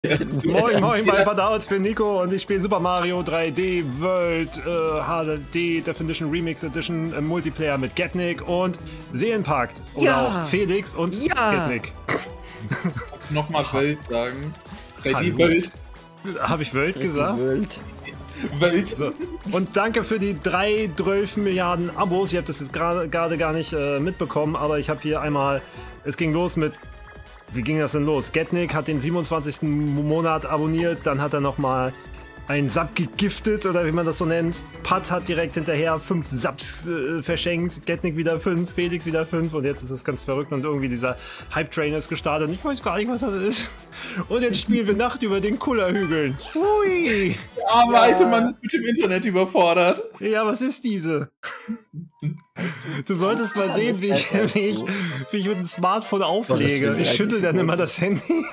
Moin, moin bei Badouts, ich bin Nico und ich spiele Super Mario 3D World HD Definition Remix Edition im Multiplayer mit Getnik und Seelenpakt. Oder auch Felix und Getnik. Nochmal Welt sagen. 3D Welt. Habe ich Welt gesagt? Welt. So. Und danke für die 3,12 Milliarden Abos. Ihr habt das jetzt gerade gar nicht mitbekommen, aber ich habe hier einmal, es ging los mit, wie ging das denn los? Getnik hat den 27. Monat abonniert, dann hat er nochmal einen Sub gegiftet, oder wie man das so nennt. Pat hat direkt hinterher 5 Subs verschenkt, Getnik wieder 5, Felix wieder 5 und jetzt ist es ganz verrückt und irgendwie dieser Hype-Train ist gestartet und ich weiß gar nicht, was das ist. Und jetzt spielen wir Nacht über den Kullerhügeln. Hui! Der arme alte Mann ist mit dem Internet überfordert. Ja, was ist diese? Du solltest mal sehen, wie ich mit dem Smartphone auflege. Ich schüttel dann immer das Handy.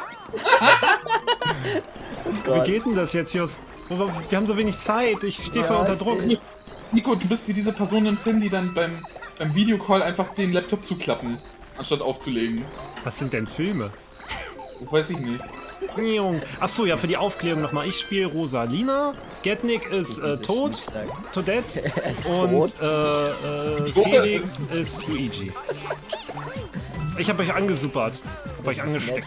Wie geht denn das jetzt, Jos? Wir haben so wenig Zeit. Ich stehe voll unter Druck. Nico, du bist wie diese Person im Film, die dann beim Videocall einfach den Laptop zuklappen, anstatt aufzulegen. Was sind denn Filme? Das weiß ich nicht. Achso, ja, für die Aufklärung nochmal. Ich spiele Rosalina, Getnik ist Toadette und Felix ist Luigi. Ich habe euch angesuppert. Hab euch angesteckt.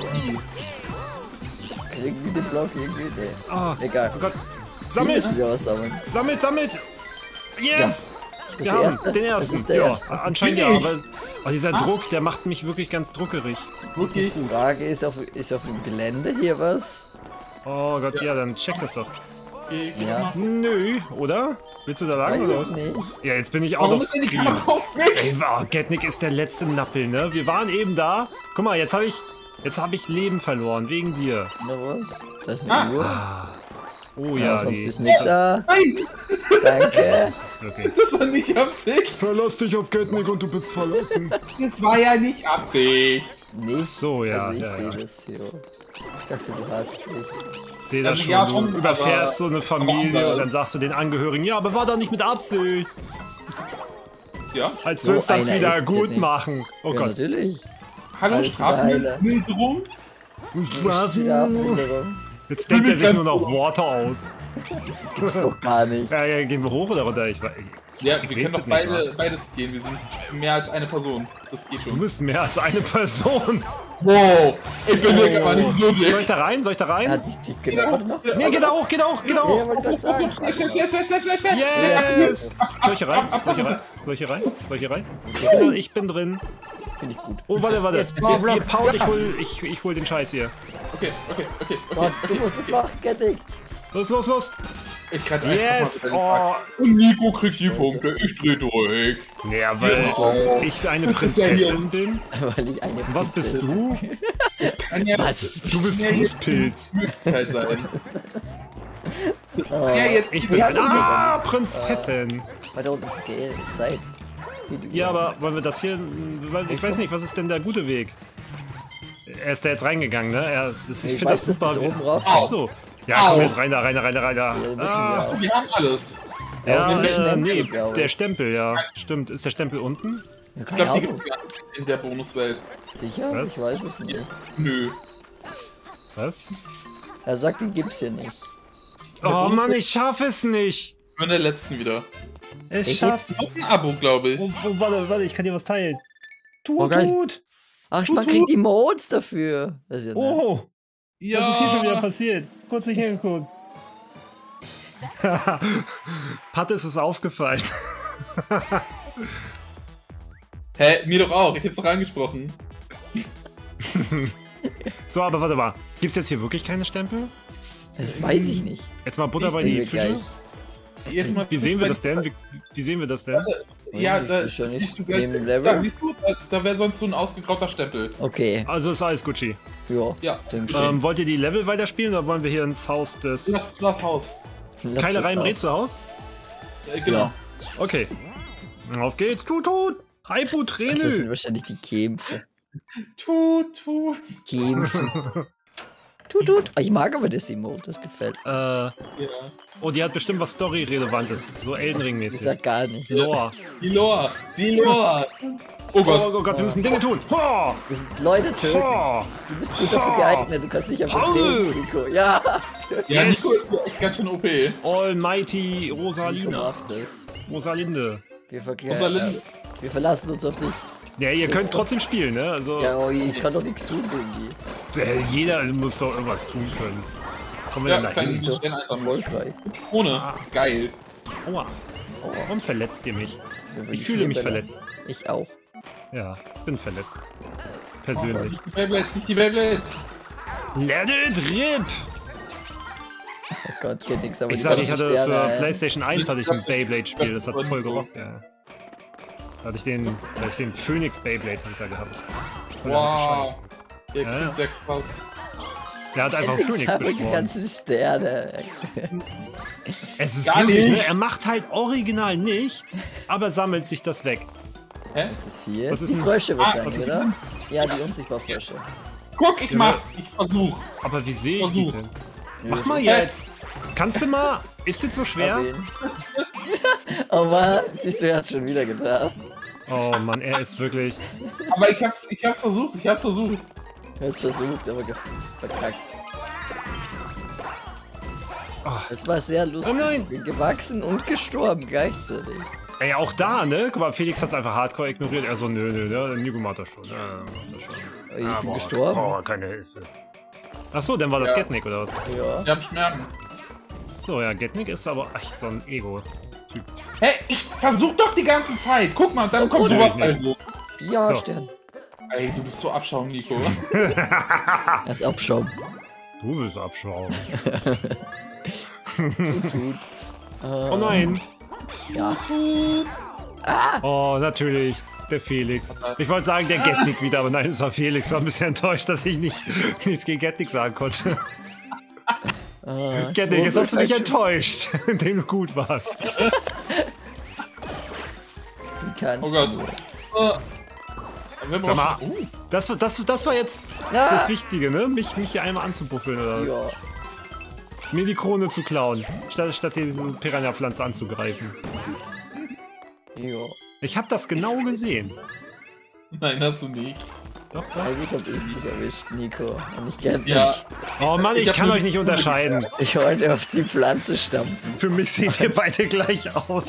Irgendwie den Block, irgendwie. Ah, egal. Oh Gott. Sammelt! Sammelt! Yes! Ja. Wir haben den ersten. Der ja, erste. Anscheinend ja, aber dieser Druck, der macht mich wirklich ganz druckerig. Okay. Die Frage ist auf dem Gelände hier was? Oh Gott, ja, dann check das doch. Ja. Nö, oder? Willst du da lang oder was? Nicht. Ja, jetzt bin ich out Warum of ist denn die screen. Kamera auf mich? Ey, Getnik ist der letzte Nappel, ne? Wir waren eben da. Guck mal, jetzt habe ich Leben verloren, wegen dir. Na was? Da ist eine Uhr. Oh Ja, ja, sonst die. ist nichts da. Nein! Danke. Das ist wirklich. Das war nicht Absicht! Verlass dich auf Getnik und du bist verlassen. Das war ja nicht Absicht! Nicht? So, ja, Also ich ja, sehe ja. das hier. Ich dachte, du hast mich. Ich sehe das Also, schon, ja, du schon, überfährst so eine Familie aber- und dann sagst du den Angehörigen, ja, aber war doch nicht mit Absicht. Ja? Als So würdest du das einer wieder ist gut Getnik. machen. Oh Ja, Gott. natürlich. Hallo, Alles wieder heile. Strafmilderung? Ja, Änderung. Jetzt denkt er sich nur noch Worte aus. Gibt's doch gar nicht. Ja, gehen wir hoch oder runter? Ja, wir weiß können doch das nicht, beides gehen. Wir sind mehr als eine Person. Das geht Du schon. bist mehr als eine Person. Wow! Ich bin dick, aber nicht so Soll dick. ich da rein? Soll ich da Ja, rein? die genau noch. Nee, geh da hoch, geh da hoch, geh da Ja, hoch. wollte gerade sagen. Schnell! Yes! Soll ich hier rein? Soll ich hier rein? Ich bin drin. Finde ich gut. Oh, warte. Jetzt, Block. Ihr Paut, ich hol den Scheiß hier. Okay. Gott, du musst es machen, Getting. Los. Ich kann Yes! einfach Oh. mal Und Nico kriegt die Punkte. Ich dreh durch. Ja, weil ich eine Prinzessin bin. Weil ich eine Was bist Prinzessin- du? Kann ja Was? Du bist Fußpilz. Möglichkeit sein. Oh. Ja, jetzt. Ich bin Ja, eine Prinzessin. Weil da unten ist Geld, Zeit. Ja, aber wollen wir das hier... Weil ich weiß nicht, was ist denn der gute Weg? Er ist da jetzt reingegangen, ne? Ich Ich finde weiß, das dass super. das oben rauf Ach ist. so. Ja, komm Au. jetzt rein da. Ja, müssen wir auch. Wir haben alles. Ja, sind wir Stempel, nee, glaub ich. der Stempel, ja. Stimmt. Ist der Stempel unten? Ja, Ich keine glaube, die Ahnung. gibt es in der Bonuswelt. Sicher? Was? Ich weiß es nicht. Nö. Was? Er sagt, die gibt's hier nicht. Oh Mann, ich schaffe es nicht. Nur in der letzten wieder. Es Ich schafft. Auch ein Abo, glaube ich. Oh, warte, ich kann dir was teilen. Oh, geil. Tut. Ach, man kriegt die Modes dafür. Das ist ja nett. Oh, Ja. was ist hier schon wieder passiert? Kurz nicht hingeguckt. Pat ist es aufgefallen. Hä? Mir doch auch. Ich hab's doch angesprochen. So, aber warte mal. Gibt's jetzt hier wirklich keine Stempel? Das weiß ich nicht. Jetzt mal Butter bei die Sehen wir Fische. gleich. Jetzt mal Wie sehen wir das denn? Wie sehen wir das denn? Ja, Ich da bin schon nicht siehst du, neben dem da Level. siehst du, da wäre sonst so ein ausgegrauter Stempel. Okay, Also ist alles Gucci. ja. Ja. Denk schon. Wollt ihr die Level weiterspielen oder wollen wir hier ins Haus des... Lass das Haus. Lass Keine das Reim aus. Rätselhaus? Genau. Ja. Okay. Auf geht's. Tut. Hypo Das sind Trenö. wahrscheinlich die Kämpfe. Tu. Kämpfe. Tut. Oh, ich mag aber das Emote, das gefällt. Ja. Oh, die hat bestimmt was Story-Relevantes. So Elden Ich Ring-mäßig. sag gar nicht. Lore. Die Lore. Oh Gott. Oh Gott, wir müssen Dinge tun. Ho! Wir sind Leute töten. Ho! Du bist gut dafür geeignet, du kannst nicht einfach Paul! reden, Nico. Ja, Ja, Yes. Nico ist ja echt ganz schön OP. Almighty Nico Rosalina. macht das. Rosalinde. Rosalinde. Wir verlassen uns auf dich. Ja, ihr könnt trotzdem spielen, ne? Also, Ja, oh, ich kann doch nichts tun irgendwie. jeder muss doch irgendwas tun können. Kommen wir Ja, denn da kann hin? ich so schnell einfach Erfolgreich. Ohne. Geil. Aua. Warum verletzt ihr mich? Wir Ich fühle mich Schneebälle. verletzt. Ich auch. Ja, bin verletzt. Persönlich. Die Beyblades, nicht die Beyblades. Let it rip! Oh Gott, geht nix, aber Ich die sag, ich ganzen hatte Sterne, für PlayStation 1 hatte ich ein Beyblade-Spiel, das hat Und voll so. gerockt, ja. Da hatte ich den Phoenix Beyblade hab ich da gehabt. Voll Wow. Der Ja, ja. klingt sehr krass. Der hat einfach Ich Phoenix habe die beschworen. ganzen Sterne. Es ist Gar wirklich, nicht. ne? Er macht halt original nichts, aber sammelt sich das weg. Hä? Was ist hier? Was Das ist sind die denn- Frösche was wahrscheinlich, ist oder? Ja, die Unsichtbar-Frösche. Guck, ich Ja. mach. Ich versuch. Aber wie sehe ich die Versuch. denn? Mach mal jetzt! Kannst du mal? Ist das so schwer? Hab ihn. Oh Mann, siehst du, er hat schon wieder getan. Oh Mann, er ist wirklich. Aber ich hab's versucht. Du hast versucht, aber verkackt. Ach. Das war sehr lustig. Oh nein. Bin gewachsen und gestorben gleichzeitig. Ey, auch da, ne? Guck mal, Felix hat's einfach hardcore ignoriert. Er so, nö, ne? Nico macht das schon. Macht das schon. Ich bin boah, gestorben. Boah, keine Hilfe. Achso, dann war das Ja. Getnik oder was? Ja. Ich hab Schmerzen. So, ja, Getnik ist aber echt so ein Ego-Typ. Hä? Ich versuch doch die ganze Zeit. Guck mal, dann kommt Oder sowas ich also. Ja, So. Stern. Ey, du bist so Abschaum, Nico. Er ist Abschaum. Du bist Abschaum. Oh Oh nein. Ja. Oh, natürlich. Der Felix. Ich wollte sagen, der Getnik wieder, aber nein, es war Felix. War ein bisschen enttäuscht, dass ich nichts gegen Getnik sagen konnte. Getnik, jetzt hast du mich enttäuscht, indem du gut warst. Kannst Oh Gott. du. Wir Sag mal, brauchen- das war jetzt Ja. das Wichtige, ne? Mich hier einmal anzubuffeln oder was? Ja. Mir die Krone zu klauen, statt diese Piranha-Pflanze anzugreifen. Ja. Ich habe das genau gesehen. Nein, hast du nicht. Doch, doch. Eigentlich hab ich dich erwischt, Nico. Und ich kenn Ja. dich. Oh Mann, ich hab kann nur- euch nicht unterscheiden. Ich wollte auf die Pflanze stampfen. Für mich seht ihr beide gleich aus.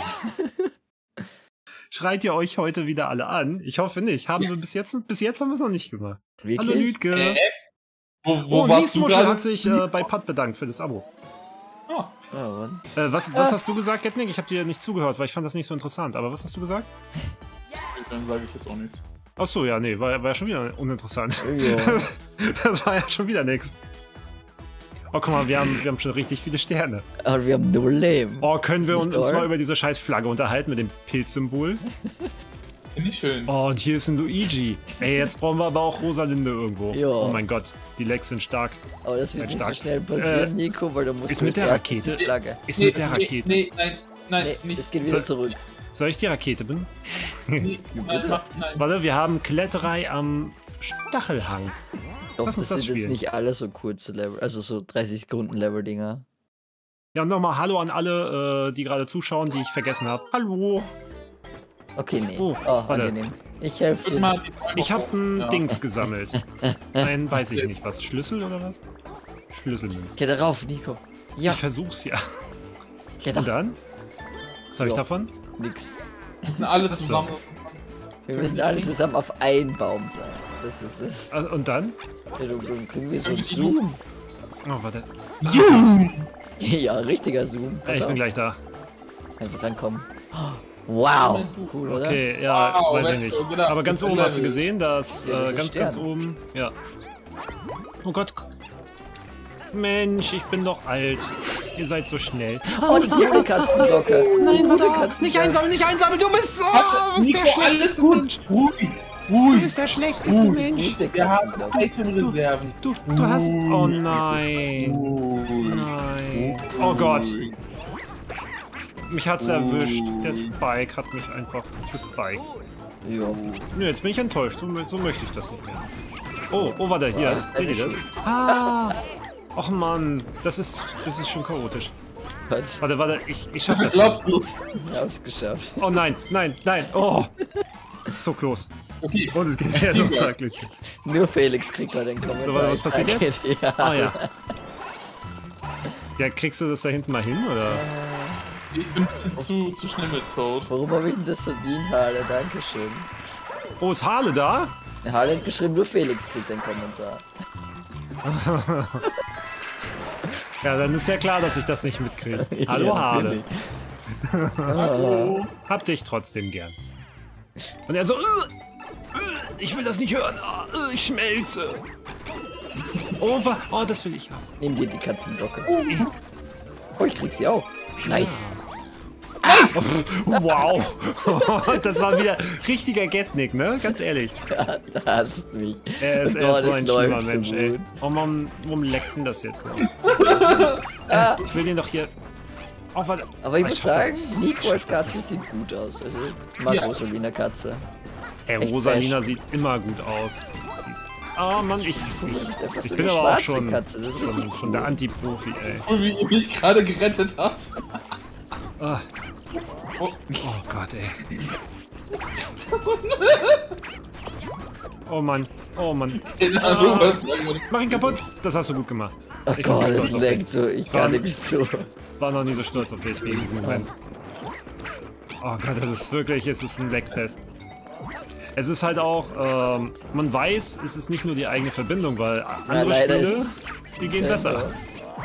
Schreit ihr euch heute wieder alle an? Ich hoffe nicht. Haben wir bis jetzt haben wir es noch nicht gemacht. Wirklich? Hallo Lüdke. Wo Oh, warst du Niesmuschel gerade? hat sich bei Pat bedankt für das Abo. Ah, Oh, Mann. Was hast du gesagt, Getnik? Ich habe dir nicht zugehört, weil ich fand das nicht so interessant. Aber was hast du gesagt? dann sage ich jetzt auch nichts. Ach so, ja, nee, war ja schon wieder uninteressant. Ja. Das war ja schon wieder nix. Oh, guck mal, wir haben schon richtig viele Sterne. Aber wir haben 0 Leben. Oh, können wir Nicht uns toll? mal über diese scheiß Flagge unterhalten mit dem Pilzsymbol? Finde ich schön. Oh, und hier ist ein Luigi. Ey, jetzt brauchen wir aber auch Rosalinde irgendwo. Ja. Oh mein Gott, die Legs sind stark. Aber das wird Halt nicht so stark. schnell passieren, Nico, weil du musst ist mit als der erstes Rakete. die Flagge. Ist mit der nee, Rakete. nee, nein, Nee, nicht. es geht wieder zurück. Soll ich die Rakete bin? Nee, bitte. nein. Warte, wir haben Kletterei am Stachelhang. Doch, Lass uns das das sind jetzt spielen. nicht alle so kurze Level, also so 30 Sekunden Level-Dinger. Ja, und nochmal Hallo an alle, die gerade zuschauen, die ich vergessen habe. Hallo. Okay, nee. Oh, Oh, warte. angenehm. Ich helfe Guck dir. mal, die Bäume Ich habe ein ja. Dings gesammelt. Ein, weiß ich nicht was. Schlüssel oder was? Schlüsselmünze. Kletter rauf, Nico. Ja, Ich versuch's ja. Und kletter. dann? Was habe ich Ja. davon? Nix. Wir sind alle Ach so. zusammen. Wir müssen alle zusammen auf einen Baum sein. Das ist es. Ah, und dann? Ja, dann kriegen wir so einen Irgendwie Zoom. Oh, warte. Ja, richtiger Zoom. Pass Ich auf. bin gleich da. Einfach rankommen. Wow. Cool, oder? Okay, ja, Wow, weiß ich weißt nicht. du, genau, Aber ganz das oben hast du Level. gesehen, dass Ja, diese ganz Sterne. oben, ja. Oh Gott. Mensch, ich bin doch alt. Ihr seid so schnell. Oh, die Katzenglocke. Nein, warte, nicht einsammeln, du bist so, Warte, Nico, alles gut. Ruhig, ruhig. der schlechteste Mensch. Gute Wir haben Katzenglocke. Itemreserven. Du hast, oh nein, nein. Oh Gott, mich hat's erwischt. Der Spike hat mich einfach gespiked. Ja. Nö, jetzt bin ich enttäuscht, so möchte ich das nicht mehr. Oh, warte, hier, das ist seht ihr das? schön. Ah, Och Mann, das ist schon chaotisch. Was? Warte, ich schaff das. Glaubst du? Ich hab's geschafft. Oh nein, nein, nein. Oh. Das ist so close. Okay. Und es geht wieder los, sagt Glück. Nur Felix kriegt heute den Kommentar. So, warte, was passiert jetzt? Ja. Ah ja. Ja, kriegst du das da hinten mal hin, oder? Ich bin zu schnell mit Toad. Warum habe ich denn das verdient, Harle? Dankeschön. Oh, ist Harle da? Harle hat geschrieben, nur Felix kriegt den Kommentar. Ja, dann ist ja klar, dass ich das nicht mitkriege. Hallo Ja, Harle. natürlich. Hallo. Hab dich trotzdem gern. Und er so, ich will das nicht hören, ich schmelze. Oh, das will ich haben. Nimm dir die Katzenglocke. Oh, ich krieg sie auch. Nice. Wow. Das war wieder richtiger Getnik, ne? Ganz ehrlich. Ja, du hast mich. Er ist Oh so Gott, ein es schlimmer läuft so Mensch, ey. gut. Oh Mann, warum leckt denn das jetzt so? Ich will den doch hier... Oh, warte. Aber ich muss schaff das. sagen, Nico als schaff das Katze sieht gut aus. Also, ich mag Ja. Rosalina Katze. Ey, echt Rosalina fresh. sieht immer gut aus. Oh Mann, Du bist einfach so bin eine aber auch schwarze Katze. Das ist richtig schon der cool. Anti-Profi, ey. Cool, wie ihr mich gerade gerettet habt. Ah. Oh. Oh Gott, ey. Oh Mann, oh Mann. Keine Ahnung, was sagen wir. Mach ihn kaputt. Das hast du gut gemacht. Oh Ich bin Gott, stolz es auf leckt dich. so. Ich War- kann nichts tun. War noch nie so stolz auf dich wegen diesem Moment. Oh Gott, das ist wirklich, es ist ein Leckfest. Es ist halt auch, man weiß, es ist nicht nur die eigene Verbindung, weil andere leider Spiele, ist es die gehen Nintendo. besser.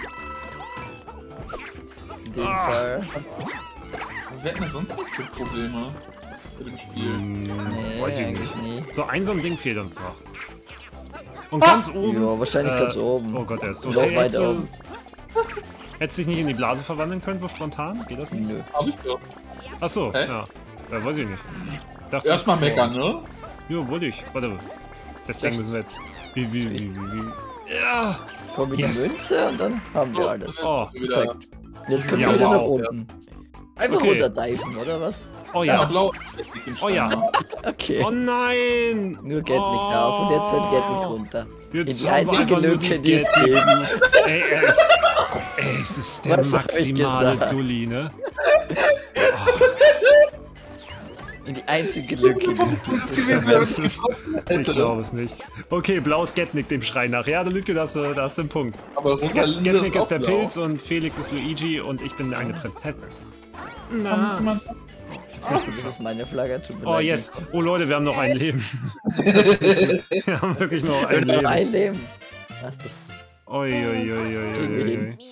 In dem Ah. Fall. Wir hatten ja sonst nicht so Probleme mit dem Spiel. Nee, Weiß ich eigentlich nie. So ein Ding fehlt uns noch. Und ganz oben. Ja, wahrscheinlich ganz oben. Oh Gott, er ist tot. Noch Ey, hättest weiter du- oben. Hättest du dich nicht in die Blase verwandeln können, so spontan? Geht das nicht? Nö. Hab ich doch. Achso, Hä? ja. Ja, weiß ich nicht. Dachte Erstmal ich, meckern, ne? Ja, wollte ich. Warte. Das Ding müssen wir jetzt. Wie. Ja. Kommen wir Yes. die Münze und dann haben wir So, alles. das ist Oh, wieder. perfekt. Jetzt können Ja, wir wieder nach wow. unten. Einfach Okay. runterdiven, oder was? Oh Ja, ja. blau. Oh ja. Okay. Oh nein. Nur Gatnik drauf und jetzt fällt Gatnik runter. Jetzt In die haben wir einzige einfach nur Lücke, die es Gatnik. gibt. Ey, es ist der Was hab ich maximale gesagt? Dulli, ne? In die einzige Lücke, die es gibt. Ich glaube es nicht. Okay, blaues Gatnik dem Schrei nach. Ja, der Lücke, da hast du einen Punkt. Aber Rosalina Gatnik auch ist der blau. Pilz und Felix ist Luigi und ich bin eine Prinzessin. Na. Das ist meine Flagge, tut mir Oh leid. yes. Oh Leute, wir haben noch ein Leben. Wir haben wirklich noch ein Nur Leben. ein Leben. Was das? Oi, oi, oi, oi, Kriegen wir oi, hin. oi.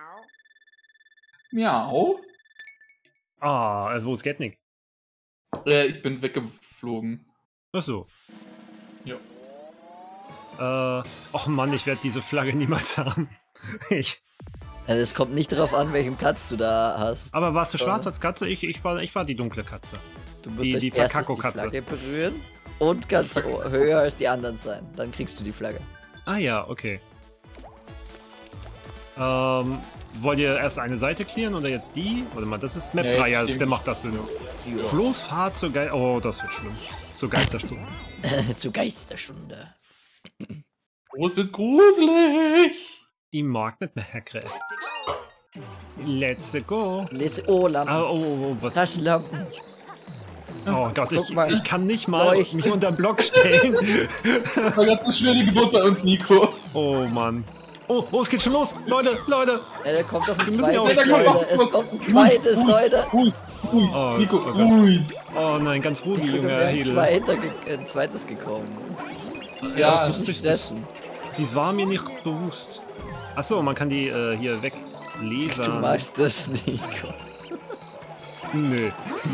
Miau. Ah, wo ist Gatnik? Ich bin weggeflogen. Achso. Ja. Och Mann, ich werde diese Flagge niemals haben. Ja, es kommt nicht darauf an, welchen Platz du da hast. Aber warst du schwarz als Katze? Ich war die dunkle Katze. Du musst die als erstes die Verkacko-Katze. Flagge berühren und ganz höher als die anderen sein. Dann kriegst du die Flagge. Ah ja, okay. Wollt ihr erst eine Seite clearen oder jetzt die? Warte mal, das ist Map Ja, 3, jetzt ja, stimmt. der macht das Sinn. Flo's Fahrt zur Oh, das wird schlimm. Zur Geisterstunde. Zur Geisterstunde. Oh, es wird gruselig. Ich mag nicht mehr, Herr Grell. Let's go. Oh, Lampen. Ah, oh, was? Taschenlampen. Oh Gott, Guck mal. ich kann nicht mal Leuchten. mich unter den Block stellen. Das war ganz eine schwere Geburt bei uns, Nico. Oh Mann. Oh, es geht schon los. Leute. Ja, da kommt doch ein Wir müssen ja zweites, auch- Leute. Es kommt ein zweites, Leute. Ruhig, Oh, Nico, oh Gott. ruhig. Oh nein, ganz ruhig, Da Junge, wäre Hedel. ein zweites gekommen. Ja, das wusste Nicht ich, das, stressen. dies war mir nicht bewusst. Achso, man kann die hier Du weglesen. magst das, Nico. Nö.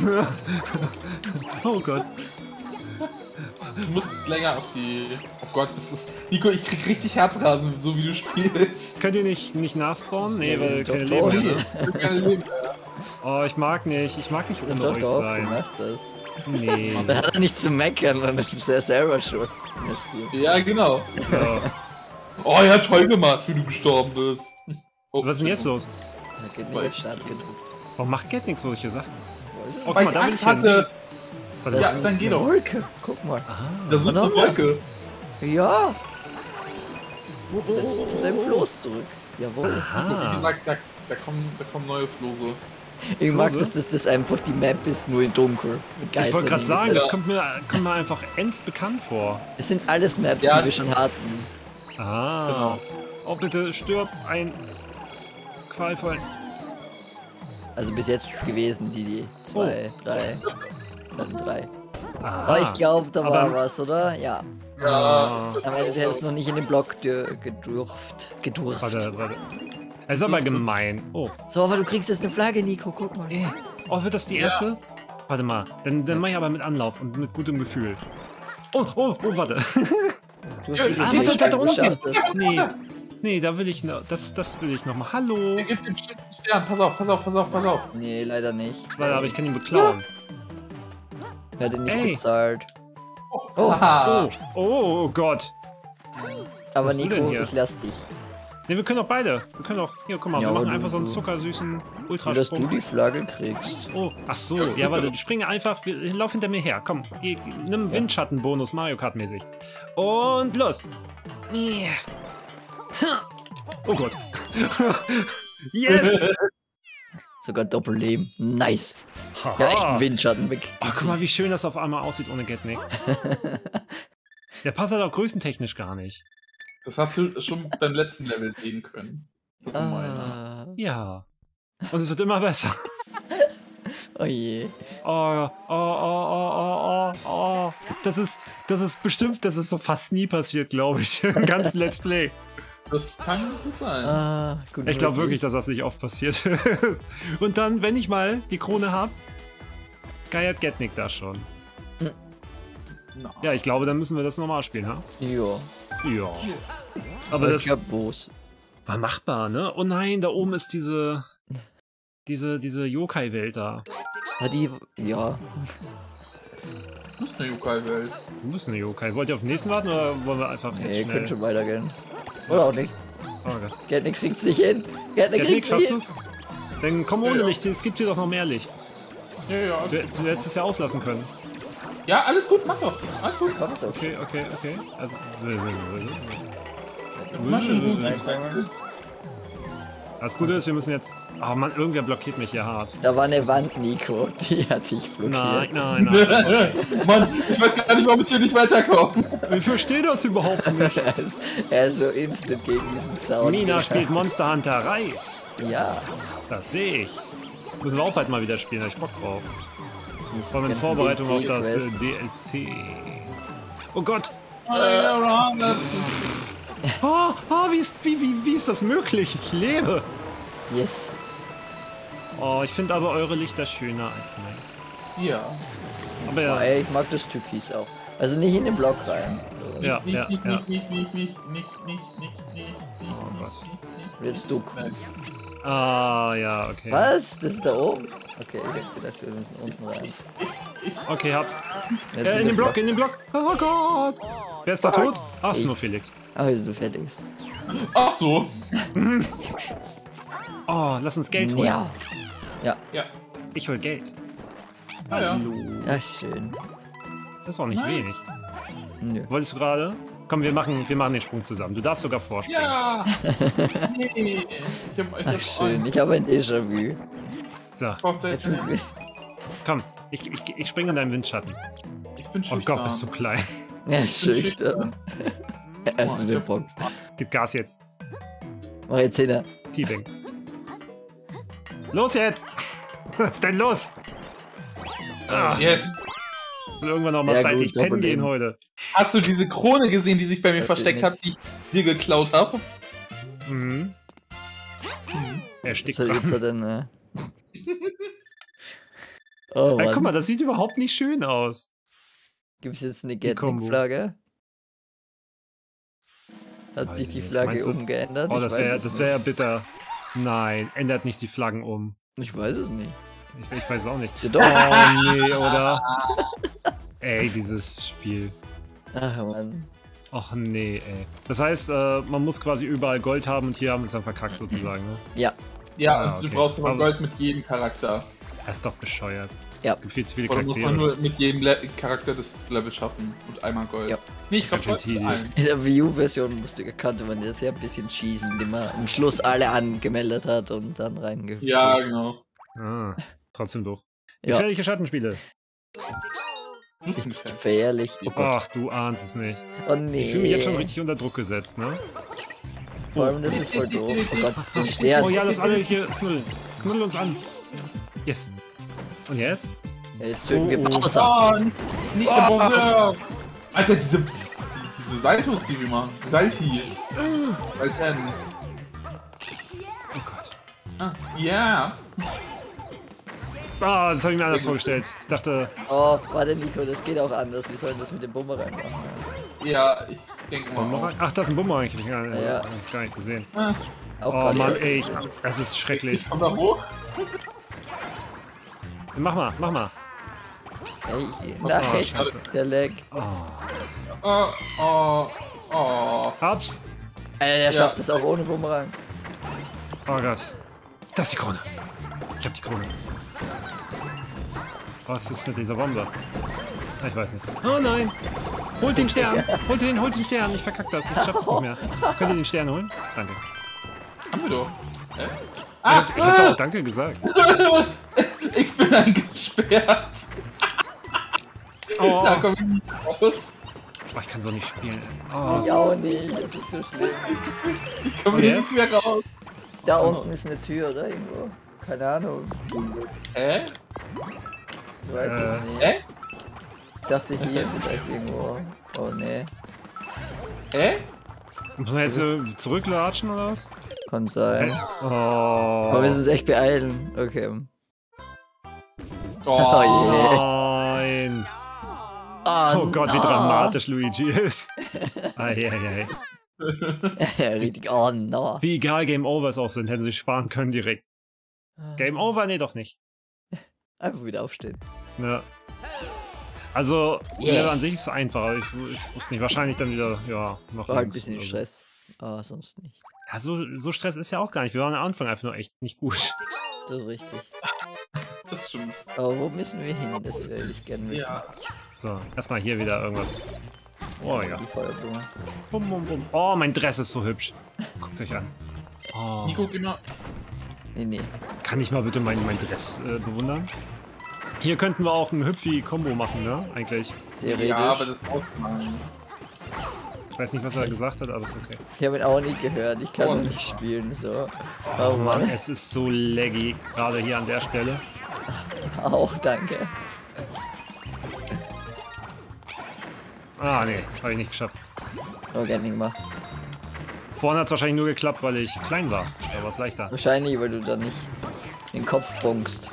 Oh Gott. du musst länger auf die... Oh Gott, das ist... Nico, ich krieg richtig Herzrasen, so wie du spielst. Könnt ihr nicht nachspawnen? Nee, Ja, wir weil sind keine doch Leben mehr, tot. ne? Ich will keine Leben. Oh, ich mag nicht ohne Doch, euch doch, du sein. machst das. Nee. Da hat er nicht zu meckern und das ist er selber schuld. Das stimmt. Ja, genau. Ja. Oh, ja, toll gemacht, wie du gestorben bist. Oh, Was ist denn jetzt los? Da geht nicht auf Start gedrückt. Warum macht Cat nichts solche Sachen? Oh, guck Weil mal, ich da will Angst ich hin. hatte. Warte, Ja, was? dann geh Eine doch. Wolke, guck mal. Da ist eine Warte. Wolke. Ja, Jetzt zu deinem Floß zurück. Jawohl. Wie Aha. gesagt, da kommen neue Flose. Ich mag, Klose? dass das einfach die Map ist, nur in dunkel. Mit Ich wollte gerade Geistern sagen, hingesetzt. das kommt mir einfach ends bekannt vor. Es sind alles Maps, Ja. die wir schon hatten. Ah. Genau. Oh, bitte stirb ein qualvollen. Also bis jetzt gewesen, die 2, 3, dann 3. Aha. Oh, ich glaube, da Aber- war was, oder? Ja. Ja, Ah. Aber du hättest noch nicht in den Block gedurft. Warte. Es ist aber gemein. Oh. So, aber du kriegst jetzt eine Flagge, Nico, guck mal. Oh, wird das die erste? Warte mal. Dann mach ich aber mit Anlauf und mit gutem Gefühl. Oh, warte. Du hast die Ah, gekriegt, was hat der da du unten? schaffst das. Nee, da will ich noch. Das will ich noch mal. Hallo. der gibt den Stern. Pass auf. Nee, leider nicht. Warte, aber ich kann ihn beklauen. Er hat ihn nicht Ey. bezahlt. Oh, haha. Oh Gott. Aber Was ist denn Nico, hier? ich lass dich. Ne, wir können doch beide. Wir können doch. Hier, guck mal, Ja, wir machen aber einfach so einen du- zuckersüßen Nur, dass du Ultrasprung. die Flagge kriegst. Oh, ach so. Ja, warte, springe einfach. Lauf hinter mir her. Komm, nimm Windschattenbonus Mario Kart mäßig. Und los. Yeah. Oh Gott. Yes! Sogar Doppelleben. Nice. Ja, echt ein Windschatten weg. Oh, guck mal, wie schön das auf einmal aussieht ohne Getnik. Der passt halt auch größentechnisch gar nicht. Das hast du schon beim letzten Level sehen können. Ah. Ja. Und es wird immer besser. Oh je. Oh. Das ist bestimmt, das ist so fast nie passiert, glaube ich. Im ganzen Let's Play. Das kann gut sein. Ah, gut Ich glaube möglich. wirklich, dass das nicht oft passiert ist. Und dann, wenn ich mal die Krone habe, geiert Getnik das schon. Na. Ja, ich glaube, dann müssen wir das nochmal spielen, ha? Ja. Ja. Aber Ich das glaub, Boos. war machbar, ne? Oh nein, da oben ist diese Yokai-Welt da. Ah, die. Ja. Das ist eine Yokai-Welt. Wir müssen eine Yokai. Wollt ihr auf den nächsten warten oder wollen wir einfach jetzt Nee, schnell? könnte schon weitergehen. Oder auch nicht. Oh Gott. Getnik kriegt's nicht hin. Getnik Getnik, kriegt's schaffst nicht hin. du's? Dann komm ohne Ja. Licht, es gibt hier doch noch mehr Licht. Ja. Du hättest es ja auslassen können. Ja, alles gut, mach doch. Alles gut. Mach doch. Okay. Also, Mach schon gut. das Gute ist, wir müssen jetzt... Oh Mann, irgendwer blockiert mich hier hart. Da war eine Wand, Nico. Die hat sich blockiert. Nein. Mann, ich weiß gar nicht, warum ich hier nicht weiterkomme. Ich verstehe das überhaupt nicht. Er ist so instant gegen diesen Sound. Nina spielt Monster Hunter Rise. Ja. Das sehe ich. Müssen wir auch bald mal wieder spielen, da hab ich Bock drauf. Diese Vor allem in ganzen Vorbereitung auf das DLC-Quests. DLC. Oh Gott. Wie ist das möglich? Ich lebe. Yes. Oh, ich finde aber eure Lichter schöner als meins. Ja. Aber Oh, ja, ey, ich mag das Türkis auch. Also nicht in den Block rein. ja. Nicht. Oh Gott. Willst du? Ah, ja, okay. Was? Das ist da oben? Okay, ich hab gedacht, wir müssen unten rein. Okay, hab's. Jetzt In den Block. Oh Gott. Wer ist da tot? Ach, ist Ich. nur Felix. Ah, wir sind fertig. Ach so. Oh, lass uns Geld holen. Ja. Ja. Ja. Ich hol Geld. Ja. Hallo. Ach, schön. Das ist auch nicht Nein. wenig. Nö. Wolltest du gerade? Komm, wir machen den Sprung zusammen. Du darfst sogar vorspringen. Ja. Nee. Ich Ach, schön. Ich habe ein Déjà-vu. So, Jetzt komm. Ich springe in deinen Windschatten. Ich bin Oh schüchtern. Gott, bist du klein. Ja, schüchtern. Also der Box. Gib Gas jetzt. Mach jetzt hin. Teabing. Los jetzt! Was ist denn los? Ah, Yes. ich will irgendwann noch mal Ja, zeitig gut, pennen gehen Doppelleben. heute. Hast du diese Krone gesehen, die sich bei mir Das versteckt wird hat, die ich dir geklaut habe? Mhm. Er stickt Jetzt hat er dran. dann. Oh Ey, guck Mann. mal, das sieht überhaupt nicht schön aus. Gibt's jetzt eine Kombo. Gatling-Flagge? Hat Weiß sich ich die nicht. Flagge Meinst du? umgeändert? Oh, Ich das weiß es wäre ja bitter. Nein, ändert nicht die Flaggen um. nicht. Ich weiß es nicht. Ich weiß auch nicht. Ja, Oh doch. nee, oder? Ey, dieses Spiel. Ach Mann. Och nee, ey. Das heißt, man muss quasi überall Gold haben und hier haben wir es dann verkackt sozusagen, ne? Ja. Ja, Ah, und du okay. brauchst aber Aber- Gold mit jedem Charakter. Das ist doch bescheuert. Ja. Es gibt viel zu viele Oder muss man Charaktere. nur mit jedem Charakter das Level schaffen und einmal Gold? Ja. Nee, ich glaube Ganz schön schon. tedious. In der Wii U-Version konnte man das ja ein bisschen cheesen, indem man am Schluss alle angemeldet hat und dann reingefügt Ja, ist. genau. Ah, trotzdem doof. Ja. Gefährliche Schattenspiele. Richtig gefährlich. Oh Gott. Ach, du ahnst es nicht. Oh nee. Ich fühle mich jetzt schon richtig unter Druck gesetzt, ne? Vor allem, das ist voll doof. Oh Gott, den Stern. Oh ja, lass alle hier knuddeln. Knuddeln uns an. Yes. Und jetzt? Jetzt töten wir Oh, oh. Bowser. Oh, nicht der Bowser! Alter, diese Saltos, die wir machen. Salti. Salten. Oh Gott. Ah, ja. Ah, das habe ich mir anders vorgestellt. Ich dachte, Oh, warte Nico, das geht auch anders. Wir sollen das mit dem Bumerang machen. Ja, ich denke mal. Bumerang? Ach, das ist ein Bumerang. Ich habe Ja. hab ich gar nicht gesehen. Ah, Auch Oh gerade Mann, erst. ey, das ist schrecklich. ich komm da hoch. Mach mal, mach mal. Ey, Oh, nein, scheiße. der Lag. Oh, oh, oh. Hab's. Alter, der schafft es auch ohne Bumerang. Oh Gott. Das ist die Krone. Ich hab die Krone. Was ist mit dieser Bombe? Ich weiß nicht. Oh nein! Holt den Stern! Holt den Stern! Ich verkack das. Ich schaff das nicht mehr. Könnt ihr den Stern holen? Danke. Haben wir doch. Hä? Ich hab doch auch Danke gesagt. Ich bin eingesperrt. Oh, Da komm ich nicht raus. ich kann so nicht spielen. Oh, Ich auch nicht, das ist so schlimm. Ich komme Und hier jetzt? nicht mehr raus. Da unten ist eine Tür, oder irgendwo? Keine Ahnung. Hä? Ich weiß es nicht. Hä? Ich dachte hier vielleicht irgendwo. Oh nee. Hä? muss man jetzt zurücklatschen oder was? Kann sein. Oh. Aber wir müssen uns echt beeilen. Okay. Oh, je. Nein. Oh Gott, wie no. dramatisch Luigi ist. Eieiei. Richtig, oh no. Wie egal Game Overs auch sind, hätten sie sparen können direkt. Game Over? Nee, doch nicht. Einfach wieder aufstehen. Ja. Also, Yeah. Level an sich ist einfacher. Ich wusste nicht, wahrscheinlich dann wieder, ja, noch War halt ein links bisschen oder so. Stress. Aber sonst nicht. Ja, so Stress ist ja auch gar nicht. Wir waren am Anfang einfach nur echt nicht gut. Das ist richtig. das stimmt. Aber wo müssen wir hin? Das würde ich gerne wissen. Ja. So, erstmal hier wieder irgendwas. Oh ja. Die Feuerblume. Bum, bum, bum. Oh, mein Dress ist so hübsch. Guckt euch an. Oh. Nico, genau. Nee. Kann ich mal bitte mein Dress bewundern? Hier könnten wir auch ein Hüpfi-Kombo machen, ne? Eigentlich. Theoretisch. Ja, aber das ausmachen. Ich weiß nicht, was er gesagt hat, aber ist okay. Ich habe ihn auch nie gehört. Ich kann Oh. noch nicht spielen, so. Oh Oh Mann, Mann. es ist so laggy, gerade hier an der Stelle. Auch, danke. Ah, nee, habe ich nicht geschafft. Organic gemacht. Vorhin hat es wahrscheinlich nur geklappt, weil ich klein war. Da war es leichter. Wahrscheinlich, weil du da nicht den Kopf bunkst.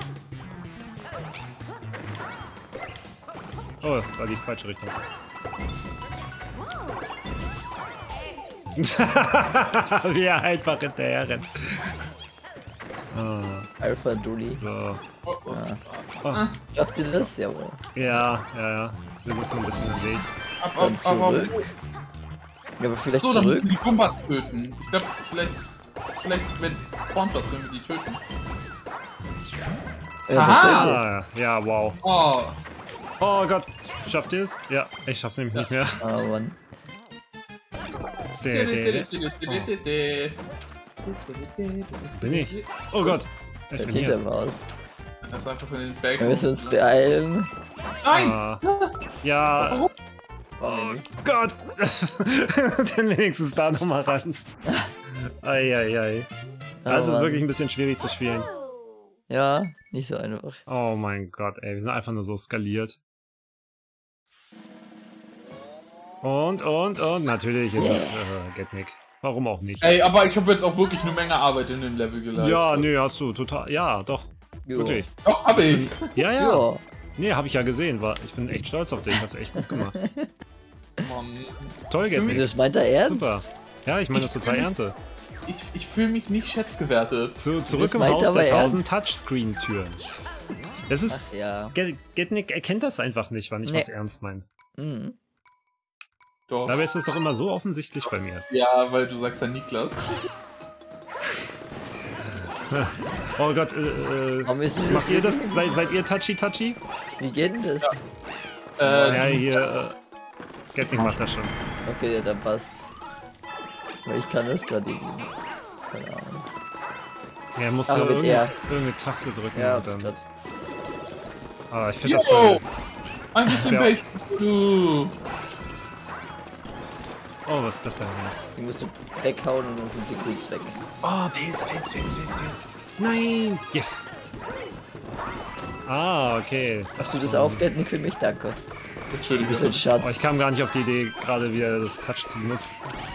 Oh, war die falsche Richtung. Wie er einfach hinterher rennt. Ah, Alpha Dulli. so. Oh, oh. Oh, Schafft ihr das? Jawohl. ja. Sind jetzt so ein bisschen im Weg. Dann zurück. Ja, aber vielleicht So, dann müssen zurück. wir die Gumbas töten. Ich glaube, vielleicht wenn spawnt was, wenn wir die töten. Ja, Aha! tatsächlich. Ah, ja, wow. Oh, Oh Gott, schafft ihr es? Ja, ich schaff's nämlich nicht mehr. Oh Mann. Bin ich? Oh Gott. Ich bin Hinter hier. war's. Das ist einfach in den Berg. Wir müssen uns beeilen. Nein! Ah, ja, Warum? Oh, oh Gott. Dann wenigstens da nochmal ran. Eieiei. Das ist Mann. wirklich ein bisschen schwierig zu spielen. Ja, nicht so einfach. Oh mein Gott, ey, wir sind einfach nur so skaliert. Und natürlich ist es Getnik. Warum auch nicht? Ey, aber ich habe jetzt auch wirklich eine Menge Arbeit in dem Level geleistet. Ja, nee, hast du total. Ja, doch. Jo. Wirklich. Doch, hab ich. Ja, ja. Ja. Nee, habe ich ja gesehen. Ich bin echt stolz auf dich. Hast du echt gut gemacht. Mann. Toll, Wieso, Getnik. das meint er ernst? Super. Ja, ich meine das total ernte. Ich fühle mich nicht schätzgewertet. Zurück Das im meint Haus aber der 1000 ernst. Touchscreen-Türen. Das ist. Ach ja. Getnik erkennt das einfach nicht, wann ich Nee. was ernst meine. Mhm. Doch. Dabei ist das doch immer so offensichtlich bei mir. Ja, weil du sagst ja Niklas. Oh Gott, müssen wir macht ihr das? wirklich- Seid ihr touchy? Wie geht denn das? Ja, hier, Gatling macht das schon. Okay, ja, dann passt's. Weil ich kann das gerade irgendwie. Keine Ahnung. Ja, musst Ach, du mit R. irgendeine Taste drücken. Ja, und hab's dann. grad. Ah, ich finde das Yo! voll. Ein bisschen Ja. Pech. Du. Oh, was ist das denn hier? Die musst du weghauen und dann sind sie kurz weg. Oh, Pilz. Nein! Yes! Ah, okay. Hast du das aufgelten für mich? Danke. Du bist ein Entschuldigung. Schatz. Oh, ich kam gar nicht auf die Idee, gerade wieder das Touch zu benutzen.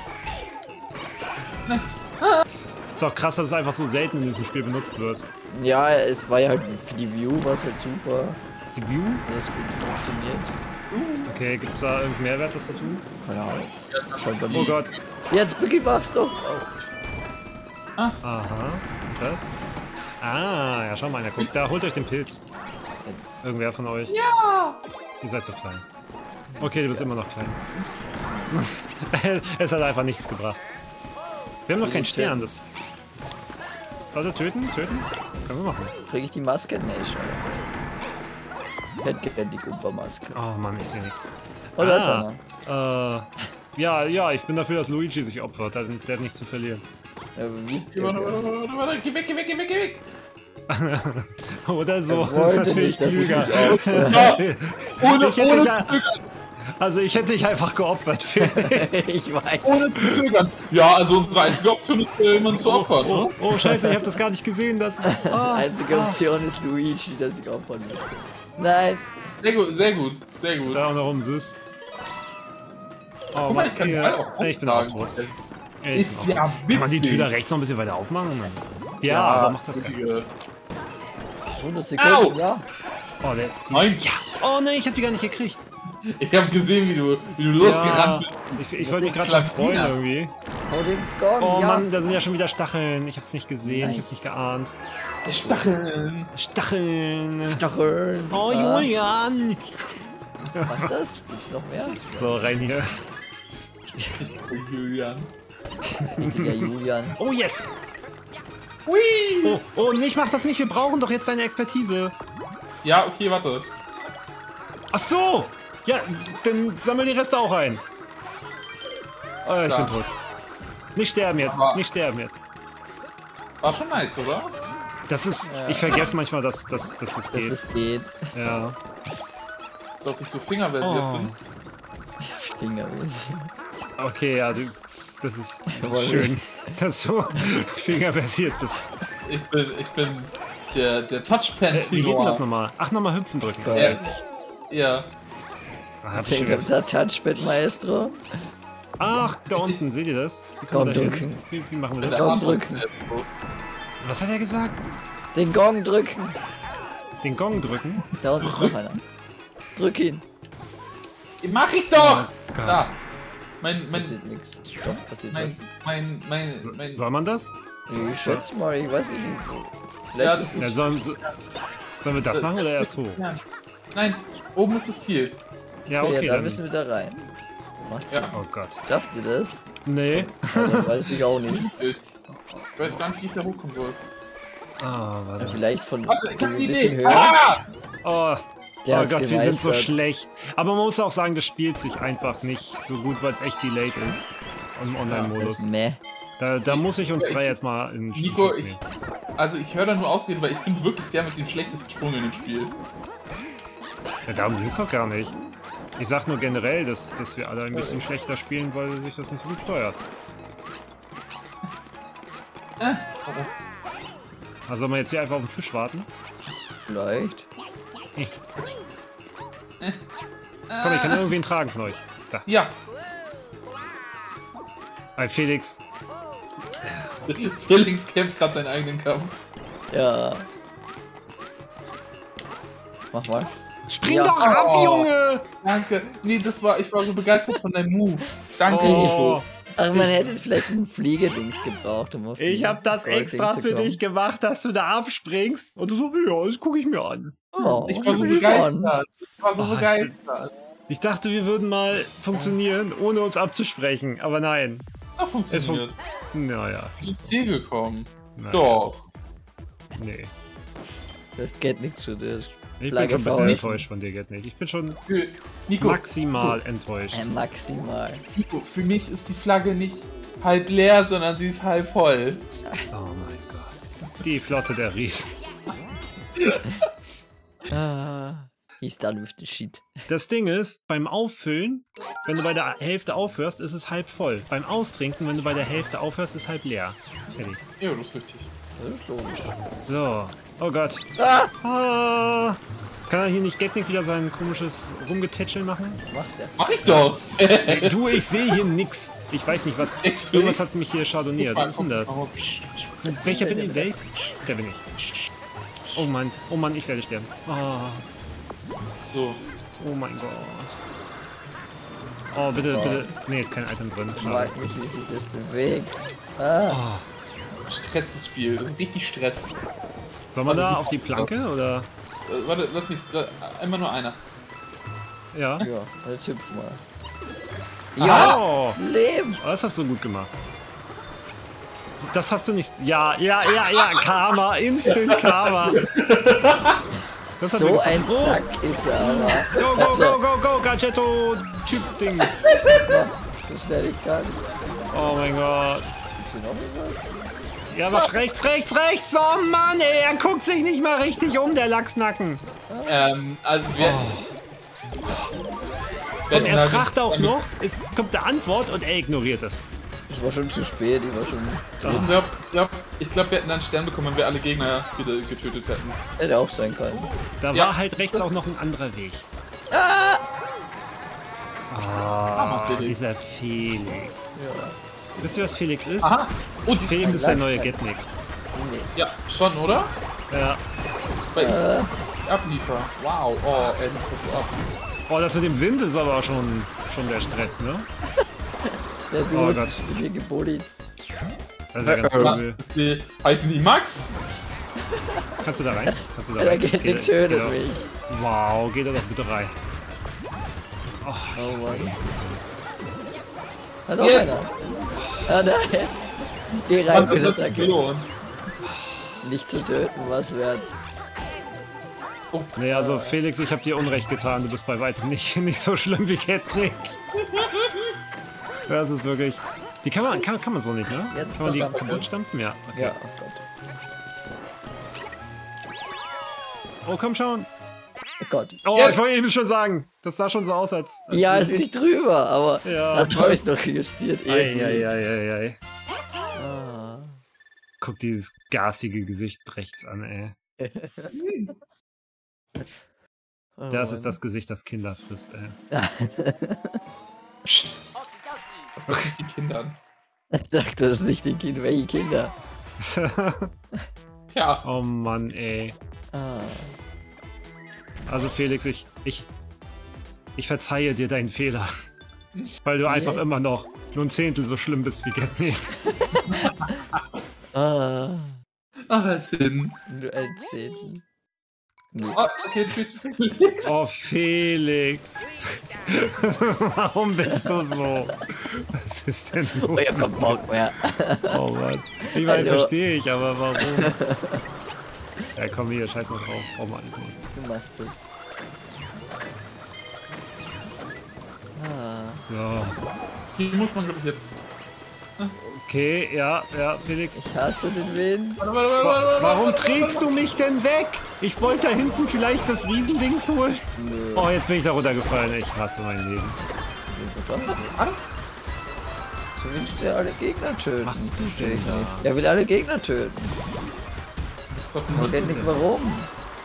Ist auch krass, dass es einfach so selten in diesem Spiel benutzt wird. Ja, es war ja halt für die View war es halt super, Die View? dass es gut funktioniert. Okay, gibt's da irgendeinen Mehrwert, das zu tun? Keine Ahnung. Scheinbar Oh nicht. Gott. Jetzt beginn mach's doch. Oh. Aha. Und das? Ah, ja, schau mal, einer guckt. Da, holt euch den Pilz. Irgendwer von euch? Ja! Ihr seid so klein. Okay, du bist immer noch klein. Es hat einfach nichts gebracht. Wir haben noch keinen Stern, das... Warte, töten? Können wir machen. Krieg ich die Maske? Nee, schon. Hätte gerne die Gumba-Maske. Oh Mann, ich sehe nichts. Oh, da ist einer. Ja, ich bin dafür, dass Luigi sich opfert. Der hat nichts zu verlieren. Ja, wie ist Warte, geh weg. Oder so. Er Das ist wollte natürlich nicht, dass ich klüger. mich opfere. Ohne Ich hätte zögern. Also ich hätte dich einfach geopfert. Ich weiß. Ohne zu zögern. Ja, also unsere einzige Option ist, jemanden zu opfern. Oh, Ne? oh scheiße, ich habe das gar nicht gesehen. Das ist... Einzige Option ist Luigi, dass ich opfern möchte. Nein. Sehr gut. Da und darum süß. Oh, Guck mal, ich kann den Ball auch ich bin auch tragen. tot. Ist ja witzig. Kann man die Tür da rechts noch ein bisschen weiter aufmachen? Ja, aber macht das gar nicht. 100 Sekunden, Au! ja. Oh, der ist die... Nein. Ja. Oh nein, ich habe die gar nicht gekriegt. Ich habe gesehen, wie du losgerannt bist. Ich wollte mich gerade ist schon freuen Klappiner. irgendwie. Hau den Gong, Oh ja. Mann, da sind ja schon wieder Stacheln. Ich hab's nicht gesehen, ich hab's nicht geahnt. Stacheln. Stacheln. Stacheln. Oh, Ah, Julian. Was ist das? Gibt's noch mehr? So, rein hier. Julian. Richtiger Julian. Oh, yes. Hui. Oh, ich mach das nicht. Wir brauchen doch jetzt deine Expertise. Ja, okay, warte. Ach so. Ja, dann sammel die Reste auch ein. Oh, ich bin tot. Nicht sterben jetzt. Aber- Nicht sterben jetzt. War schon nice, oder? Das ist... Ich vergesse manchmal, dass das Dass geht. es geht. Ja. Dass ich so fingerversiert Oh. bin. Fingermäßig. Okay, ja, das ist Jawohl. schön, dass du fingerversiert bist. Ich bin der Touchpan. Wie geht denn das nochmal? Ach, nochmal hüpfen drücken. Geil. Ja. Ah, hab ich Fängt schon auf der Touchpad Maestro. Ach, da unten, seht ihr das? Wie Gong kommen wir da hin? drücken. Wie machen wir Der das? Gong Arm drücken. Was hat er gesagt? Den Gong drücken. Den Gong drücken? Da unten ist noch einer. Drück ihn. Mach ich doch! Gott. Da. Mein Passiert nichts. Doch, passiert was. Soll man das? Ich schätze mal, ich weiß nicht. Vielleicht Ja, ist das es Ja, sollen wir das machen oder erst hoch? Nein, oben ist das Ziel. Ja, okay, okay, dann dann. müssen wir da rein. Macht's Ja. Oh Gott. Schafft ihr das? Nee. Ja, weiß ich auch nicht. Ich weiß gar nicht, wie ich da hochkommen soll. Ah, Ja, warte. vielleicht von Warte, ich hab ein eine bisschen Idee. höher. Ah! Oh, Der oh hat's Gott, wir sind so gemeistert. schlecht. Aber man muss auch sagen, das spielt sich einfach nicht so gut, weil es echt delayed ist. Im Das Online-Modus. ist meh. Da muss ich uns drei jetzt mal in Nico, Schutz ich nehmen. höre da nur ausreden, weil ich bin wirklich der mit dem schlechtesten Sprung in dem Spiel. Ja, darum ging es doch gar nicht. Ich sag nur generell, dass wir alle ein bisschen schlechter spielen, weil sich das nicht so gut steuert. Also sollen wir jetzt hier einfach auf den Fisch warten? Vielleicht. Komm, ich kann irgendwen tragen von euch. Da. Ja. Hi, Felix. Felix kämpft gerade seinen eigenen Kampf. Ja. Mach mal. Spring Ja. doch ab, Oh. Junge! Danke. Nee, ich war so begeistert von deinem Move. Danke, Oh. Nico. Aber man hätte vielleicht ein Fliegedings gebraucht, um auf die Ich hab das Goldding extra zu für kommen. dich gemacht, dass du da abspringst. Und du so, ja, das gucke ich mir an. Oh, Ich war so wie begeistert. Ich war so Oh, ich begeistert. Ich dachte, wir würden mal funktionieren, ohne uns abzusprechen. Aber nein. Doch funktioniert. Naja. Ich bin ins Ziel gekommen. Nein. Doch. Nee. Das geht nicht schon. Das Ich bin Flagge schon ein bisschen faul. enttäuscht von dir, Getnik. Ich bin schon Nico, maximal enttäuscht. Maximal. Nico, für mich ist die Flagge nicht halb leer, sondern sie ist halb voll. Oh mein Gott. Die Flotte der Riesen. He's done with the shit. Das Ding ist, beim Auffüllen, wenn du bei der Hälfte aufhörst, ist es halb voll. Beim Austrinken, wenn du bei der Hälfte aufhörst, ist halb leer. Fertig. Ja, das ist richtig. Das ist logisch. So. Oh Gott. Ah. Kann er hier nicht Getnik wieder sein komisches Rumgetätscheln machen? Macht er. Mach ich doch! Ey, du, ich sehe hier nix. Ich weiß nicht, was. Irgendwas hat mich hier chardonniert. Was ist denn das? Welcher bin ich? Der bin ich. Oh Mann, ich werde sterben. Oh. So. Oh mein Gott. Oh, bitte, bitte. Nee, ist kein Item drin. Ich Schade. mag nicht, wie sich das bewegt. Oh. Stress das Spiel. Das ist richtig Stress. Sollen wir da auf die Planke oder? Warte, lass mich. Einmal nur einer. Ja. Ja, jetzt hüpf mal. Ja! Oh, Leben! das hast du gut gemacht. Das hast du nicht. Ja. Karma, Instant Karma. Das hat So mir ein gefallen. Sack ist er aber. Go, Gadgetto-Typ-Dings. So schnell ich kann. Oh mein Gott. Ist hier noch irgendwas? Ja, mach rechts. Oh Mann, ey, er guckt sich nicht mal richtig um, der Lachsnacken. Also wir. Und er fragt auch noch, es kommt eine Antwort und er ignoriert es. Ich war schon zu spät, ich war schon. Ich glaub, wir hätten dann einen Stern bekommen, wenn wir alle Gegner wieder getötet hätten. Hätte auch sein können. Da Ja. war halt rechts auch noch ein anderer Weg. Felix. Dieser Felix. Ja. Wisst ihr, was Felix ist? Aha! Oh, die Felix ist der neue Lachsnacken. Getnik. Ja, schon, oder? Ja. Weil ich abliefer. Wow, oh, er macht das so ab. Oh, das mit dem Wind ist aber schon der Stress, ne? Der Oh Dude Gott. mit mir gebullied. Das ist ja ganz übel. Die heißen die Max? Kannst du da rein? Der geht nicht tötet doch. mich. Wow, geh da doch bitte rein. Oh, Oh Mann. Hat auch Yes. einer. Ah nein. Geh rein bitte, danke. Und Nicht zu töten, was wert. Nee, also Felix, ich habe dir Unrecht getan. Du bist bei weitem nicht so schlimm wie Getnik. Das ist wirklich... Die kann man so nicht, ne? Ja, Kann man die doch, kaputt stampfen? Ja. Okay. Ja, oh Gott. Oh, komm schon. Oh Gott. Oh, Ja. ich wollte eben schon sagen. Das sah schon so aus, als Ja, es bin ich drüber, aber Ja. das habe ich noch justiert. irgendwie. Ei. Ah. Guck dieses garstige Gesicht rechts an, ey. Oh Das Mann. ist das Gesicht, das Kinder frisst, ey. was sind die Kindern? Sag das nicht den Kindern. Welche Kinder? Ja. Oh Mann, ey. Ah. Also Felix, ich verzeihe dir deinen Fehler. Weil du einfach immer noch nur ein Zehntel so schlimm bist wie Getnik. Ah. Ach, schön. Nur ein Zehntel. Nee. Oh, okay, tschüss, Felix. Oh, Felix. Warum bist du so? Was ist denn Oh, los? ich hab keinen Bock mehr. Oh Mann. Ich meine, Hallo. verstehe ich, aber warum? Ja, komm hier, scheiß mal drauf. Oh Mann. Du machst das. Ah. So. Hier muss man, glaube ich, jetzt. Okay, ja, Felix. Ich hasse den Wind. Warum trägst du mich denn weg? Ich wollte da hinten vielleicht das Riesendings holen. Nö. Oh, jetzt bin ich da runtergefallen. Ich hasse mein Leben. So willst du alle Gegner töten. Was machst du Versteh denn ich da? nicht. Er will alle Gegner töten. Ich weiß nicht warum.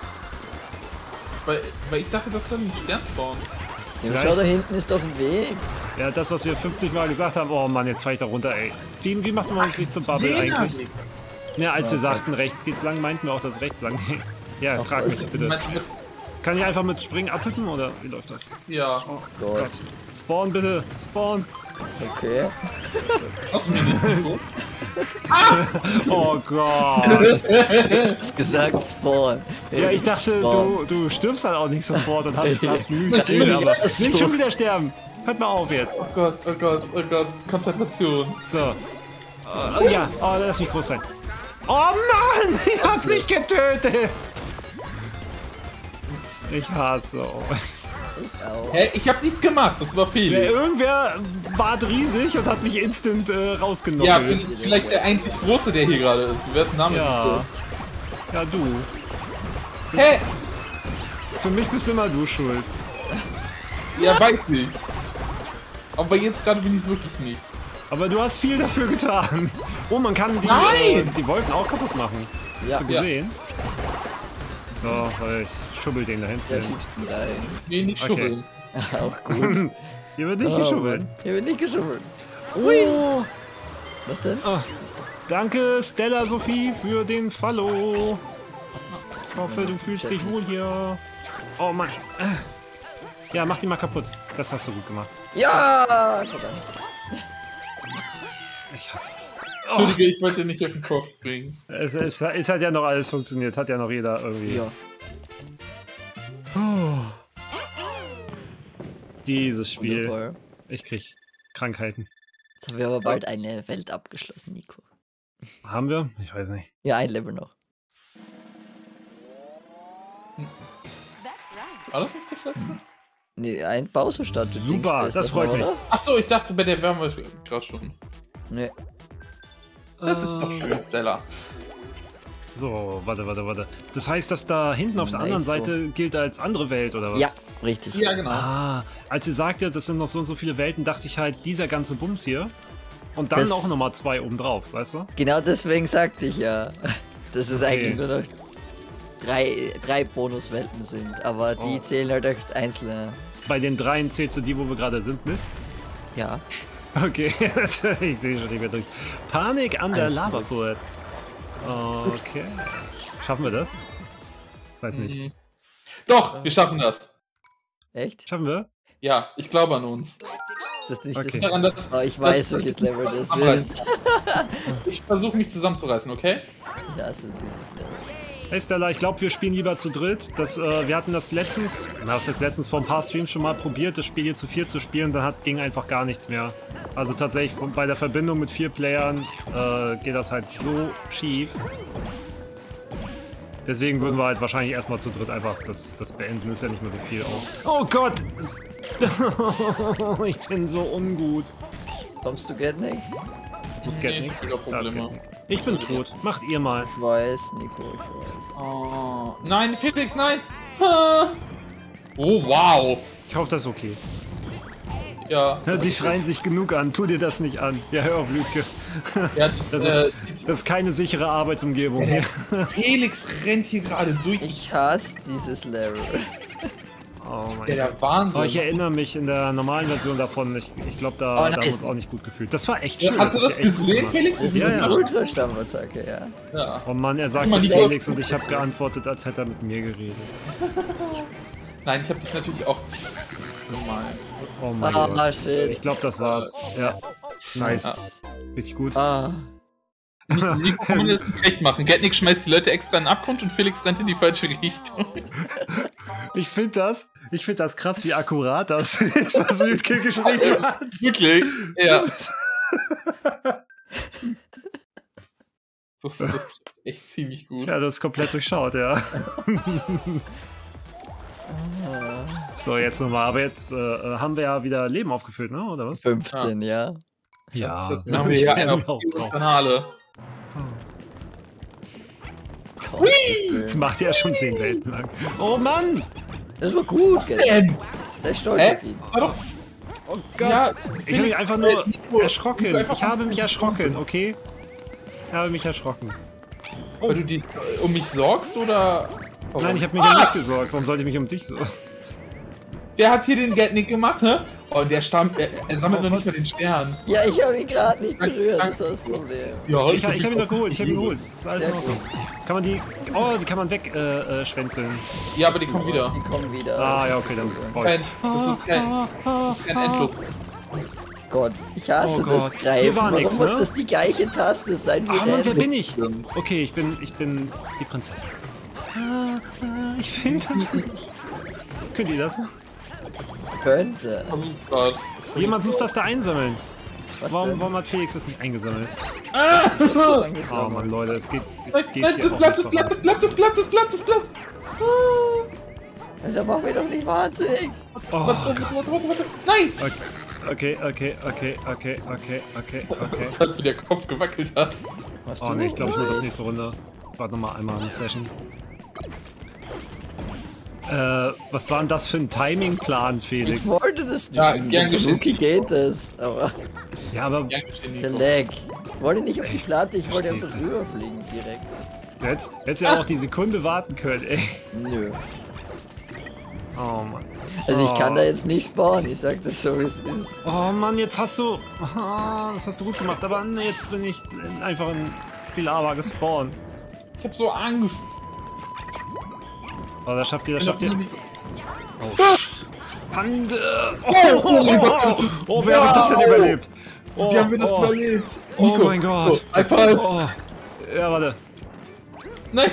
Weil ich dachte, das soll ein Stern spawnen. Ja, Vielleicht- schau, da hinten ist doch ein Weg. Ja, das, was wir 50 Mal gesagt haben. Oh Mann, jetzt fahr ich da runter, ey. Wie macht man sich zum Bubble eigentlich? Ja, als wir sagten, rechts geht's lang, meinten wir auch, dass rechts lang geht. Ja, trag mich bitte. Meinst du mit? Kann ich einfach mit Springen abhüppen oder wie läuft das? Ja. Oh Gott. Gott. Spawn bitte, spawn. Okay. Hast du mir nicht Nico? Oh Gott. Du hast gesagt Spawn. Ja, ich dachte, Spawn. du stirbst dann auch nicht sofort und hast genügend Skill, aber so. nicht schon wieder sterben. Hört mal auf jetzt. Oh Gott, oh Gott, oh Gott. Konzentration. So. Ja, oh, lass mich groß sein. Oh Mann, ihr habt mich getötet. Ich hasse euch. Hä? Ich hab nichts gemacht, das war Ja, Felix. irgendwer war riesig und hat mich instant rausgenommen. Ja, vielleicht der einzig Große, der hier gerade ist. Wie wär's Name? Ja. Ja, du. Hä? Für mich bist immer du schuld. Ja, weiß ich. Aber jetzt gerade bin ich es wirklich nicht. Aber du hast viel dafür getan. Oh, man kann Nein! die Wolken auch kaputt machen. Ja, Hast du gesehen? So, ich schubbel den da hinten. ja, hin. schiebst ihn rein. Nee, nicht Okay. schubbeln. Auch gut. Hier wird nicht Oh, geschubbelt. Mann. Hier wird nicht geschubbelt. Oh, Was denn? oh. Danke, Stella Sophie, für den Follow. Das Ich hoffe, du fühlst dich wohl hier. Oh Mann. Ja, mach die mal kaputt. Das hast du gut gemacht. Ja! Verdammt. Ich hasse dich. Entschuldige, ich wollte nicht auf den Kopf springen. Es hat ja noch alles funktioniert. Hat ja noch jeder irgendwie. Ja. Oh. Dieses Spiel. Wunderbar. Ich krieg Krankheiten. Jetzt haben wir aber bald eine Welt abgeschlossen, Nico. Haben wir? Ich weiß nicht. Ja, ein Level noch. War das nicht das letzte? Nee, ein Bowser startet. Super, links, das freut mich. oder? Achso, ich dachte, bei der wären wir gerade schon. Nee. Das ist doch schön, Stella. So, warte. Das heißt, dass da hinten auf der anderen so. Seite gilt als andere Welt, oder was? Ja, richtig. Ja, genau. Ah, als ihr sagte, das sind noch so und so viele Welten, dachte ich halt, dieser ganze Bums hier. Und dann Das- auch nochmal 2 obendrauf, weißt du? Genau deswegen sagte ich ja, dass es eigentlich nur noch drei Bonuswelten sind. Aber die Oh. zählen halt als einzelne. Bei den 3 zählst du die, wo wir gerade sind, mit? Ja. Okay, ich sehe schon, die wird durch. Panik an der Alles Lavafurt. Okay. Schaffen wir das? Weiß nicht. Mhm. Doch, wir schaffen das. Echt? Schaffen wir? Ja, ich glaube an uns. Ist das nicht Okay. das? Daran, dass Oh, ich weiß, das- welches Level das Zusammenreißen. ist. ich versuche mich zusammenzureißen, okay? Ja, so dieses Level. Hey Stella, ich glaube, wir spielen lieber zu dritt. Wir hatten das letztens vor ein paar Streams schon mal probiert, das Spiel hier zu 4 zu spielen, dann ging einfach gar nichts mehr. Also tatsächlich, bei der Verbindung mit 4 Playern geht das halt so schief. Deswegen würden wir halt wahrscheinlich erstmal zu dritt einfach das beenden, ist ja nicht mehr so viel auch. Oh Gott! Ich bin so ungut. Kommst du, Getnik? Wo ist Nee, Getnik? ich will auch Da ist Probleme. Getnik. Ich bin tot. Macht ihr mal. Ich weiß, Nico, ich weiß. Oh, nein, Felix, nein! Ah. Oh, wow! Ich hoffe, das ist okay. Ja, Die schreien sich genug an. Tu dir das nicht an. Ja, hör auf, Lütke. ja Das ist keine sichere Arbeitsumgebung hier. Felix rennt hier gerade durch. Ich hasse dieses Level. Oh mein Gott. Der Wahnsinn. Oh, ich erinnere mich in der normalen Version davon. Ich glaube, da Oh, haben wir nice. uns auch nicht gut gefühlt. Das war echt Ja, schön. hast du hat das ihr echt gut gesehen, gemacht. Felix? Das ist Ja, die ja. Ultrastammerattacke, ja. Ja. Oh Mann, er Guck sagte mal, die Felix und ich habe geantwortet, als hätte er mit mir geredet. Nein, ich habe dich natürlich auch normal. Oh mein Ah, Gott. shit. Ich glaube, das war's. Ja. Nice. Richtig gut. Ah. Nico kann man das nicht recht machen. Getnik schmeißt die Leute extra in den Abgrund und Felix rennt in die falsche Richtung. Ich finde das krass, wie akkurat das ist, was Lütke geschrieben hat. Wirklich? Ja. Das ist echt ziemlich gut. Ja, das ist komplett durchschaut, ja. So, jetzt nochmal. Aber jetzt haben wir ja wieder Leben aufgefüllt, ne? Oder was? 15, ja. Ja. Jetzt haben wir hier einen auf Auch die drauf. Kanale. Gottes Das Willen. macht ja schon 10 Welten lang. Oh Mann! Das war gut, Getnik. Sei stolz Hä? auf ihn. War doch. Oh Gott! Ja, Ich habe mich einfach nur Nico, erschrocken. Nico, einfach Ich habe mich erschrocken, okay? Ich habe mich erschrocken. Weil du dich um mich sorgst oder. Warum? Nein, ich habe mich ja nicht gesorgt. Warum sollte ich mich um dich sorgen? Wer hat hier den Getnik gemacht, hä? Oh, der Stamm. Er sammelt noch nicht mal den Stern. Ja, ich habe ihn gerade nicht berührt, das war das Problem. Ja, Ich hab ihn doch geholt. Ich habe ihn geholt. Das ist alles in Sehr Ordnung. Kann man die. Oh, die kann man wegschwänzeln. Ja, aber die kommen wieder. Die kommen wieder. Ah, ja, okay, dann. Das ist kein Endlos. Gott, ich hasse Oh das Gott. Greifen. Hier war Warum nix, muss ne? das die gleiche Taste sein wie Ah, Mann, wer Rennen? bin ich? Okay, ich bin die Prinzessin. Ich will das nicht. Könnt ihr das machen? Könnte. Oh Gott. Jemand muss das da einsammeln. Was denn? Warum hat Felix das nicht eingesammelt? Oh Mann, Leute, es geht Nein, hier das auch Blatt, nicht das Blatt, das Blatt, das Blatt, das Blatt, das Blatt. Alter, mach mich doch nicht wahnsinnig. Oh Warte. Nein! Okay. Gott, wie der Kopf gewackelt hat. Was Oh ne, ich glaube, es wird das nächste Runde. Warte nochmal einmal eine Session. Was war denn das für ein Timingplan, Felix? Ich wollte das nicht. Ja, Mit gern geschehen. Tanuki geht es, aber Ja, aber Gern geschehen, der Nico. Lag. Ich wollte nicht auf die Platte, ich wollte versteh's einfach rüberfliegen direkt. hättest ja auch die Sekunde warten können, ey. Nö. Oh Mann. Also ich kann Oh. da jetzt nicht spawnen, ich sag das so wie es ist. Oh Mann, jetzt hast du... Ah, das hast du gut gemacht, aber nee, jetzt bin ich einfach in die Lava gespawnt. Ich hab so Angst. Oh, das schafft ihr, das schafft ihr. Oh, Hande! Oh mein Gott, Oh, wie habe ich das denn überlebt? Oh, Wie haben wir das oh. überlebt? Oh mein Gott. High five. Oh. Ja, warte. Nein.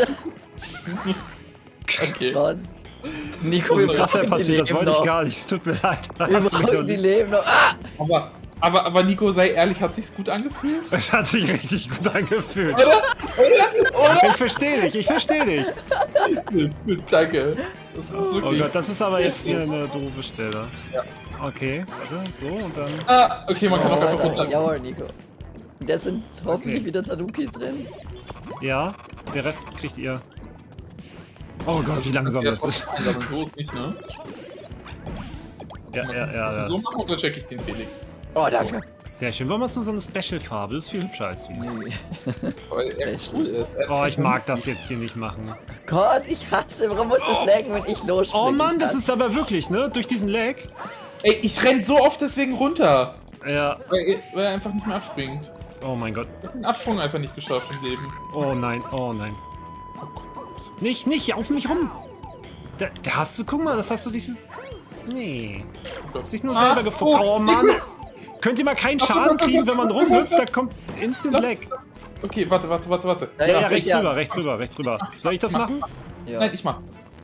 Okay. Gott. Nico, Wie wir ist das denn brauchen die passiert? Das Leben wollte ich noch. gar nicht. Es tut mir leid. Wir Hast du mich noch brauchen die nicht- Leben noch. Ah! Aber Nico, sei ehrlich, hat sich's gut angefühlt? Es hat sich richtig gut angefühlt. Oder? Ich verstehe dich, ich verstehe dich. Gut, danke. Das ist Oh wirklich... Gott, das ist aber jetzt hier eine doofe Stelle. Ja. Okay, warte, so und dann... Ah, okay, man kann auch einfach Alter, runter. jawohl, Nico. Da sind hoffentlich Okay. wieder Tanukis drin. Ja, der Rest kriegt ihr. Oh Gott, wie langsam das ist. So ist nicht, ne? Ja, Kannst du so machen oder check ich den Felix? Oh, danke. Sehr schön. Warum hast du so eine Special-Farbe? Das ist viel hübscher als wir. Nee. Weil er Echt? cool ist. Er ist Oh, ich echt mag das jetzt hier nicht machen. Gott, ich hasse, warum muss das laggen, wenn ich losspringe? Oh Mann, Ich das hasse- ist aber wirklich, ne? Durch diesen Lag. Ey, ich renn so oft deswegen runter. Ja. Weil er einfach nicht mehr abspringt. Oh mein Gott. Ich hab den Absprung einfach nicht geschafft im Leben. Oh nein, oh nein. Oh Gott. Nicht auf mich rum. Da hast du, guck mal, das hast du dieses... Nee. Oh Gott. Sich nur selber gefunden. Oh Mann. Könnt ihr mal keinen Schaden kriegen, wenn man rumhüpft? Da kommt Instant Lag. Okay, warte. Ja, Ja, ja, rechts ja. rüber, rechts rüber, rechts rüber. Soll ich das machen? Ja. Nein, ich mach.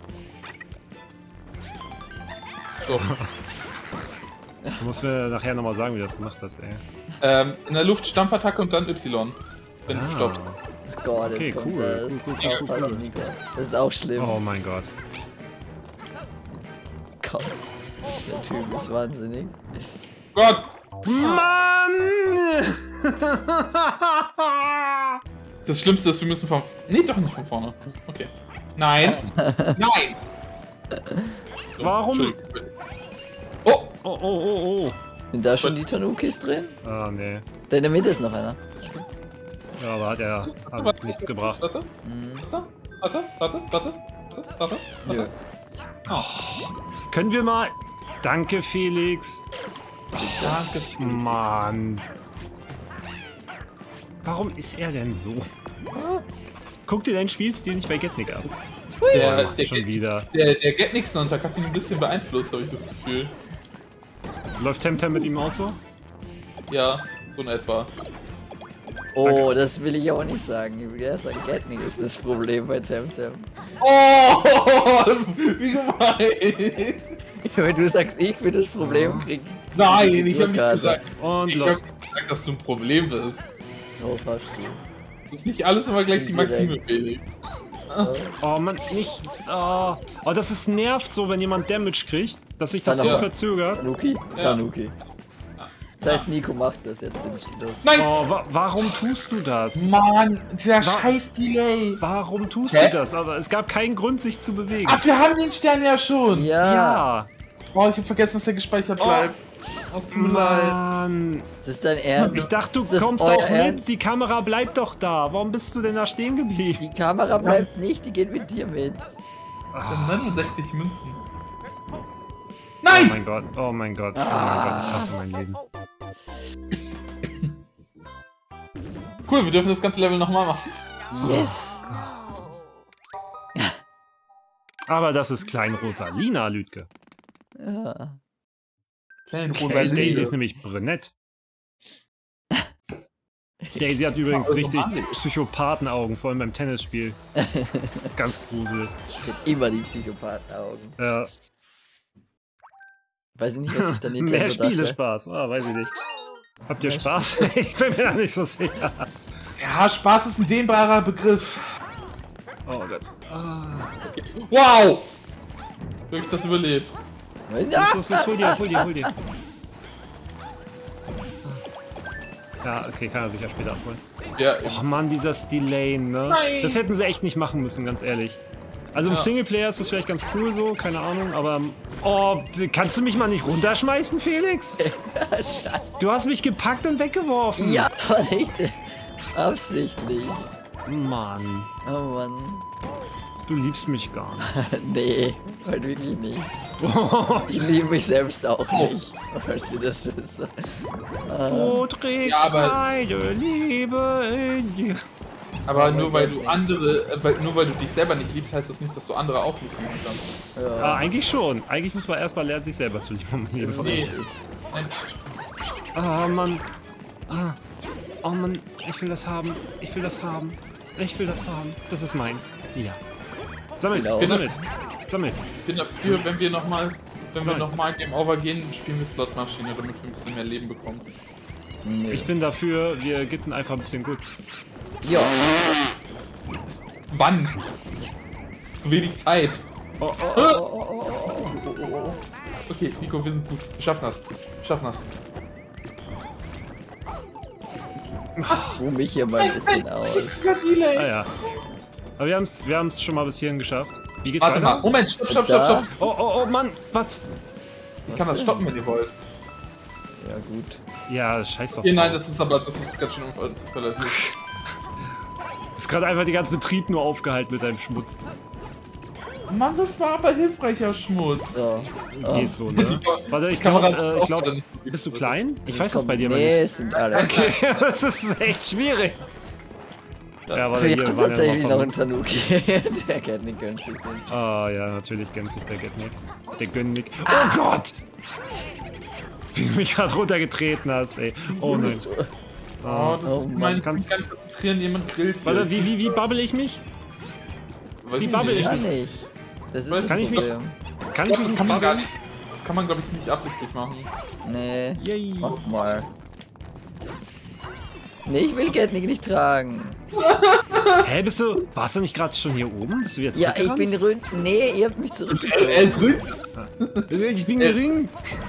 So. Du musst mir nachher nochmal sagen, wie du das gemacht hast, ey. In der Luft Stampfattacke und dann Y. Wenn du stoppst. Oh Gott, jetzt Okay, kommt cool, das. cool, Aufpassen, Nico. Das ist auch schlimm. Oh mein Gott. Gott. Der Typ ist wahnsinnig. Gott! Mann! Das Schlimmste ist, wir müssen von... Nee, doch nicht von vorne. Okay. Nein! Nein! So, Warum? Entschuldigung. Oh! Oh. Sind da schon die Tanukis drin? Ah, nee. Da in der Mitte ist noch einer. Ja, aber hat nichts gebracht. Warte, Mhm. warte. Nö. Können wir mal... Danke, Felix. Danke. Mann. Warum ist er denn so? Guck dir deinen Spielstil nicht bei Getnik an. Der, Oh, schon wieder. der Get-Nix-Sonntag hat ihn ein bisschen beeinflusst, habe ich das Gefühl. Läuft Temtem mit ihm auch so? Ja, so in etwa. Oh, das will ich aber nicht sagen. Ich will ja sagen, Gatnik ist das Problem bei Temtem. Oh, wie gemein! Wenn du sagst, ich will das Problem kriegen. Nein, ich habe nicht Blockade. gesagt. Und Ich los. habe gesagt, dass du ein Problem bist. Oh, fast du. Das ist nicht alles immer gleich die Maxime, Felix. Oh Mann, nicht. Oh, das ist nervt so, wenn jemand Damage kriegt, dass sich das so Ja. verzögert. Tanuki? Ja. Tanuki. Das heißt, Nico macht das jetzt den Schluss. Nein! Oh, warum tust du das? Mann, dieser scheiß Delay. Warum tust Hä? du das? Aber es gab keinen Grund, sich zu bewegen. Ach, wir haben den Stern ja schon. Ja. Ja. Oh, ich hab vergessen, dass der gespeichert bleibt. Oh, tut mir leid. Mann. Das ist dein Ernst. Ich dachte, du Ist das kommst euer auch mit. Ernst? Die Kamera bleibt doch da. Warum bist du denn da stehen geblieben? Die Kamera bleibt nicht, die geht mit dir mit. 69 Münzen. Oh Nein! mein Gott, oh mein Gott, oh mein Gott, ich hasse mein Leben. Cool, wir dürfen das ganze Level nochmal machen. Yes! Aber das ist Klein Rosalina, Lüdke. Ja. Kleine Daisy ist nämlich brünett. Daisy hat übrigens Also richtig Mann. Psychopathenaugen, vor allem beim Tennisspiel. Das ist ganz gruselig. Ich hab immer die Psychopathenaugen. Ja. Weiß nicht, was ich da Nintendo Mehr dachte. Spielespaß, weiß ich nicht. Habt ihr Spaß? Ich bin mir da nicht so sicher. Ja, Spaß ist ein dehnbarer Begriff. Oh Gott. Okay. Wow! Wie hab ich das überlebt? Los, hol dir. Ja, okay, kann er sich ja später abholen. Ja, Och Mann, dieser Delay, ne? Nein. Das hätten sie echt nicht machen müssen, ganz ehrlich. Also im Ja. Singleplayer ist das vielleicht ganz cool so, keine Ahnung, aber... Oh, kannst du mich mal nicht runterschmeißen, Felix? Scheiße. Du hast mich gepackt und weggeworfen. Ja, aber nicht absichtlich. Mann, Oh Mann. du liebst mich gar nicht. Nee, halt wirklich nicht. Ich liebe mich selbst auch nicht. Falls du das wüsstest. Du trägst Ja, aber- meine Liebe in dir. aber nur weil du nur weil du dich selber nicht liebst, heißt das nicht, dass du andere auch nicht lieben kannst. Ah, eigentlich schon. Eigentlich muss man erstmal lernen, sich selber zu lieben. Nee. Nein. Ah, Mann. Ah. Oh Mann, ich will das haben. Ich will das haben. Ich will das haben. Das ist meins. Ja. Sammelt, Genau. sammelt. Ich bin dafür, wenn wir nochmal Game Over gehen, spielen wir Slotmaschine, damit wir ein bisschen mehr Leben bekommen. Nee. Ich bin dafür, wir gitten einfach ein bisschen gut. Ja. Wann? Zu wenig Zeit. Oh. Okay, Nico, wir sind gut. Wir schaffen das. Ruh mich hier mal ein bisschen aus. Extra Delay. Ah ja. Aber wir haben's schon mal bis hierhin geschafft. Wie geht's Warte weiter? mal. Moment, stopp. Da? Oh Mann, was? Ich kann das stoppen, wenn ihr wollt. Ja, gut. Ja, scheiß doch. Okay, nein, das ist ganz schön unzuverlässig. Ist gerade einfach den ganzen Betrieb nur aufgehalten mit deinem Schmutz. Mann, das war aber hilfreicher Schmutz. So. Geht so, ne? Warte, ich Kamera glaube, auch nicht. bist du klein? Ich weiß das bei dir aber Nee, nicht. es sind alle. Okay, das ist echt schwierig. Ja, warte, Wir hier haben waren tatsächlich ja noch noch einen Tanuki. Der kennt nicht gönnt sich den. Ah ja, natürlich gönnt sich der Getnik. Der Gönnik. Oh Gott! Wie du mich gerade runtergetreten hast, ey. Oh nein. Oh, das ist Oh gemein. Ich Mann. kann mich gar nicht konzentrieren, jemand grillt hier. Warte, wie babbel ich mich? Weiß wie ich babbel nicht. ich? Kann nicht. Das ist Weiß das kann ich mich- Problem. Kann Ich ich glaub, mich das kann man gar babbeln? nicht. Das kann man, glaube ich, nicht absichtlich machen. Nee. Yay. Mach mal. Nee, ich will Getnik nicht tragen. Hä, warst du nicht gerade schon hier oben? Bist du jetzt Ja, ich bin ründ. Nee, ihr habt mich Er zurückgezogen. ist rück. Ich bin gering.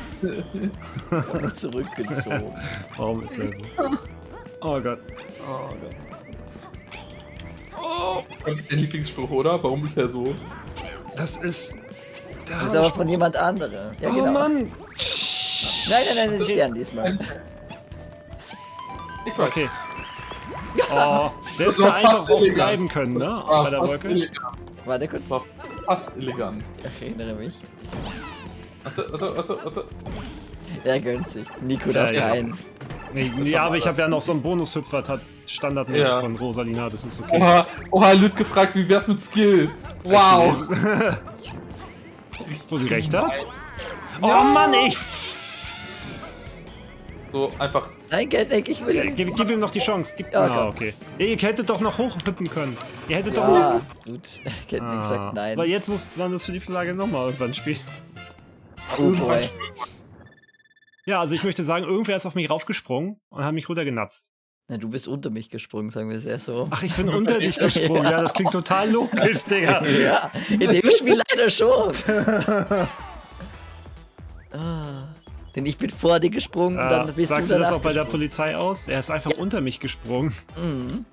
Zurückgezogen. Warum ist er so? Oh Gott. Oh Gott. Das ist dein Lieblingsspruch, oder? Warum ist er so? Das ist... Das ist aber von jemand anderem. Ja, genau. Oh Mann. Nein, das ist Stern diesmal. Ich weiß. Okay. Oh, der Das ist war da einfach fast auch illegal. bleiben können, ne? War Bei der fast Wolke. elegant. Warte kurz. Das war fast elegant. Ich erinnere mich. Warte. Er gönnt sich. Nico Ja, darf ja. rein. Nee, aber ich habe ja noch so einen Bonushüpfer, hat standardmäßig Ja. von Rosalina, das ist okay. Oha, Lüt gefragt, wie wär's mit Skill? Wow. Wo sie recht hat? gemein. Oh Mann, ich... So, einfach. Nein, Getnik, ich will es. Gib ihm noch die Chance. Ja, Ah, komm. okay. Ihr hättet doch noch hochhüppen können. Ihr hättet doch Ja, noch... gut. Getnik Ah, sagt nein. aber jetzt muss man das für die Flagge nochmal irgendwann spielen. Oh boy. Ja, also ich möchte sagen, irgendwer ist auf mich raufgesprungen und hat mich runtergenatzt. Na, du bist unter mich gesprungen, sagen wir es eher so. Ach, ich bin unter dich gesprungen. Ja, das klingt total logisch, Digga. Ja, in dem Spiel leider schon. Denn ich bin vor dir gesprungen und dann bist Sagst du du das danach auch bei der gesprungen. Polizei aus? Er ist einfach unter mich gesprungen. Mhm.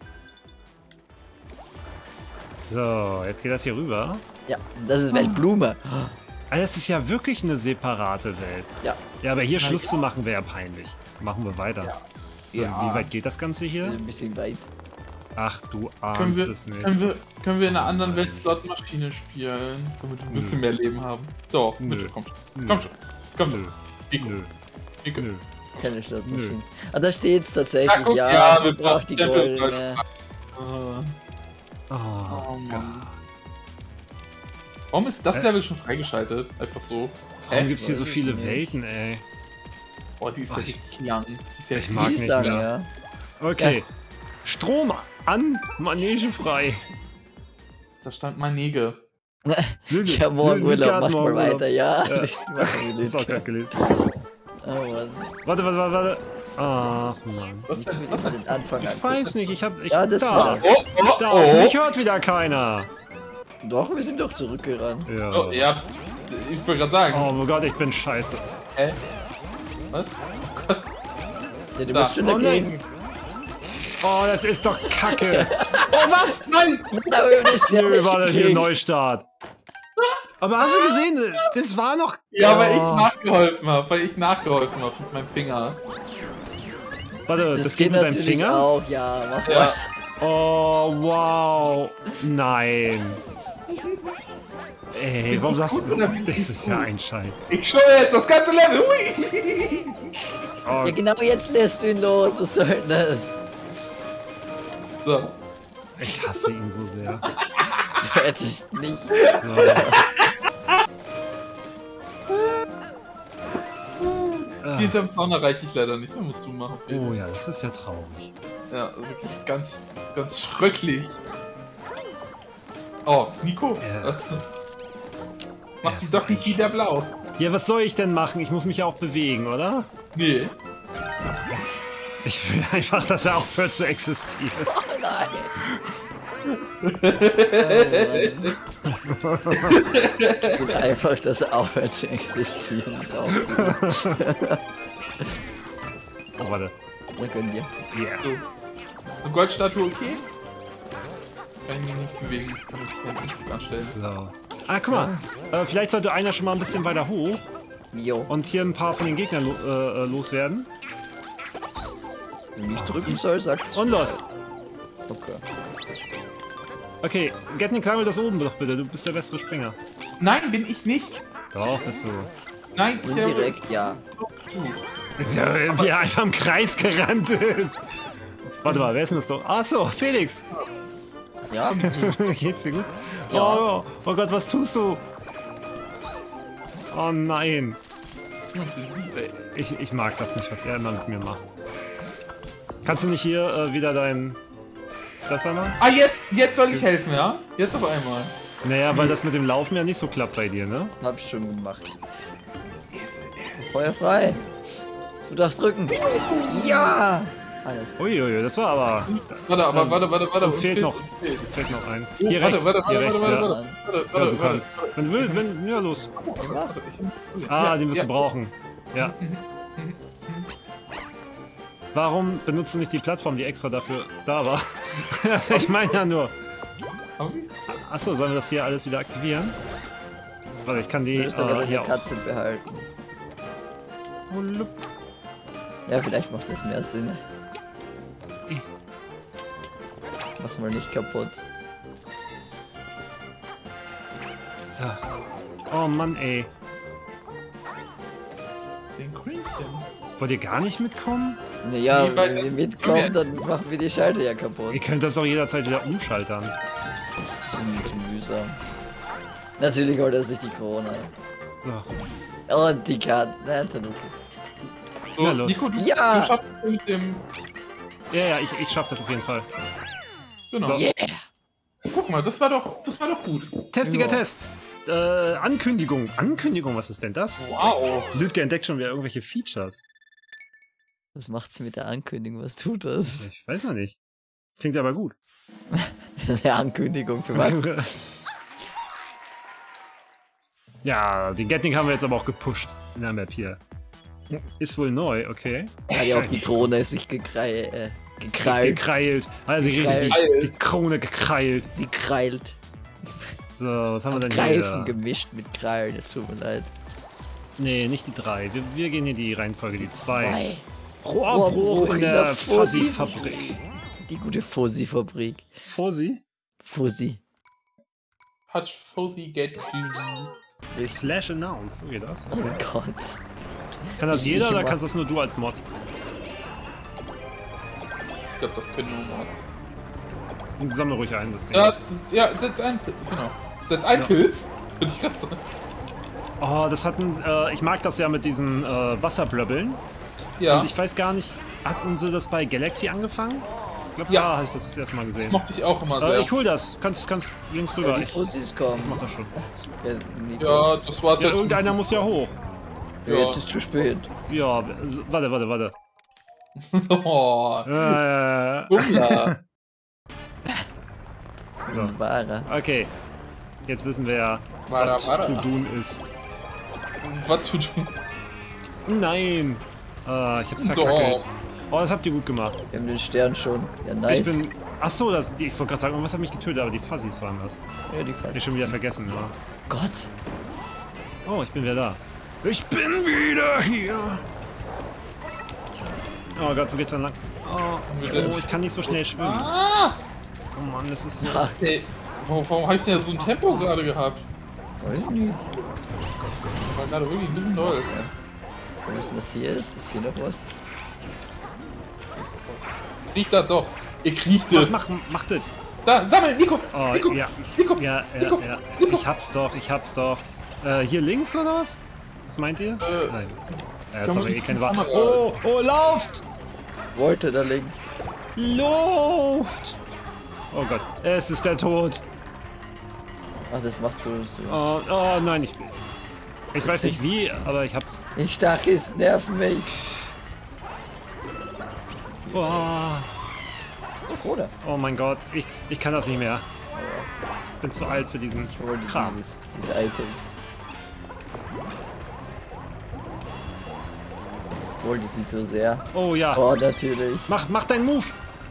So, jetzt geht das hier rüber. Ja, das ist Weltblume. Also das ist ja wirklich eine separate Welt. Ja, Ja, aber hier Schluss zu machen wäre peinlich. Machen wir weiter. So, Ja. wie weit geht das Ganze hier? ein bisschen weit. Ach, du Können ahnst wir, es nicht. können wir in einer anderen Welt Slotmaschine spielen, damit wir ein bisschen mehr Leben haben? So, Nö. bitte, komm schon. Nö. Komm schon. Komm Nö, schon. Nico. nö, Nico. nö. Keine Stadtmaschine. Ah, da steht's tatsächlich. Ja, guck, Ja, ja, wir wir brauchen die brauchen- goldene. Oh, Oh Gott. Mann. Warum ist das Level schon freigeschaltet? Einfach so. Warum gibt's hier so weiß ich viele nicht. Welten, ey? Oh, die ist ja Oh, ich- richtig lang. Die ist ja ich richtig mag Die ist nicht lang, mehr. ja. Okay. Strom an, Manege frei. Da stand Manege. Ich hab morgen Lütke Urlaub, hat mach morgen mal Urlaub. weiter, ja. Ja. Machen wir Das ist auch Lütke. gerade gelesen. Oh Mann. Warte. Ach Mann. Was denn? Mit Was denn? den Anfang Ich weiß nicht, ich hab... Ja, das da. war... Da, auf mich hört wieder keiner. Doch, wir sind doch zurückgerannt. Ja. Oh, ja, ich wollte gerade sagen. Oh mein Gott, ich bin scheiße. Hä? Was? Oh Gott. Ja, du Da. musst schon Oh, dagegen. Oh, das ist doch Kacke. Oh, was? Nein! Nö, war das hier ein Neustart. Aber hast du gesehen, das war noch... Ja, weil ich Oh. nachgeholfen habe, mit meinem Finger. Warte, das geht mit deinem natürlich Finger? auch, ja. Mach mal. Ja. Oh, wow. Nein. Ey, warum sagst du... Das ist ja ein Scheiß. Ich steuere jetzt das ganze Level. Hui. Oh, Ja, genau jetzt lässt du ihn los, was soll das? So. ich hasse ihn so sehr. Du hättest nicht. Die hinterm Zaun erreiche ich leider nicht. Da musst du machen. Oh ja, das ist ja traurig. Ja, wirklich ganz, ganz schrecklich. Oh, Nico. Ja. Mach die doch nicht wieder blau. Ja, was soll ich denn machen? Ich muss mich ja auch bewegen, oder? Nee. Ich will einfach, dass er aufhört zu existieren. Oh nein. Ich will einfach, dass er aufhört zu existieren. Ist auch gut. Oh, warte. Na, gönn dir. Yeah. So. Eine Goldstatue okay? Kann ich mich nicht bewegen. Kann ich nicht anstellen. So. Ah, guck mal. Vielleicht sollte einer schon mal ein bisschen weiter hoch Jo. und hier ein paar von den Gegnern loswerden. Wenn ich drücken soll, sagt's. Und los. Okay. Okay, Getnik, sag mir das oben doch bitte. Du bist der bessere Springer. Nein, bin ich nicht. Doch, bist du. Nein, ich habe... Indirekt, ja. Ist ja, wie er einfach im Kreis gerannt ist. Warte mal, wer ist denn das doch? Ach so, Felix. Ja? Geht's dir gut? Ja. Oh, oh Gott, was tust du? Oh nein. Ich mag das nicht, was er immer mit mir macht. Kannst du nicht hier wieder dein... Das da machen? Ah, jetzt soll ich helfen, ja? Jetzt auf einmal. Naja, weil das mit dem Laufen ja nicht so klappt bei dir, ne? Hab ich schon gemacht. Feuer frei. Du darfst drücken. Ja! Alles. Uiuiui, das war aber... Warte, aber warte. Uns fehlt noch. uns fehlt. Es fehlt noch ein. Oh, Hier warte, rechts, warte, hier warte, rechts, warte, ja. warte. Ja, du kannst. Wenn du willst, wenn... Ja, los. Warte, Ah, den wirst du brauchen. Ja. Warum benutzt du nicht die Plattform, die extra dafür da war? Ich meine ja nur... Achso, sollen wir das hier alles wieder aktivieren? Warte, ich kann die Du musst aber hier deine auch... Katze behalten. Ja, vielleicht macht das mehr Sinn. Mach's mal nicht kaputt. So. Oh Mann, ey. Den Queenchen. Wollt ihr gar nicht mitkommen? Naja, Nee, weil wenn wir das- mitkommen, dann machen wir die Schalter ja kaputt. Ihr könnt das auch jederzeit wieder umschaltern. Das ist mir zu mühsam. Natürlich holt er sich die Krone. So. Und die Karte. Nein, Tanuki. So, Na, los. Nico, du Ja! schaffst es mit dem... Ja, ich schaff das auf jeden Fall. Genau. Yeah! Guck mal, das war doch gut. Testiger Ja. Test. Ankündigung. Ankündigung, was ist denn das? Wow. Lüdke entdeckt schon wieder irgendwelche Features. Was macht's mit der Ankündigung? Was tut das? Ich weiß noch nicht. Klingt aber gut. Eine Ankündigung für was? Ja, den Getting haben wir jetzt aber auch gepusht in der Map hier. Ist wohl neu, okay. Hat ja auch die Krone sich gekrallt. Gekreilt. Also richtig die Krone gekreilt. Die krallt. So, was haben wir denn Greifen hier? gemischt mit Krallen, es tut mir leid. Nee, nicht die 3. Wir gehen hier die Reihenfolge, die 2. Zwei. Rohrbruch in der Fuzzy-Fabrik. Die gute Fuzzy-Fabrik. Fuzzy? Fuzzy. Touch Fuzzy Get Fuzzy. Slash Announce. So geht das. Oh Okay. Gott. Kann das Ich jeder oder mach- kannst das nur du als Mod? Ich glaube, das können nur Mods. Sammle ruhig ein, das Ding. Ja, setz ein Pilz. Genau. Setz ein Ja. Pilz. Würde ich gerade sagen. Oh, das hatten. Ich mag das ja mit diesen Wasserblöbbeln. Ja. Und ich weiß gar nicht, hatten sie das bei Galaxy angefangen? Ich glaube, Ja. ja, habe ich das erste Mal gesehen. Mochte ich auch immer sehr. Ich hol das. Kannst links rüber. Die Ich Fuzzys kommen. mach das schon. Ja, Nico. Ja, das war's Ja, jetzt. irgendeiner muss ja hoch. Ja, jetzt ist zu spät. Ja, warte. Oh, Bummler. So. Wahre. Okay. Jetzt wissen wir ja, Wara, was wara. to tun ist. Was zu tun? Nein! Ich hab's Doch. verkackelt. Oh, das habt ihr gut gemacht. Wir haben den Stern schon. Ja, nice. Ich bin. Achso, ich wollte gerade sagen, was hat mich getötet, aber die Fuzzies waren das. Ja, die Hab fast. ich schon wieder vergessen, ja. Gott. Oh, ich bin wieder da. Ich bin wieder hier! Oh Gott, wo geht's dann lang? Oh, ich kann nicht so schnell schwimmen. Ah! Oh Mann, das ist so. Ach, Ey, warum habe ich denn so ein Tempo gerade gehabt? weiß nicht. Das war gerade wirklich ein bisschen doll. Wir wissen, was hier ist. Ist hier noch was? Riecht das doch. Ihr kriecht es. Mach das! Da, sammel, Nico! Oh, Nico! ja. Nico! Ja, Nico! ja. Nico! Ich hab's doch. Hier links oder was? Was meint ihr? Nein. Ja, da sorry, muss keine ich Wahl. die Kamera- Oh, lauft! Wollte da links. Lauft! Oh Gott, es ist der Tod. Ach, das macht so. Oh nein, ich weiß nicht wie, aber ich hab's. Die Stachis nerven mich. Oh, Oder? oh mein Gott, ich kann das nicht mehr. Bin zu alt für diesen Ich wollte Kram. diese Items. Wollte sie so sehr. Oh ja, Oh, natürlich. mach deinen Move.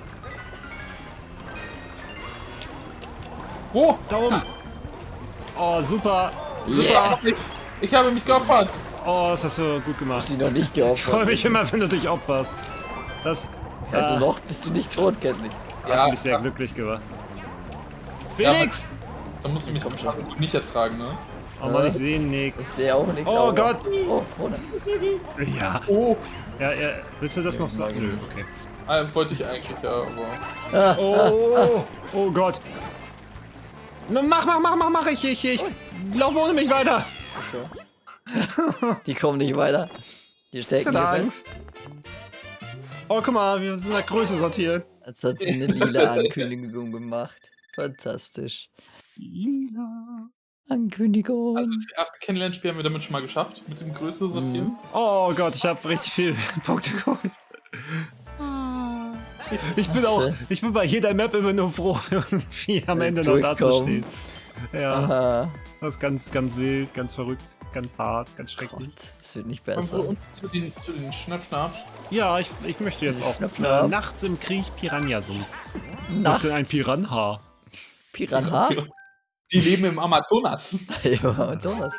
Wo? Da oben. Oh, super. Yeah. Ich habe mich geopfert. Oh, das hast du gut gemacht. Die noch nicht Ich freue geopfert. mich immer, wenn du dich opferst. Das Also noch bist du nicht tot, Kenny. hast du mich sehr glücklich gemacht. Felix! Da musst du mich nicht ertragen, ne? Oh Mann, ich sehe Ich nichts. sehe auch nichts. Oh Gott! Oh, Krone. Ja. Oh, Ja, willst du das noch sagen? Nö, okay. wollte ich eigentlich, ja, aber... Oh Gott. Na, mach, ich laufe ohne mich weiter. Die kommen nicht weiter. Die stecken Keine hier Angst. fest. Oh, guck mal, wir sind nach Größe sortiert. Jetzt hat sie eine lila Ankündigung gemacht. Fantastisch. Lila. Ankündigung. Also das erste Kennenlernspiel haben wir damit schon mal geschafft, mit dem Größe sortieren. Oh Gott, ich habe richtig viel Punkte geholt. Ich bin bei jeder Map immer nur froh, irgendwie am Ende noch da zu stehen. Ja, Aha. das ist ganz wild, ganz verrückt, ganz hart, ganz schrecklich. Gott, es wird nicht Und besser. zu den Schnapp. Ja, ich möchte jetzt auch Schnapp, schnapp. nachts im Krieg Piranha-Sumpf. Was ist Nachts. denn ein Piranha? Piranha? Die leben im Amazonas. Ja, und sowas.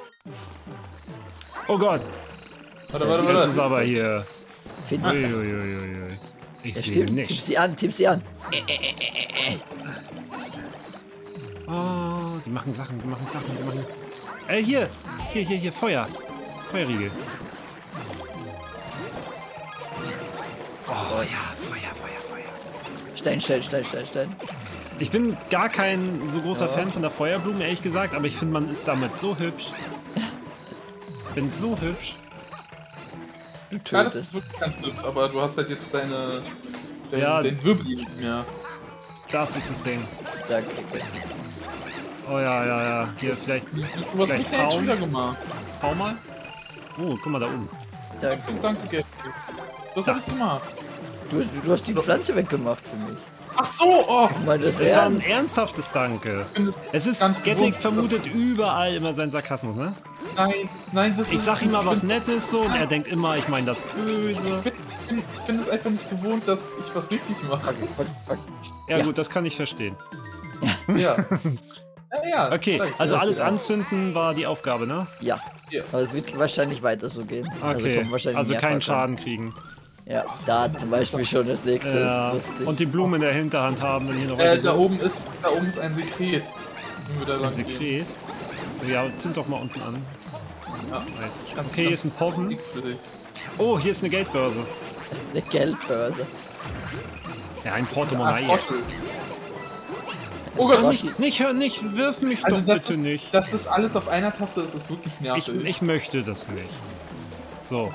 Oh Gott, Warte. jetzt ist aber hier. Findest du? Uiuiuiui. Ich Ja, sehe stimmt. Tipp nichts. sie an, tipp sie an. Oh, die machen Sachen. Hier, Feuer. Feuerriegel. Oh ja, Feuer. Stein. Ich bin gar kein so großer Fan von der Feuerblume, ehrlich gesagt, aber ich finde, man ist damit so hübsch. Bin so hübsch. Du Ja, das tötest. ist wirklich ganz hübsch, aber du hast halt jetzt Ja. den Wirbel nicht mehr. Das ist das Ding. Danke. Oh ja. Hier, vielleicht Du hast Gleich nicht jetzt Traum. wieder gemacht. hau mal. Oh, guck mal da oben. Danke. Danke, Gary. Das hab ich gemacht. Du hast die Pflanze weggemacht für mich. Ach so, oh! Ich meine, das Das war ein ernst. ernsthaftes Danke. Ich finde Es ist, ganz Getnik bewusst, vermutet überall immer seinen Sarkasmus, ne? Nein, das ist... Ich sag ihm mal was Nettes so und er denkt immer, ich meine das Böse. Ich bin es einfach nicht gewohnt, dass ich was richtig mache. Fuck. Ja Ja. gut, das kann ich verstehen. Ja. Ja, Okay, sag ich. also Ja, alles ja. anzünden war die Aufgabe, ne? Ja. Ja. Aber es wird wahrscheinlich weiter so gehen. Okay, kommen wahrscheinlich also mehr keinen Vorkommen. Schaden kriegen. Ja, da zum Beispiel schon das nächste Ja. ist lustig. Und die Blume in der Hinterhand haben, wenn hier noch welche Da sind. oben ist ein Sekret. Wenn wir da Ein lang gehen. Sekret. Ja, zünd doch mal unten an. Ja. Nice. Ganz- Okay, hier ist ein ganz Poffen. dickflüssig. Oh, hier ist eine Geldbörse. Eine Geldbörse. Ja, ein Ah, Portemonnaie. Froschel. Oh Gott, Nicht, wirf mich also doch das bitte ist, nicht. dass das alles auf einer Tasse ist, ist wirklich nervig. Ich möchte das nicht. So.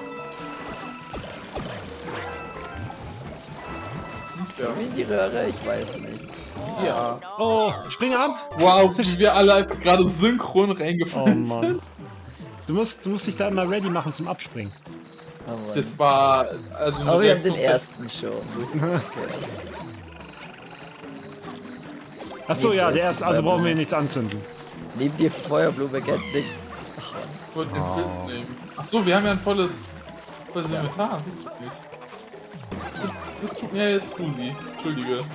Ja. Wie in die Röhre, ich weiß nicht. Ja. Oh, spring ab! Wow, wie wir alle einfach gerade synchron Oh reingefallen Mann. sind. Du musst dich da immer ready machen zum Abspringen. Oh Mann. Das war also eine Aber wir haben den Reaktion- ersten schon. Okay. Achso, Nee, ja, der der ist ist, also brauchen wir Feuerblume. nichts anzünden. Neben dir Feuerblume, Gatling. Ich wollte den Pilz nehmen. Achso, wir haben ja ein volles Inventar. Das ist nicht. Das tut mir jetzt Fusi. Entschuldige.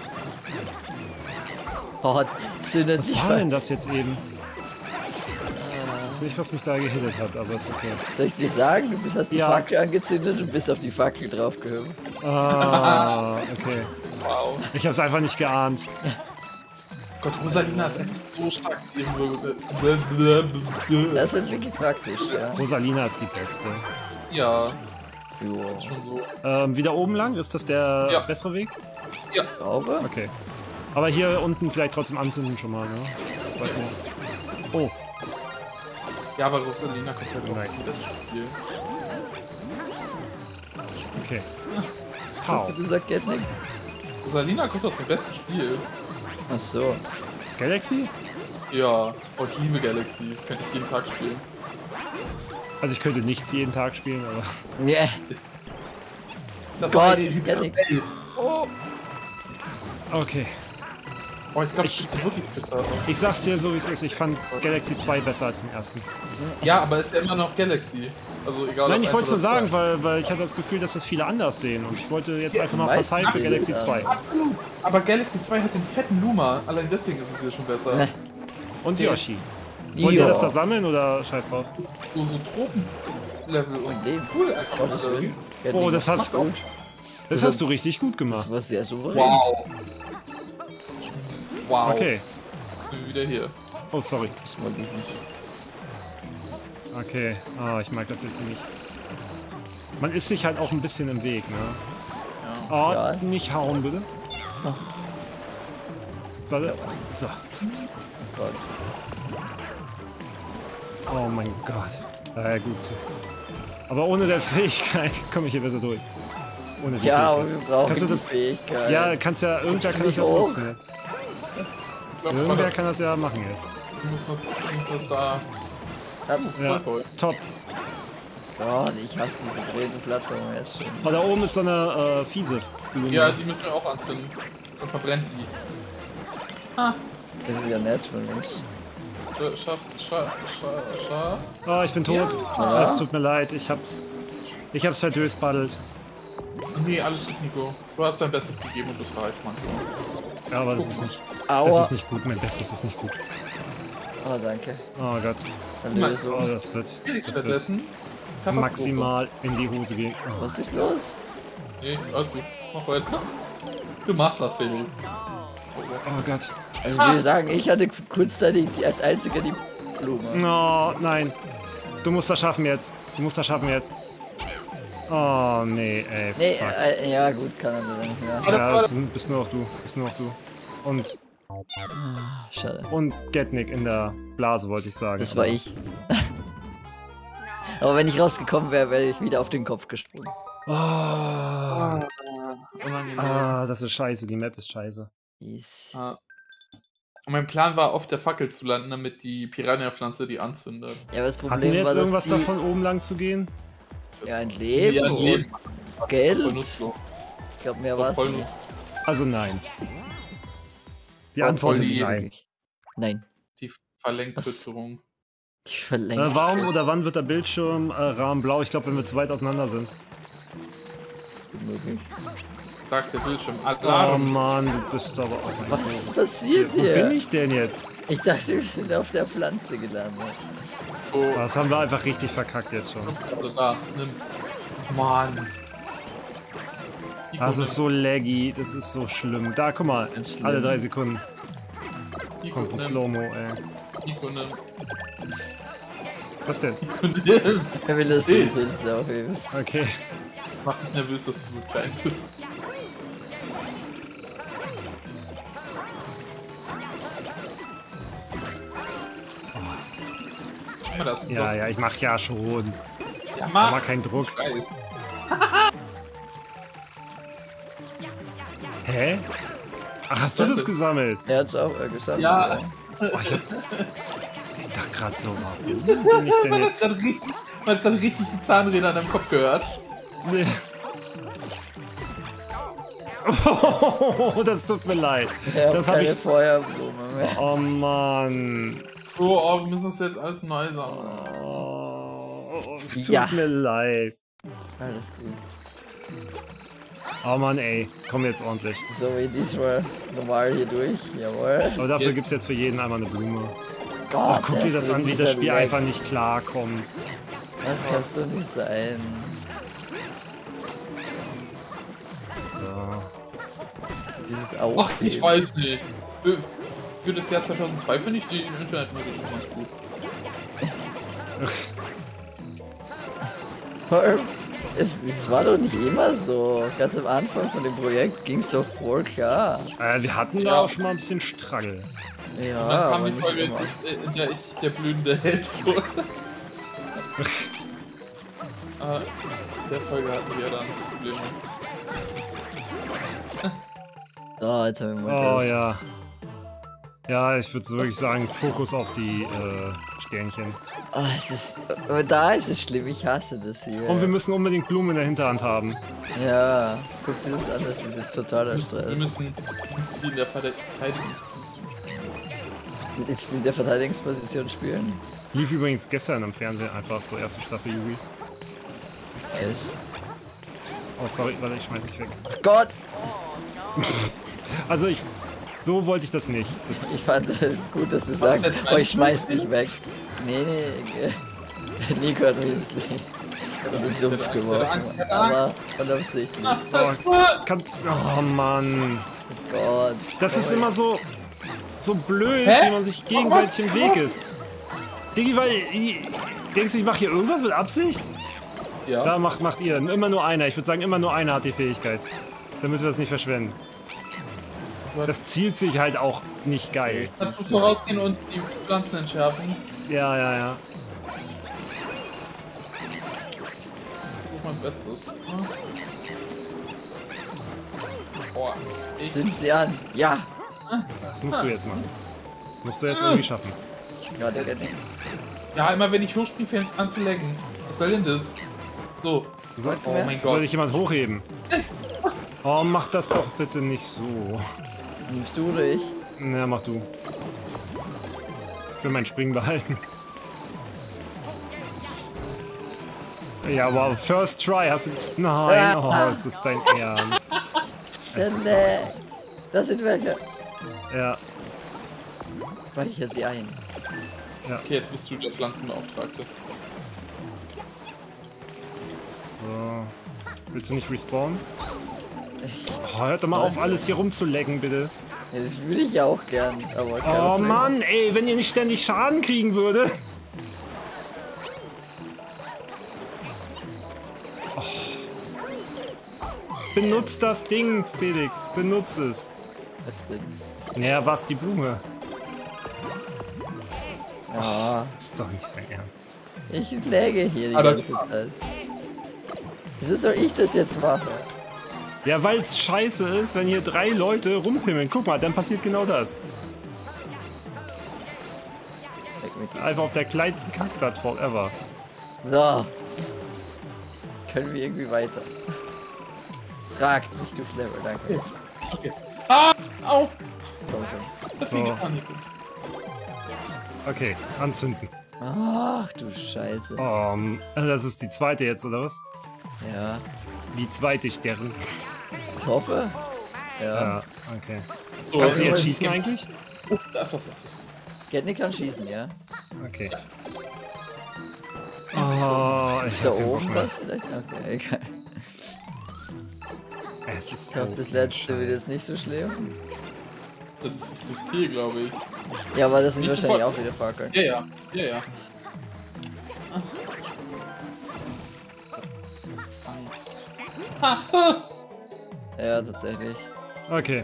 Oh, zündet Was sich war mal. denn das jetzt eben? Das ist nicht, was mich da gehittet hat, aber ist okay. Soll ich dir sagen? Du hast die Ja. Fackel angezündet und bist auf die Fackel draufgehüpft. Ah, okay. Wow. Ich hab's einfach nicht geahnt. Gott, Rosalina ist einfach so stark. Das wird wirklich praktisch, ja. Rosalina ist die Beste. Ja, Jo. schon so. Wieder oben lang? Ist das der Ja. bessere Weg? Ja, Sauber? Okay. Aber hier unten vielleicht trotzdem anzünden schon mal, ne? Weiß nicht. Oh, ja, aber Rosalina kommt halt auch Nice. das Spiel. okay. Was hast du Pow. gesagt, Gatling? Rosalina kommt aus dem besten Spiel. Ach so. Galaxy? Ja, oh, ich liebe Galaxy. Das könnte ich jeden Tag spielen. Also ich könnte nichts jeden Tag spielen, aber... Yeah. Das Gott, war die Gatling. Okay. Oh, ich glaube, ich sieht wirklich besser aus. Ich sag's dir so, wie es ist. Ich fand Galaxy 2 besser als den ersten. Ja, aber es ist ja immer noch Galaxy. Also egal. Nein, ob ich wollte es nur eins oder sagen, zwei. weil ich hatte das Gefühl, dass das viele anders sehen. Und ich wollte jetzt einfach mal ein paar meisten Zeit für sehen Galaxy das 2. Absolut. Aber Galaxy 2 hat den fetten Luma. Allein deswegen ist es hier schon besser. Und Yoshi. Wollt ihr Ja. das da sammeln oder scheiß drauf? So Tropenlevel und Leben. cool einfach Gottes alles. Willen. Oh, das hast, Macht's auch. das hast du richtig gut Das gemacht. war sehr souverän. Wow. Wow. Okay. Sind wir wieder hier. Oh, sorry. Das mag ich nicht. Okay. Ah, ich mag das jetzt nicht. Man ist sich halt auch ein bisschen im Weg, ne? Oh, Ja. nicht hauen, bitte. Oh. Warte. So. Gott. Oh mein Gott. Ja, gut. Aber ohne der Fähigkeit komme ich hier besser durch. Ohne die Ja, aber Fähigkeit. wir brauchen Kannst du die das- Fähigkeit. Ja, kannst ja, irgendwer kann das ja mich hoch? benutzen. Ich glaub, Irgendwer warte, kann das ja machen jetzt. wir müssen das da. Hab's. Ja, Voll. top. Gott, ich hasse diese drehende Plattform jetzt schon. Oh, da oben ist so eine fiese Blume. Ja, die müssen wir auch anzünden. Dann verbrennt die. Ah, Das ist ja nett von uns. schaffst. Oh, ich bin tot. Ja. Es tut mir leid, ich hab's verdöst, Baddelt. Nee, alles gut, Nico. Du hast dein Bestes gegeben und das reicht manchmal. Ja, aber das ist Aua. nicht gut. Mein Bestes ist nicht gut. Oh, danke. Oh Gott. Eine Mann. Oh, Lösung. das wird Stattdessen Katastrophe. maximal in die Hose gehen. Oh. Was ist los? Nichts, alles gut. Mach weiter. Du machst das, Felix. Oh Gott. Also ich will sagen, ich hatte kurzzeitig als einziger die Blume. Oh, nein. Du musst das schaffen jetzt. Oh, nee, ey. Nee, Fuck. ja gut, kann er sein. Ja. Ja, bist nur noch du. Und Schade. Gatnik in der Blase, wollte ich sagen. Das war ich. Aber wenn ich rausgekommen wäre, wäre ich wieder auf den Kopf gesprungen. Oh, Unangenehm. das ist scheiße. Die Map ist scheiße. Yes. Ah. Und mein Plan war, auf der Fackel zu landen, damit die Piranha-Pflanze die anzündet. Ja, aber das Hatten Problem wir war, jetzt dass irgendwas die... davon, oben lang zu gehen? Ja, ein Leben, Ja, ein Leben. und Geld. Voll nutzlos. Ich glaube, mehr war es Voll nicht. Also nein. Die Voll Antwort ist die- nein. Nein. Die Verlängerung. Die verlängert. Warum oder wann wird der Bildschirmrahmen blau? Ich glaube, wenn wir zu weit auseinander sind. Möglich. Sagt der Bildschirm. Oh Alarm. Mann, du bist aber auch ein Was Idiot. passiert Wo bin hier? ich denn jetzt? Ich dachte, wir sind auf der Pflanze gelandet. Oh, Das haben wir einfach richtig verkackt jetzt schon. also da. Nimm. Mann. Nico, Das nimm. ist so laggy, das ist so schlimm. Da, guck mal, Ganz schlimm. alle 3 Sekunden Nico, kommt ein nimm. Slow-Mo, ey. Nico, nimm. Was denn? Nimm. Er will, dass du Hey. Pilze aufhebst. Okay. Mach mich nervös, dass du so klein bist. Guck mal das. Ja, ja, ich mach ja schon. Ja, Aber mach. kein Druck. Geil. Hä? Ach, hast du Was das ist? gesammelt? Er hat's auch gesagt. Ja. Oh, ich dachte gerade so, warum bin ich denn Man hat jetzt... gerade richtig die Zahnräder an deinem Kopf gehört. Nee. Oh, das tut mir leid. Ich hab Das habe keine ich. Feuerblume mehr. Oh Mann. So, oh, wir müssen das jetzt alles neu sammeln. Oh, es tut Ja. mir leid. Alles gut. Oh Mann, ey. Komm jetzt ordentlich. So wie diesmal normal hier durch. Jawohl. Aber dafür Ja. gibt es jetzt für jeden einmal eine Blume. Gott, Oh, guck dir das an, wie das dieser Spiel Lag. einfach nicht klarkommt. Das kannst du nicht sein. So. Dieses Ach, Aufheben. ich weiß nicht. Für das Jahr 2002 finde ich die Internetmodus schon ganz gut. Es war doch nicht immer so. Ganz am Anfang von dem Projekt ging es doch voll klar. Wir hatten da Ja. auch schon mal ein bisschen Struggle. Ja, Und dann kam aber die nicht Folge, immer. in der ich der blühende Held wurde. Der Folge hatten wir dann Probleme. So, jetzt haben wir mal Oh das. ja. Ja, ich würde wirklich sagen, Fokus auf die Sternchen. Oh, es ist. Aber da ist es schlimm, ich hasse das hier. Und wir müssen unbedingt Blumen in der Hinterhand haben. Ja, guck dir das an, das ist jetzt totaler Wir Stress. müssen die in der Verteidigungsposition. Ich in der Verteidigungsposition spielen. Lief übrigens gestern am Fernsehen einfach so erste Staffel Yugi. Echt? Oh, sorry, warte, ich schmeiß dich weg. Gott! Also so wollte ich das nicht. Das, Ich fand gut, dass du sagst, jetzt oh, ich schmeiß dich weg. Nee. Nico hat mich ins Sumpf geworfen. Aber unabsichtlich. oh Mann. Gott. Das ist immer so blöd, Hä? wie man sich gegenseitig im Weg ist. Diggi, denkst du, ich mache hier irgendwas mit Absicht? Ja. Da macht ihr. Immer nur einer. Ich würde sagen, immer nur einer hat die Fähigkeit. Damit wir das nicht verschwenden. Das zielt sich halt auch nicht geil. Kannst du vorausgehen und die Pflanzen entschärfen? Ja. Versuch mein Bestes. Boah, ich. Sind sie an? Ja. Das musst du jetzt machen. Musst du jetzt irgendwie schaffen. Ja, der geht nicht. Ja, immer wenn ich hochspiele, fängt es an zu laggen. Was soll denn das? So. So, Oh mein soll Gott. dich jemand hochheben? Oh, mach das doch bitte nicht so. Nimmst du dich? Na, mach du. Ich will mein Springen behalten. Ja, wow, first try hast du... Nein, oh, es ist dein Ernst. Das sind welche. Ja, Speicher sie ein. Okay, jetzt bist du der Pflanzenbeauftragte. so. Willst du nicht respawnen? Oh, hört doch mal auf, alles hier rumzulecken, bitte. Ja, das würde ich ja auch gern, aber kann Oh das nicht. Mann, ey, wenn ihr nicht ständig Schaden kriegen würde. Oh. Benutzt das Ding, Felix. Benutz es. Was denn? Naja, was, die Blume? Ja, Das ist doch nicht sein Ernst. ich läge hier die Aber- ganze Zeit. Wieso soll ich das jetzt machen? Ja, weil es scheiße ist, wenn hier 3 Leute rumpimmeln. Guck mal, dann passiert genau das. Weg mit dir. Einfach auf der kleinsten Kackplattform ever. So. Können wir irgendwie weiter? Fragt mich durchs Level, danke. Okay. Ah! Au! Komm schon. Das ging So. Panik. Okay, anzünden. Ach du Scheiße. Also das ist die zweite jetzt, oder was? Ja, Die zweite Stern. ich hoffe. Ja. Ja, okay. So, Kannst du jetzt jetzt schießen eigentlich? Oh, da ist was. Gatney kann schießen, ja. Okay. Oh, ich Ist da hab keinen Bock oben mehr. was vielleicht? Okay, egal. Es ist Ich so glaube, das letzte ein wird jetzt nicht so schlimm. Das ist das Ziel, glaube ich. Ja, aber das sind Nicht wahrscheinlich sofort. auch wieder Fackeln. Ja. Ja, tatsächlich. Okay.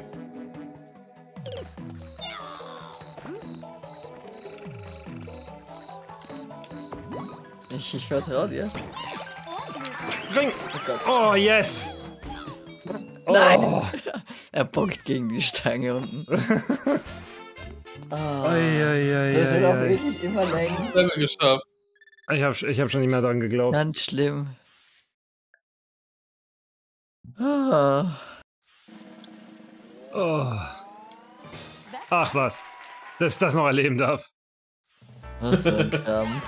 Ich vertraue dir. Ring! Oh Gott. Oh, yes! Oh. Nein! Er bockt gegen die Stange unten. Ei, ei, ei, Das wird auch ei, ei. wirklich immer länger. Level geschafft. Ich hab schon nicht mehr dran geglaubt. Ganz schlimm. Ah. Oh. Ach was, dass ich das noch erleben darf. Was für ein Krampf.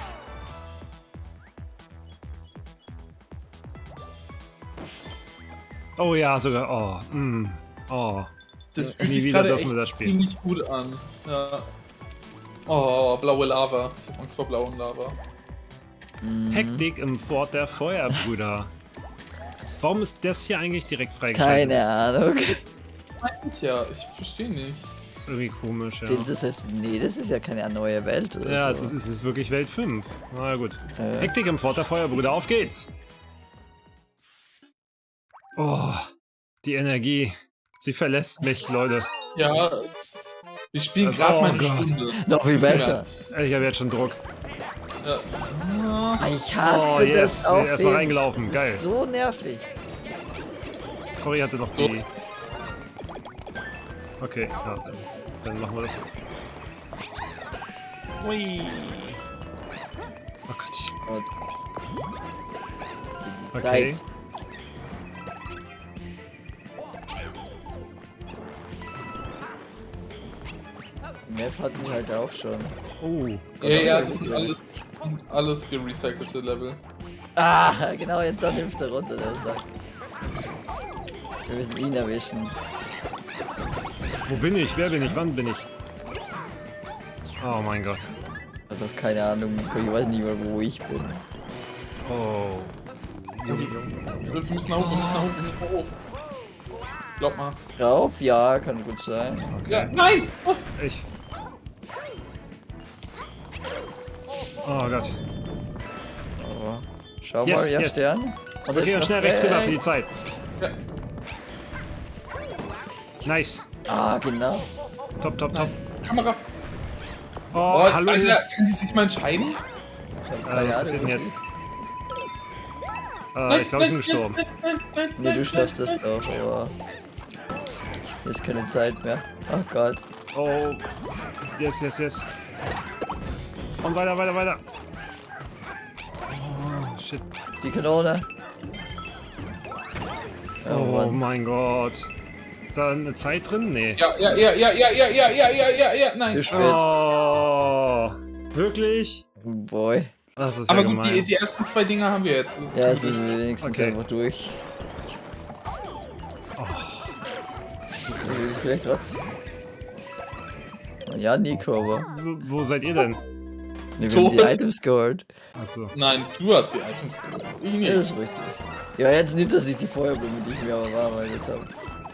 Oh ja, sogar. Oh. Oh. Das fühlt Nie sich wieder gerade dürfen wir echt das spielen. ziemlich gut an. Ja. Oh, blaue Lava. Ich hab Angst vor blauen Lava. Hektik im Fort der Feuerbrüder. Warum ist das hier eigentlich direkt freigeschaltet? Keine Ahnung. Ja, ich verstehe nicht. Das ist irgendwie komisch, ja. Sehen Sie das? Nee, das ist ja keine neue Welt oder Ja, so. es ist wirklich Welt 5. Na gut. Hektik im Fort der Feuerbrüder, auf geht's! Oh, die Energie. Sie verlässt mich, Leute. Ja, wir spielen gerade Oh mal eine Gott. Stunde. Noch viel besser. Ich habe jetzt schon Druck. Ja. Ich hasse Oh, yes. das auch. Erstmal reingelaufen. Geil. So nervig. Sorry, hatte noch die... Okay, ja, dann machen wir das. Ui. Oh Gott. Und Okay. Zeit. Map hatten wir halt auch schon. Oh. Ja, das sind alles gerecycelte Level. Ah, genau, jetzt dann hüpft er runter, der Sack. Wir müssen ihn erwischen. Wo bin ich? Wer bin ich? Wann bin ich? Oh mein Gott. Ich hab doch keine Ahnung, Nico, ich weiß nicht mal, wo ich bin. Oh. Wir müssen nach hoch, wir müssen nach hoch, wir müssen nach hoch. Glaub mal. Rauf? Ja, kann gut sein. Ja, nein! Oh. Ich. Oh Gott. Aber schau Yes, mal, ja, yes. Stern. Und Okay, und schnell rechts rüber für die Zeit. Ja. Nice. Ah, genau. Top, top, top. Kamera. Oh, Oh, hallo. Alter, kann die sich mal entscheiden? Was passiert denn jetzt? Ich glaube, ich bin gestorben. Nee, du schaffst das doch, aber... Ist keine Zeit mehr. Oh Gott. Oh. Yes, yes, yes. Und weiter, weiter, weiter. Oh, shit. Die Kanone. Oh Mann. mein Gott. Ist da eine Zeit drin? Nee. Ja, nein. Zu spät. Oh. Wirklich? Boy. Das ist Aber ja gut, gemein. die ersten zwei Dinger haben wir jetzt. Das ist Ja, gut. sind wir wenigstens Okay. einfach durch. Vielleicht was? Ja, Nico, aber... Wo seid ihr denn? Nee, wir haben die Tot. Items geholt. Oh, Achso. Nein, du hast die Items geholt. Ich Ja, nicht. das ist richtig. Ja, jetzt nicht, dass ich die Feuerblume, die ich mir aber bearbeitet habe.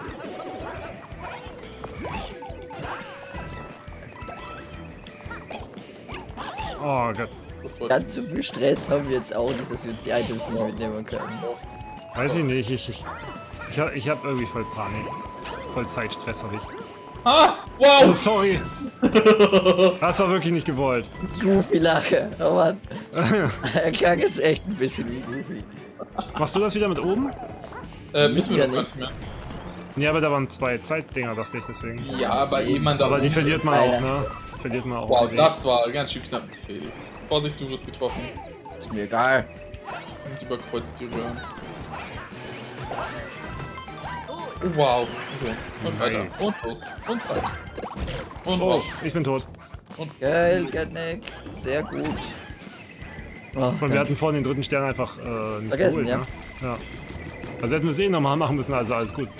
Oh Gott. Das wollte Ganz so viel Stress haben wir jetzt auch nicht, dass wir uns die Items nicht mitnehmen können. Weiß ich nicht. Ich hab irgendwie voll Panik. Voll Zeitstress habe ich. Ah, Oh, wow! sorry. Das war wirklich nicht gewollt. Goofy Lache, oh Mann. Er klang jetzt echt ein bisschen wie Goofy. Machst du das wieder mit oben? Müssen wir ja doch nicht. nicht mehr. Nee, aber da waren 2 Zeitdinger, dachte ich deswegen. Ja, aber jemand da Aber die oben verliert ist- man auch, Alter. ne? Verliert man auch. Wow, irgendwie. das war ganz schön knapp, Felix. Vorsicht, du wirst getroffen. Ist mir egal. Und überkreuzt die Röhren. Oh, wow. Okay. Und weiter. Nice. Und los. Und Zeit. Und Oh, raus. ich bin tot. Geil, Gatnik. Sehr gut. Oh, Und wir danke. hatten vorhin den dritten Stern einfach nicht Vergessen, geholt, ne? Ja. Also hätten wir es eh nochmal machen müssen, also alles gut.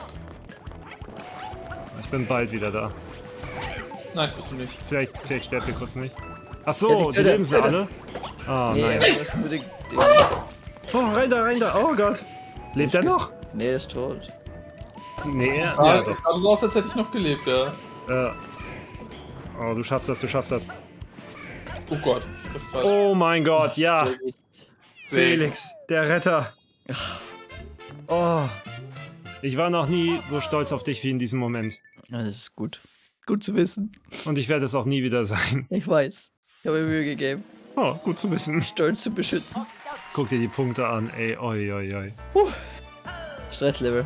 Ich bin bald wieder da. Nein, bist du nicht. Vielleicht sterbt ihr kurz nicht. Ach Ja, so, die die leben sie Töte. alle? Ah, Nee, nein. du musst nur den... Oh, rein da. Oh Gott. Lebt er noch? Nee, er ist tot. Nee, Ja, ja, doch. aber so aus, als hätte ich noch gelebt, ja. Oh, du schaffst das, du schaffst das. Oh Gott. Das war Oh mein Gott, ja. Echt. Felix, der Retter. Oh. Ich war noch nie so stolz auf dich wie in diesem Moment. Ja, das ist gut. Gut zu wissen. Und ich werde es auch nie wieder sein. Ich weiß. Ich habe mir Mühe gegeben, Oh, gut zu wissen. Stolz zu beschützen. Guck dir die Punkte an, ey. Oi, oi, oi. Stresslevel.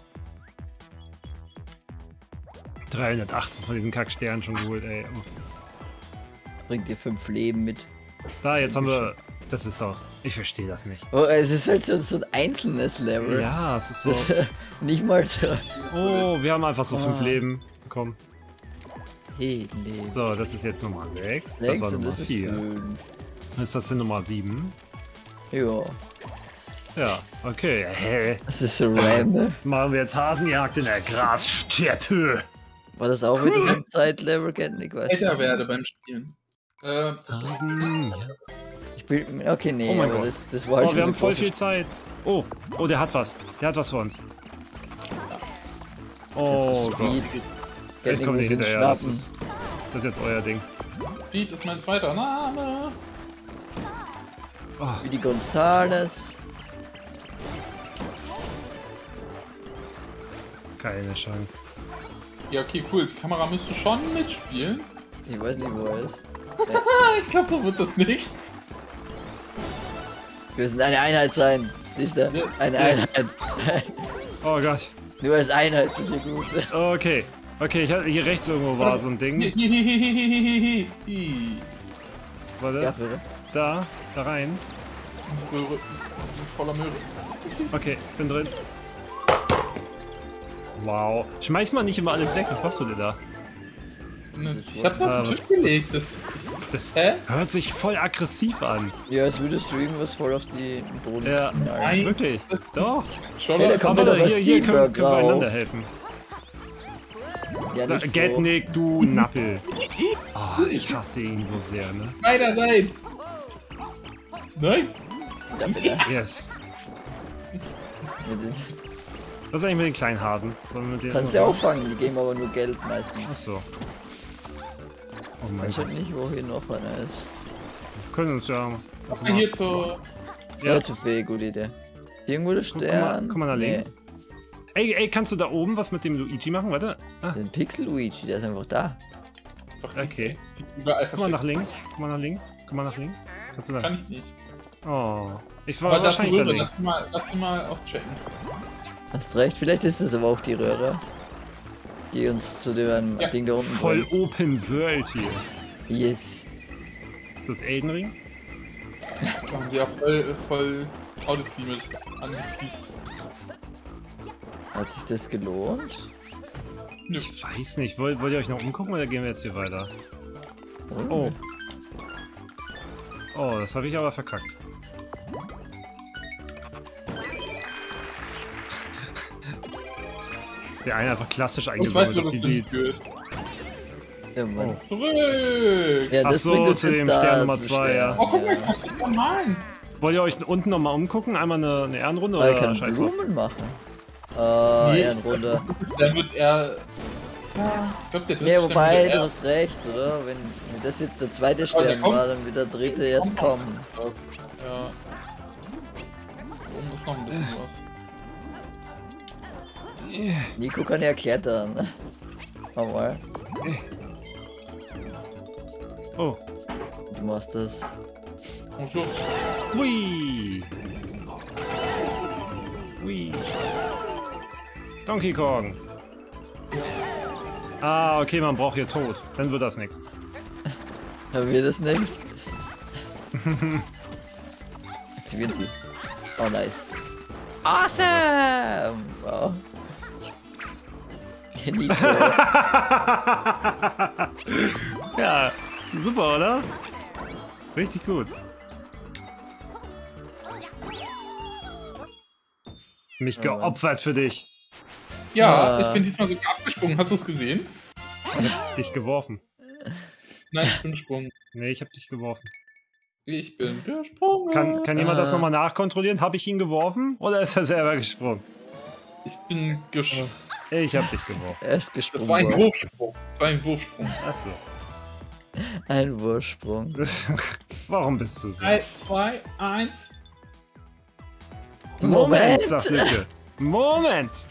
318 von diesen Kacksternen schon geholt, ey. Bringt dir 5 Leben mit. Da, jetzt haben wir Das ist doch... Ich verstehe das nicht. Oh, es ist halt so ein einzelnes Level. Ja, es ist so... Das, nicht mal so. Oh, wir haben einfach so 5 Leben bekommen. Hey, nee. So, das ist jetzt Nummer 6. Das 6 war und Nummer das ist 4. 5. Ist das denn Nummer 7? Ja. Ja, okay. Hä? Das ist so random. Machen wir jetzt Hasenjagd in der Grassteppe. War das auch wieder so ein Zeitlevel? Ich weiß Älter nicht. werde beim Spielen. Hasen, ja. Ich bin. Okay, nee, Oh mein aber Gott. das war halt Oh, so wir eine haben voll große viel Zeit. Oh, oh, der hat was. Der hat was für uns. Das ist Oh so Gott. Speed. Ich Gatling komme muss nicht ihn hinterher. Das schnappen. ist jetzt euer Ding. Speed ist mein zweiter Name. Oh, Wie die Gonzales. keine Chance. Ja, okay, cool. Die Kamera müsste schon mitspielen. Ich weiß nicht, wo er ist. Ich glaube, so wird das nicht. Wir müssen eine Einheit sein. Siehst du? Eine Yes. Einheit. Oh Gott. Nur als Einheit sind wir gut. Okay. Okay, hier rechts irgendwo war so ein Ding. Warte. Ja, für. Da rein. Möhre. Voller Möhre. Okay, bin drin. Wow. Schmeiß mal nicht immer alles weg. Was machst du denn da? Ich hab da auf den Tisch gelegt. Das Hä? hört sich voll aggressiv an. Ja, als würdest du irgendwas voll auf den Boden. Ja, knallen. Nein. wirklich. Doch. Schon Hey, da mal. kommt Aber wieder was hier können Teamwork wir einander drauf. helfen. Ja, nicht so. Getnik, du Nappel. Oh, ich hasse ihn so sehr, ne? Weiter sein. Nein. Ja, bitte. Yes. Ja, das Was ist eigentlich mit den kleinen Hasen? Sollen wir mit denen kannst du noch- auch fangen, die geben aber nur Geld meistens. Achso. Oh mein Ich Gott. weiß nicht, wo hier noch einer ist. Können uns ja. Hier zur. Ja, Ja. zu viel, gute Idee. Irgendwo der Guck mal, Stern. guck mal nach links. Ey, kannst du da oben was mit dem Luigi machen? Warte. Ah, Den Pixel Luigi, der ist einfach da. okay. Überall Guck mal nach versteckt. links. Guck mal nach links. Guck mal nach links. Kannst du da? Kann ich nicht. Oh. Ich war Aber das wahrscheinlich da Röhre, links. lass die mal auschecken. Hast recht, vielleicht ist das aber auch die Röhre. Die uns zu dem Ja, Ding da unten Voll bringt. Open World hier. Yes. Ist das Elden Ring? Da haben sie ja voll Odyssey mit angeteased. Hat sich das gelohnt? Nö. Ich weiß nicht. Wollt ihr euch noch umgucken oder gehen wir jetzt hier weiter? Oh. Oh, das habe ich aber verkackt. Der eine einfach klassisch Ich weiß, eingesammelt wo auf das die hinführt. Ja, Mann. Oh. Zurück! Ja, Ach das so, bringt uns zu jetzt dem da Stern Nummer zum 2, Stern. ja. Oh, guck mal, ich kann nicht normal. Wollt ihr euch unten nochmal umgucken? Einmal eine Ehrenrunde Aber oder er kann scheiß drauf? Blumen machen. Nee. Ehrenrunde. Dann wird er. Ja, ich glaube, der dritte Ja, Stern wobei, wird du er- hast recht, oder? Wenn das jetzt der zweite der Stern kommt. war, dann wird der dritte erst kommen. Ja. Oben ist noch ein bisschen was. Nico kann ja klettern. Schau mal, Oh. du machst das. Bonjour. Hui. Hui. Donkey Kong. Ah, okay, man braucht hier Tod. Dann wird das nichts. Haben wir das nichts? Aktivieren sie. Oh, nice. Awesome! Wow. Der Nico. Ja, super, oder? Richtig gut. Mich geopfert für dich. Ja, Ah. ich bin diesmal sogar abgesprungen. Hast du es gesehen? Dich geworfen. Nein, ich bin gesprungen. Nee, ich hab dich geworfen. Ich bin gesprungen. Kann jemand das nochmal nachkontrollieren? Habe ich ihn geworfen oder ist er selber gesprungen? Ich bin gesprungen. Ich hab dich geworfen. Er ist Das gesprungen. war ein Wurfsprung. Das war ein Wurfsprung. Achso. Ein Wurfsprung. Warum bist du so? 3, 2, 1. Moment, sagt Lücke. Moment!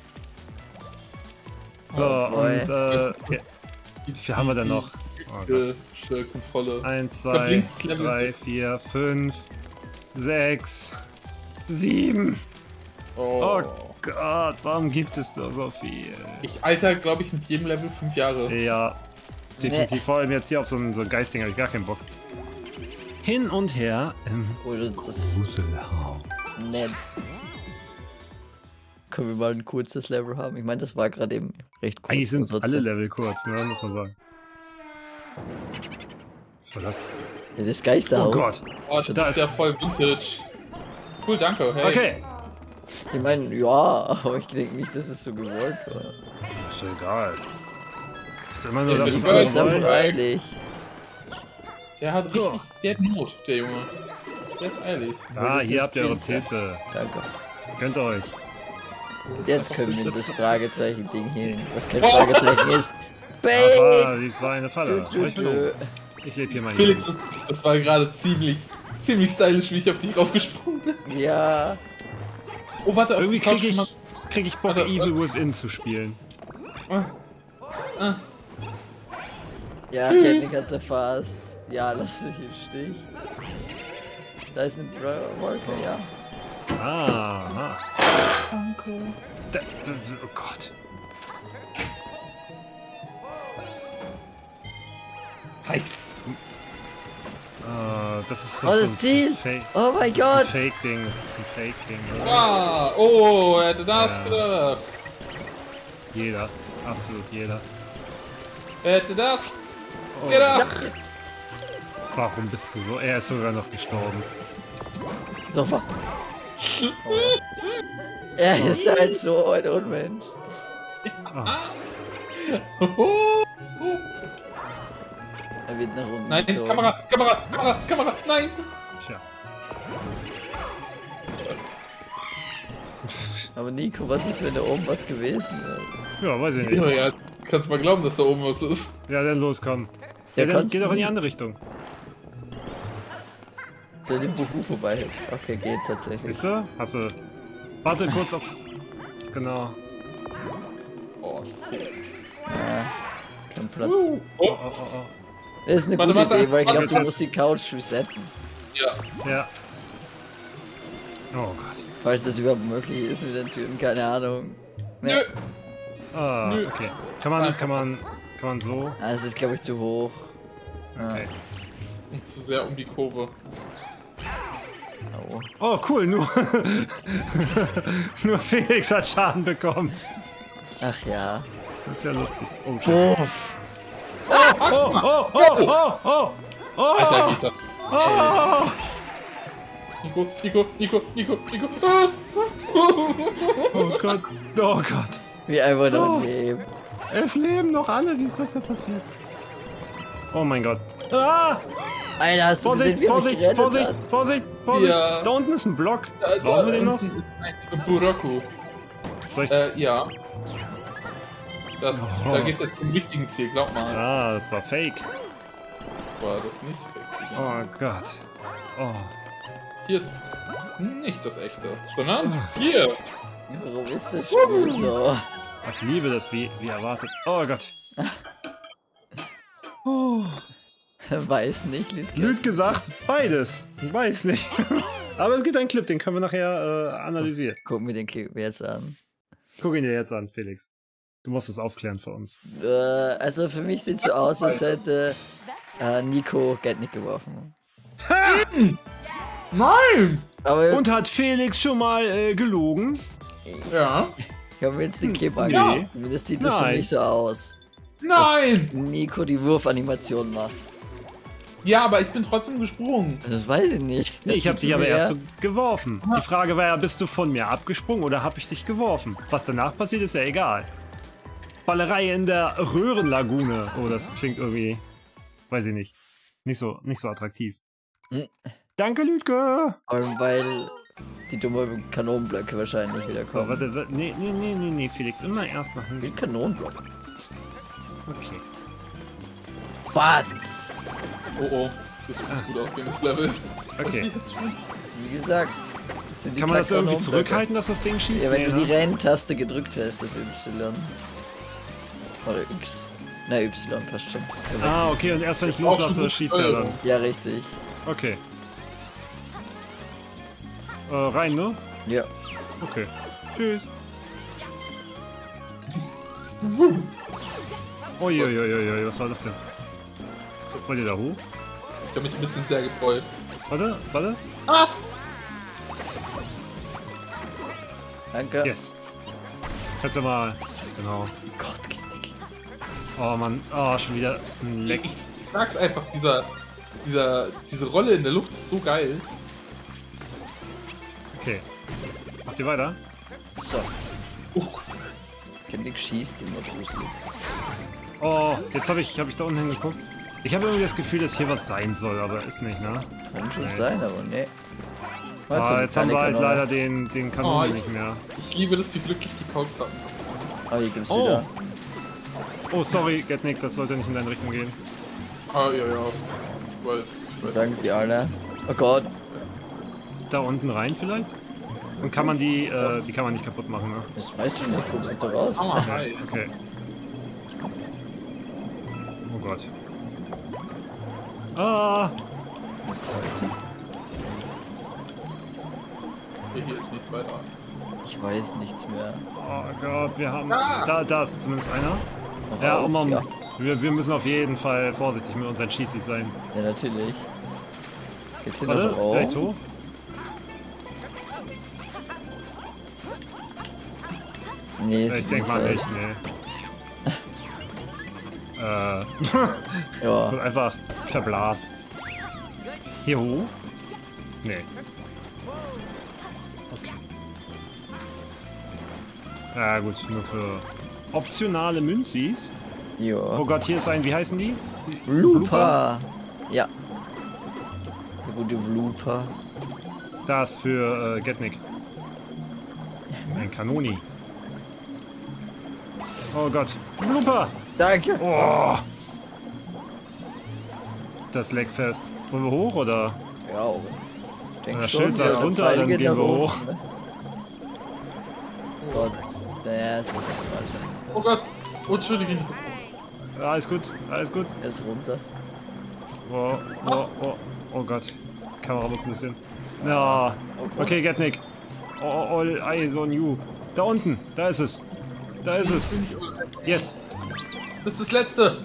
So, Oh boy. und ja, wie viel haben wir denn noch? Oh Gott. Kontrolle. 1, glaub, 2, links ist Level 3, 6. 4, 5, 6, 7. Oh Gott, warum gibt es da so viel? Ich alter, glaube ich, mit jedem Level 5 Jahre. Ja, definitiv. Vor allem jetzt hier auf so einen Geistding habe ich gar keinen Bock. hin und her im Oder das Gruselhaus. nett. Können wir mal ein kurzes Level haben? Ich meine, das war gerade eben recht kurz. Eigentlich sind trotzdem. alle Level kurz, ne? Muss man sagen. Was war das? Ja, das Geisterhaus. Oh Gott. Oh, das Da ist ja voll Vintage. Cool, danke. Hey. Okay. Ich meine, ja, aber ich denke nicht, dass es so gewollt war. Ist doch egal. Ist immer nur Ja, das, das was war alle jetzt wollen. eilig. Der hat richtig, der hat Not, der Junge. Der hat's eilig. Ah, jetzt hier habt ihr eure Pilze. Pilze. Danke. Könnt ihr euch. Jetzt können wir das Fragezeichen-Ding hin. Was kein Fragezeichen ist. Aber Bang! sie war eine Falle. Ich lebe hier mal hier. Felix, das war gerade ziemlich stylisch, wie ich auf dich raufgesprungen bin. Ja. Oh, warte, auf Irgendwie die Couch krieg ich Bock, Warte, Evil Within zu spielen. Ja, Kenny hat's erfasst. Ja, lass dich im Stich. Da ist ein Walker, ja. Ah. Danke. Oh Gott. Heiß. Das ist Oh, das ein Ziel! Fake. Oh mein Das ist ein Gott! Fake-Ding. Das ist ein Fake-Ding. Ah, oh, er hätte das Ja. gedacht. Jeder. Absolut jeder. Er hätte das Oh, gedacht. warum bist du so? Er ist sogar noch gestorben. Sofa. Er ist halt so ein Unmensch. Er wird nach unten Nein, gezogen. Kamera, nein. Tja. Aber Nico, was ist, wenn da oben was gewesen wäre? Ja, weiß ich nicht. Ja, ja, kannst mal glauben, dass da oben was ist. Ja, dann los, komm. Ja, Ja, dann kannst geh du doch in die nicht. andere Richtung. Soll den Buchu vorbei? Okay, geht tatsächlich. Siehst du? Hast du. Warte kurz auf. Genau. Oh, das ist so. Ja, kein Platz. Oh, Oh, oh, oh, Das ist eine Warte, gute warte, Idee, weil ich glaube, warte. du musst die Couch resetten. ja. oh. Ja. Oh Gott. Falls das überhaupt möglich ist mit den Türen, keine Ahnung. Nö. Ah, Nö. okay. Kann man so? Ah, das ist, glaube ich, zu hoch. Okay. Und zu sehr um die Kurve. Oh. Oh, cool, nur. nur Felix hat Schaden bekommen. Ach ja. Das ist ja lustig. Oh, shit. Puff. Oh! Alter, geht das. Oh! Nico. Oh Gott. Oh Gott. Wie einfach noch Oh. lebt. Es leben noch alle. Wie ist das denn passiert? Oh mein Gott. Ah! Alter, hast du Vorsicht, gesehen, wie er mich Vorsicht, gerettet Vorsicht, hat? Vorsicht, Vorsicht. Ja. Da unten ist ein Block. Da Brauchen wir den noch? unten ist ein Buraku. Soll ich... Ja. Das, Oh. Da geht er zum richtigen Ziel, glaub mal. Ah, das war fake. Boah, das ist nicht so richtig. Oh Gott. Oh. Hier ist nicht das echte, sondern hier. Warum ist das Spiel so? Ich liebe das, wie erwartet. Oh Gott. Oh. Weiß nicht, Lidke. Lügt gesagt, beides. Weiß nicht. Aber es gibt einen Clip, den können wir nachher analysieren. Guck mir den Clip jetzt an. Guck ihn dir jetzt an, Felix. Du musst es aufklären für uns. Also für mich sieht so aus, als hätte Nico Gatnik geworfen. Nein! Aber Und hat Felix schon mal gelogen? Ja. ich habe mir jetzt den Clip Nee. angeguckt. Das sieht das für Nein. mich so aus. Nein! Nico die Wurfanimation macht. Ja, aber ich bin trotzdem gesprungen. Das weiß ich nicht. Nee, Das ich habe sieht dich für aber mich erst eher- so geworfen. Die Frage war ja, bist du von mir abgesprungen oder habe ich dich geworfen? Was danach passiert, ist ja egal. Ballerei in der Röhrenlagune. Oh, das klingt irgendwie, weiß ich nicht. Nicht so attraktiv. Hm. Danke, Lüdke. Vor allem, weil die dumme Kanonenblöcke wahrscheinlich wieder So, kommen. warte. Nee, Felix, immer erst nach Wie hinten. Kanonenblock. Okay. Was? Oh. Das wird nicht gut ausgehen, das Level. Okay. Wie gesagt, das sind die Kann man das kleinen irgendwie Kanonenblöcke. zurückhalten, dass das Ding schießt? Ja, wenn Nee, du ne? die Renntaste gedrückt hast, das Y. Oder X. Na, Y passt schon. Ah, okay, und erst wenn ich Ist auch loslasse, schon schießt er dann. Ja, richtig. Okay. Rein, ne? Ja. Okay. Tschüss. Uiuiuiui, was war das denn? Wollt ihr da hoch? habe mich ein bisschen sehr gefreut. Warte, warte. Ah! Danke. Yes. Kannst du mal. Genau. Gott, Genick. Oh Mann. Oh, schon wieder ein Leck. Ich sag's einfach, diese Rolle in der Luft ist so geil. Okay. Macht ihr weiter? So. Genick schießt immer gruselig. Oh, jetzt hab ich da unten hingeguckt. Ich habe irgendwie das Gefühl, dass hier was sein soll, aber ist nicht, ne? Kann schon Nee. sein, aber ne. Ah, jetzt haben wir halt leider den Kanon nicht mehr. Ich liebe das, wie glücklich die Couch haben. Oh, hier gibt's Oh. wieder. Oh, sorry, Getnik, das sollte nicht in deine Richtung gehen. Ah, ja. Das sagen sie alle. Oh Gott. Da unten rein vielleicht? Und kann man die kann man nicht kaputt machen, ne? Das weißt du nicht, guckst du doch raus. Aua, hi. Okay. Oh Gott. Ah! Hier ist nichts weiter. Ich weiß nichts mehr. Oh Gott, wir haben... Ah! Da ist zumindest einer. Oh, Ja, um, ja. wir müssen auf jeden Fall vorsichtig mit unseren Schießis sein. Ja, natürlich. Geht's hier Warte, noch rauf? vielleicht hoch? Nee, Ich sieht denke mal so nicht, aus. nee. Ja. Wird einfach verblasst. Hier hoch? Nee. Okay. Ja gut, nur für optionale Münzis. Oh Ja. Gott, hier ist ein, wie heißen die? Blooper. Ja. Der gute Blooper. Das für Getnik. Ein Kanoni. Oh Gott. Blooper! Danke. Oh! Das leckt fest. Wollen wir hoch oder? Ja, denk Das schon. Schild sagt der runter, Pfeil dann geht gehen nach wir oben, hoch. ne? Gott. Naja, ist nicht falsch. Oh Gott. Oh, Entschuldigung. Ja, alles gut, alles gut. Er ist runter. Oh Gott. Kamera muss ein bisschen. Ja. Okay, Getnik. All eyes on you. Da unten, da ist es. Da ist es. Yes. Das ist das letzte.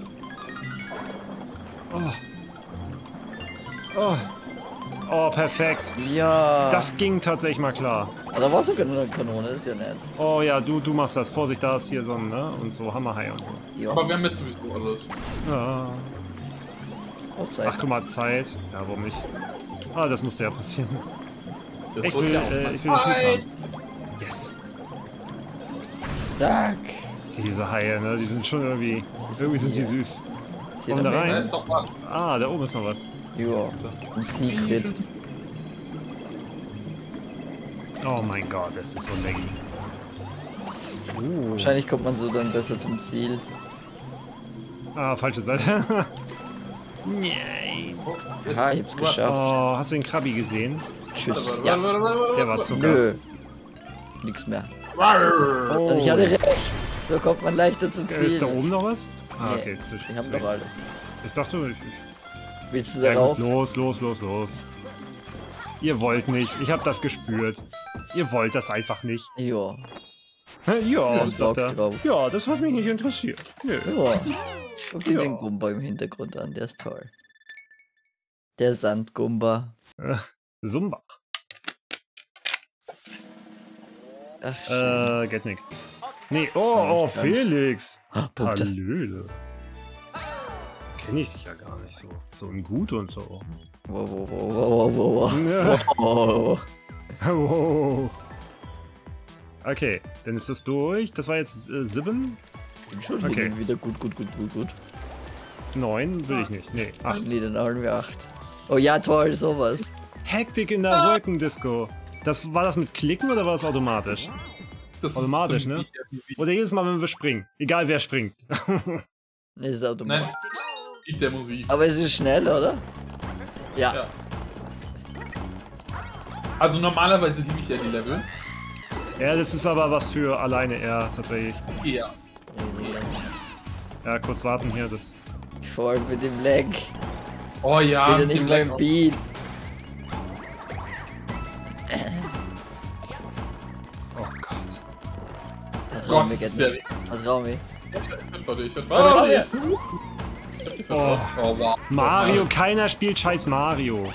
Oh, perfekt. Ja. Das ging tatsächlich mal klar. Also war sogar nur eine Kanone, ist ja nett. Oh ja, du machst das. Vorsicht, da ist hier so ein, ne? Und so Hammerhai und so. Ja. Aber wir haben jetzt sowieso alles. Ja. Oh, Zeit. Ach, guck mal, Zeit. Ja, warum nicht? Ah, das musste ja passieren. Das Ich wird will, ja auch mal ich will den Pilz Zeit. haben. Yes. Zack. Diese Haie, ne? Die sind schon irgendwie. ist Irgendwie sind die hier? süß. Ist hier Komm da der rein. Da Main? ist doch was. Ah, da oben ist noch was. Ja. Das Ein Secret. Oh mein Gott, das ist so laggy. Wahrscheinlich kommt man so dann besser zum Ziel. Ah, falsche Seite. Nein. Oh, Aha, ich hab's geschafft. Oh, hast du den Krabbi gesehen? Tschüss. Warte, Ja. Der war Zucker. Nö. Nix mehr. Warte. Oh. Also ich hatte recht. So kommt man leichter zum Ziel. Ist da oben noch was? Ah, Nee, okay. Ich hab doch alles. Ich dachte, Willst du ja, darauf? gut, los. Ihr wollt nicht. Ich hab das gespürt. Ihr wollt das einfach nicht. Ja. Ja, Bock sagt er. drauf. Ja, das hat mich nicht interessiert. Nö. Ja. Guck dir Ja. den Gumba im Hintergrund an, der ist toll. Der Sandgumba. Zumba. Ach, schön. Getnik. Nee, oh, nicht ganz. Felix. Ah, Punkte. Hallöle. Kenne ich dich ja gar nicht so. So ein Gut und so. Wow. Ja. Oh. Wow. Okay, dann ist das durch. Das war jetzt 7. Bin schon Okay. wieder gut. 9 will ich nicht. Nee, 8. Nee, dann haben wir 8. Oh ja, toll, sowas. Hektik in der Wolkendisco. War das mit Klicken oder war das automatisch? Das ist Automatisch, zum ne? Lied Oder jedes Mal, wenn wir springen. Egal wer springt. Nee, ist Nein, automatisch. das ist Lied der Musik. Aber es ist schnell, oder? Ja. Ja. Also normalerweise liebe ich ja die Level. Ja, das ist aber was für alleine er tatsächlich. Ja. Ja, kurz warten hier. Das. Voll mit dem Lag. Oh ja, Wieder mit nicht dem beim Lag auch. Beat. Oh Gott. Was Gott, Raum wir das ist get ja nicht. Was Raum wir? Ich hör Warte, Warte. Oh. wow. Mario, keiner spielt scheiß Mario.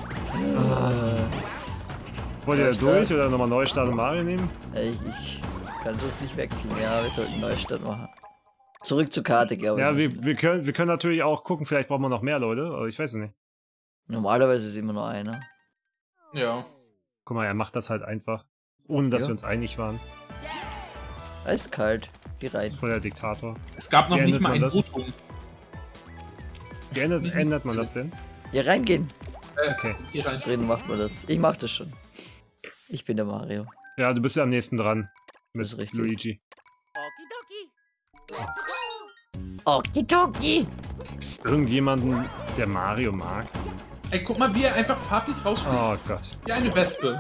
Wollt ihr da durch oder nochmal Neustart und Mario nehmen? Ich kann es jetzt nicht wechseln. Ja, wir sollten Neustart machen. Zurück zur Karte, glaube ich. Ja, wir können natürlich auch gucken, vielleicht brauchen wir noch mehr Leute, aber ich weiß es nicht. Normalerweise ist immer nur einer. Ja. Guck mal, er macht das halt einfach. Ohne dass Ja. wir uns einig waren. Eiskalt. Geh rein. Das ist voll der Diktator. Es gab noch Wie nicht ändert mal man ein das? Votum. Wie ändert man das denn? Ja, reingehen. Okay. Hier rein. Drin macht man das. Ich mach das schon. Ich bin der Mario. Ja, du bist ja am nächsten dran. Das ist Mit richtig. Luigi. Okidoki. Ist irgendjemanden, der Mario mag? Ey, guck mal, wie er einfach farblich rausspielt. Oh Gott. Wie eine Wespe.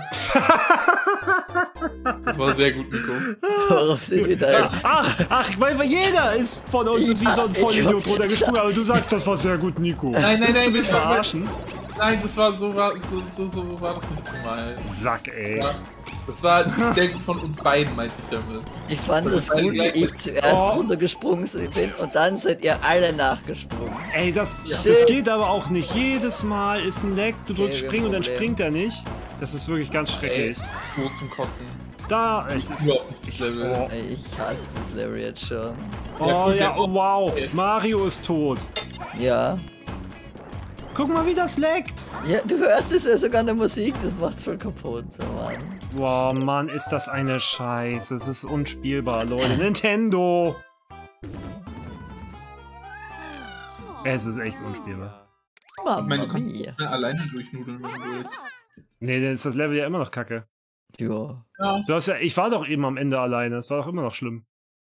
Das war sehr gut, Nico. Warum sind wir da? Ach, weil jeder ist von uns ist wie so ein Vollidiot runtergesprungen, aber du sagst, das war sehr gut, Nico. Nein, Willst du ich mich verarschen? Nein, das war so war das nicht gemeint. Sack, ey. Ja, das war sehr gut von uns beiden, meinte ich damit. Ich fand Das es ist beide gut, wie gleich. ich zuerst Oh. runtergesprungen bin und dann seid ihr alle nachgesprungen. Ey, das Shit. geht aber auch nicht. Jedes Mal ist ein Leck, du drückst Okay, springen und dann Problem. springt er nicht. Das ist wirklich ganz Ey, schrecklich. ist so zum Kotzen. Da, es ist... Überhaupt nicht das Level. Oh, Ey, ich hasse das Level jetzt schon. oh gut, ja, oh, wow. Okay. Mario ist tot. Ja. Guck mal, wie das leckt. Ja, du hörst es ja sogar in der Musik, das macht's voll kaputt, so Mann. Wow, Mann, ist das eine Scheiße. Es ist unspielbar, Leute. Nintendo! Es ist echt unspielbar. Ich meine, Mamma du kannst mia. nicht mehr alleine durchnudeln, wenn du willst. Nee, dann ist das Level ja immer noch kacke. Ja. Ja. Du hast ja, ich war doch eben am Ende alleine. Es war doch immer noch schlimm.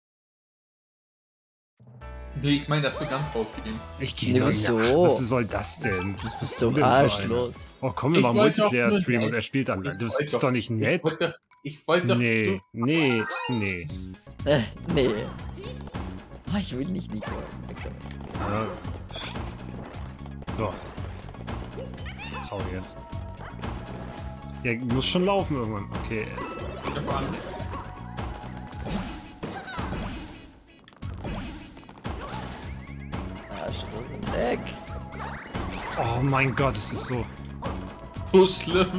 Nee, ich meine, dass wir ganz rausgehen. Ich gehe Nee, doch wieso? nicht. Was soll das denn? Was Bist du du denn für einer? arschlos. Oh, komm, wir Ich machen wollte doch Multiplayer-Stream nur- und er spielt dann. Ich Das wollte ist doch nicht nett. Ich wollte doch. Nee, nee. Nee. Ah, ich will nicht Nico. Weg damit. Ja. So. Traurig jetzt. Ja, muss schon laufen irgendwann. Okay. Ich hab Angst. Arschlos. Weg. Oh mein Gott, es ist so. So schlimm.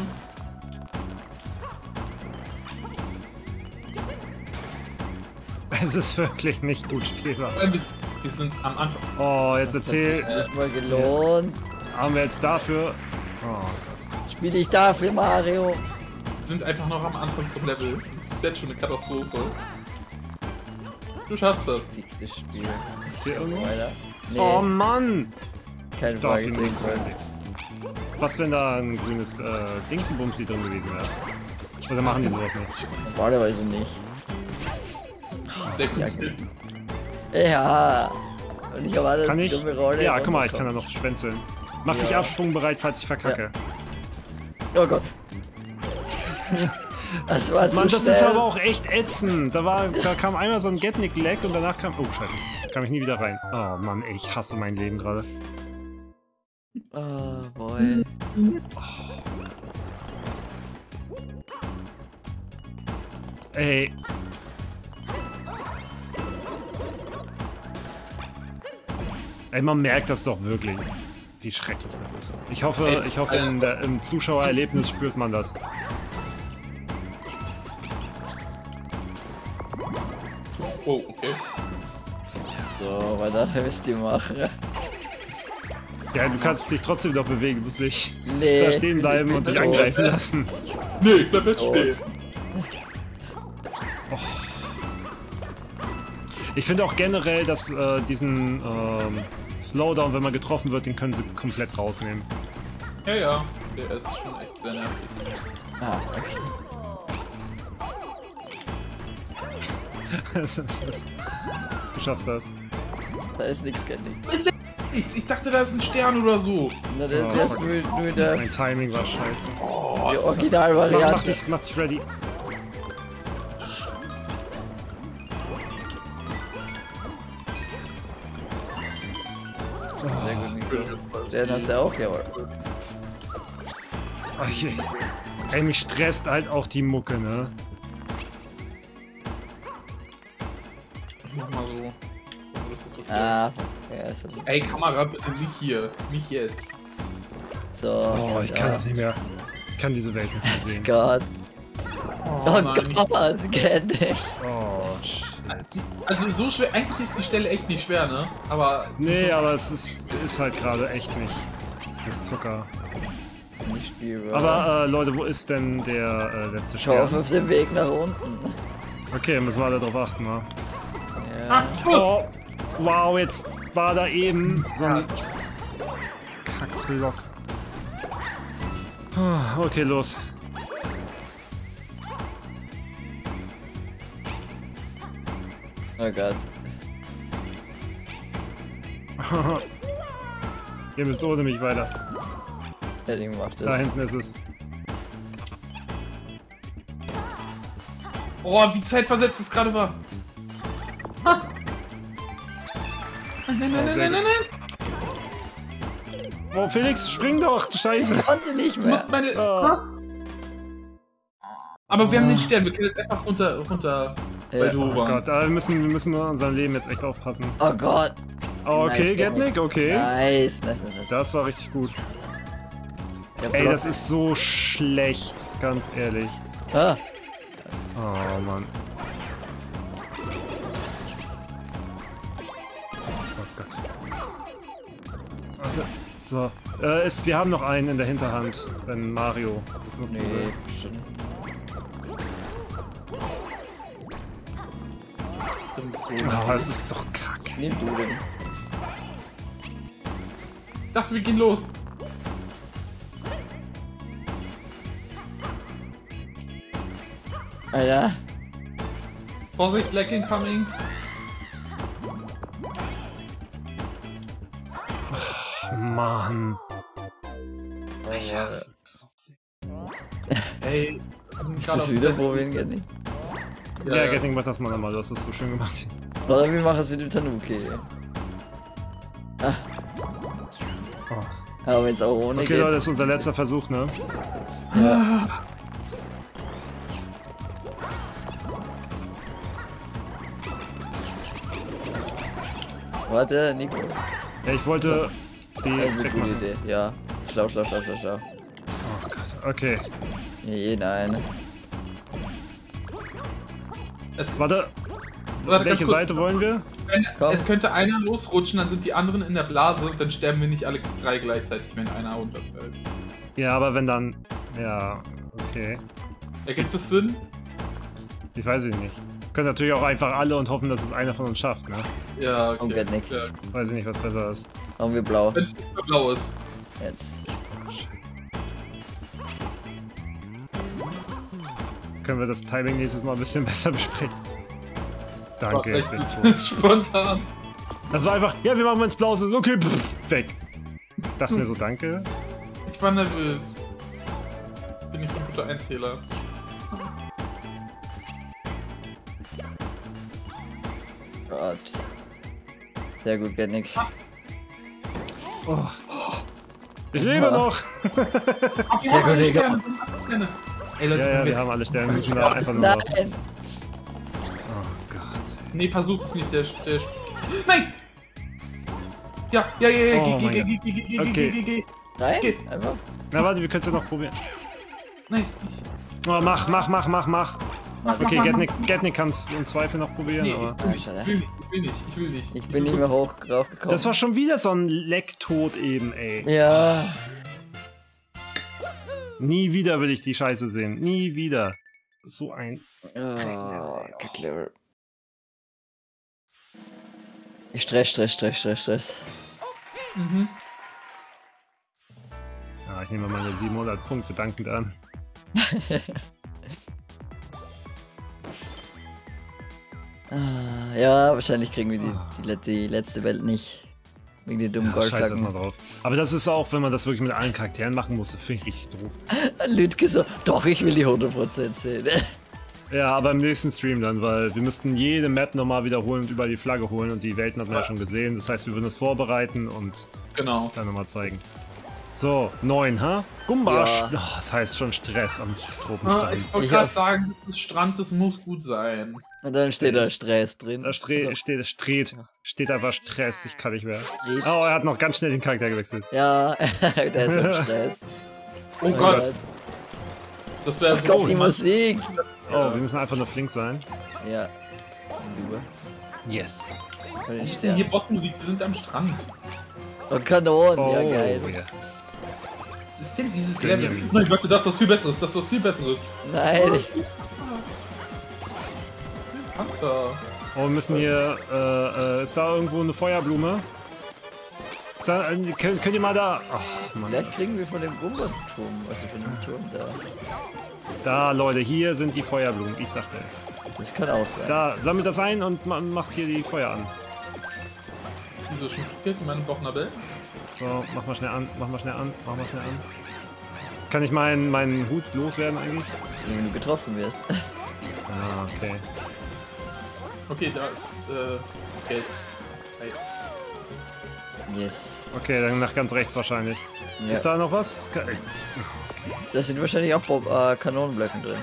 Es ist wirklich nicht gut spielbar. Wir sind am Anfang. Oh, jetzt Das hat sich erzähl. nicht mal gelohnt. Haben wir jetzt dafür. Oh Gott. Spiel ich dafür, Mario. Wir sind einfach noch am Anfang vom Level. Das ist jetzt schon eine Katastrophe. Du schaffst das. Fick das Spiel. Ist hier irgendwo? Weiter. Nee, Oh Mann! kein Darf ich Fragezeichen. nicht. Was, wenn da ein grünes Dingsbumsi drin gewesen wäre? Oder machen die sowas nicht? Normalerweise nicht. Sehr gut. Ja. Und ich erwarte, Kann dass ich? die dumme Rolle Ja, guck mal, ich kann da runterkommt. noch schwänzeln. Mach dich Ja. absprungbereit, falls ich verkacke. Oh Gott. Das war zu Mann, das ist schnell. aber auch echt ätzend. Da kam einmal so ein Getnik-Lag und danach kam... Oh, scheiße. Kam ich nie wieder rein. Oh Mann, ey, ich hasse mein Leben gerade. Oh, boy. Ey. Ey, man merkt das doch wirklich, wie schrecklich das ist. Ich hoffe im Zuschauererlebnis spürt man das. Oh, okay. So, weiter wisst ihr machen. Ja, du kannst dich trotzdem noch bewegen, du musst nicht Nee. da stehen bleiben und dich tot. angreifen lassen. Nee, ich bleib jetzt Tot. spät. Ich finde auch generell, dass diesen Slowdown, wenn man getroffen wird, den können sie komplett rausnehmen. Ja, ja. Der ist schon echt sehr nervig. Ah, okay. Du schaffst das. Da ist nichts Candy. Ich dachte, da ist ein Stern oder so. Na, das ist Oh, erst nur der Mein Timing war scheiße. Oh, die ist das- Originalvariante. Mach dich ready. Sehr gut, Nico. Den hast du auch geholt. Ach, ey, mich stresst halt auch die Mucke, ne? Mach mal so. Das ist okay. Ah, okay. Ja, so. Ey, Kamera, bitte nicht hier. Nicht jetzt. So. Oh, ich kann das nicht mehr. Ich kann diese Welt nicht mehr sehen. Gott. Oh nein. Gott, geht nicht. Oh, shit. Also so schwer, eigentlich ist die Stelle echt nicht schwer, ne? Aber... Nee, aber es ist halt gerade echt nicht Zucker. Nicht spielbar. Aber Leute, wo ist denn der letzte Schau auf Stern? den Weg nach unten. Okay, müssen wir alle drauf achten, wa? Ja. Oh, wow, jetzt war da eben so ein Kackblock. Okay, los. Oh Gott. Ihr müsst ohne mich weiter. Edding macht Da das. hinten ist es. Oh, wie zeitversetzt es gerade war. Ha. Nein, nein, nein, nein, nein, nein. Oh, Felix, spring doch! Scheiße! Ich konnte nicht Du mehr. musst meine... Oh. Aber wir haben den Stern, wir können jetzt einfach runter bei Ja. Oh Dovan. Gott, aber wir müssen nur an unserem Leben jetzt echt aufpassen. Oh Gott. Oh, okay, Nice, Getnik, okay. Nice. Das war richtig gut. Der Ey, Block. das ist so schlecht, ganz ehrlich. Ah. Oh, Mann. Oh Gott. Warte. So. Wir haben noch einen in der Hinterhand, wenn Mario das nutzen will. Nee, bestimmt. Oh, es ist doch kacke. Nimm du den. Ich dachte, wir gehen los. Alter. Vorsicht, Black incoming. Mann. Ich hasse es so sehr. Ey, wir sind Ist gerade das auf wieder dem probieren, Getting? Ja, Getting, mach das mal nochmal, du hast das so schön gemacht. Oder wir machen es mit dem Tanuki. Ah. Oh. Aber wenn es auch ohne Okay, geht. Leute, das ist unser letzter Versuch, ne? Ja. Warte, Nico. Ja, ich wollte die Das ist eine gute wegmachen. Idee. Ja. Schlau. Oh Gott, okay. Nee, nein. Warte, Warte, welche ganz kurz. Seite wollen wir? Komm. Es könnte einer losrutschen, dann sind die anderen in der Blase und dann sterben wir nicht alle drei gleichzeitig, wenn einer runterfällt. Ja, aber wenn dann... Ja, okay. Ergibt das Sinn? Ich weiß es nicht. Können natürlich auch einfach alle und hoffen, dass es einer von uns schafft, ne? Ja, okay. Oh Gott, Nick. Ja, Weiß ich nicht, was besser ist. Machen wir blau. wenn es nicht mehr blau ist. Jetzt. Können wir das Timing nächstes Mal ein bisschen besser besprechen? Danke, ich bin so. Echt spontan. Das war einfach, ja, wir machen mal ins Blaue, so, okay, weg. Dachte mir so, danke. Ich war nervös. Bin nicht so ein guter Einzähler. Gott. Sehr gut, Getnik. Oh. Ich lebe noch! Sehr gut, Digga. Ey, Leute, Ja, wir wir haben alle Sterne, wir müssen da einfach nur noch. Nein! Oh Gott. Nee, versucht es nicht, der... Nein! Ja, Oh mein geh. Nein? Geht. Einfach. Na warte, wir können es ja noch probieren. Nein, ich... Oh, mach. Okay, mach. Getnik kann es im Zweifel noch probieren, Nee, aber... ich will nicht. Ich bin nicht mehr hoch drauf gekommen. Das war schon wieder so ein Lecktod eben, ey. Ja. Nie wieder will ich die Scheiße sehen. Nie wieder. So ein... Oh, clever. Stress. Mhm. Ja, ich nehme meine 700 Punkte dankend an. Ja, wahrscheinlich kriegen wir die letzte Welt nicht. Wegen den dummen Ja, scheiß erst mal Goldflaggen. drauf. Aber das ist auch, wenn man das wirklich mit allen Charakteren machen muss, das finde ich richtig doof. Lütke so, doch, ich will die 100% sehen. Ja, aber im nächsten Stream dann, weil wir müssten jede Map nochmal wiederholen und über die Flagge holen und die Welten hat man ja schon gesehen. Das heißt, wir würden das vorbereiten und Genau. dann nochmal zeigen. So, 9, ha? Gumba. Ja. Oh, das heißt schon Stress am Ah, Tropenstrand. ich wollte gerade sagen, das ist Strand, das muss gut sein. Und dann steht da Stress drin. Da steht einfach Stress, ich kann nicht mehr. Street. Oh, er hat noch ganz schnell den Charakter gewechselt. Ja, der ist im Stress. Oh Gott, das wäre Oh so Gott, die man- Musik. Oh, wir müssen einfach nur flink sein. Ja. Und Yes. du? Von den Was ist denn hier Sternen. Bossmusik? Wir sind am Strand. Und Kanonen, Oh, ja geil. ja. Was ist denn dieses Benjamin. Level? Nein, Leute, das was viel besseres, das was viel besseres. Nein, Panzer. Oh, wir müssen hier, ist da irgendwo eine Feuerblume? Könnt ihr mal da... Ach, Mann. vielleicht kriegen wir von dem Gumba-Turm, also von dem Turm da. Da, Leute, hier sind die Feuerblumen, ich sagte. Das kann auch sein. Da, sammelt das ein und macht hier die Feuer an. Wieso schon viel in meinem Bauchnabel? So, mach mal schnell an, mach mal schnell an, mach mal schnell an. Kann ich meinen Hut loswerden eigentlich? Wenn du getroffen wirst. Ah, okay. Okay, da ist Geld. Zeit. Yes. Okay, dann nach ganz rechts wahrscheinlich. Ja. Ist da noch was? Da sind wahrscheinlich auch Kanonenblöcken drin.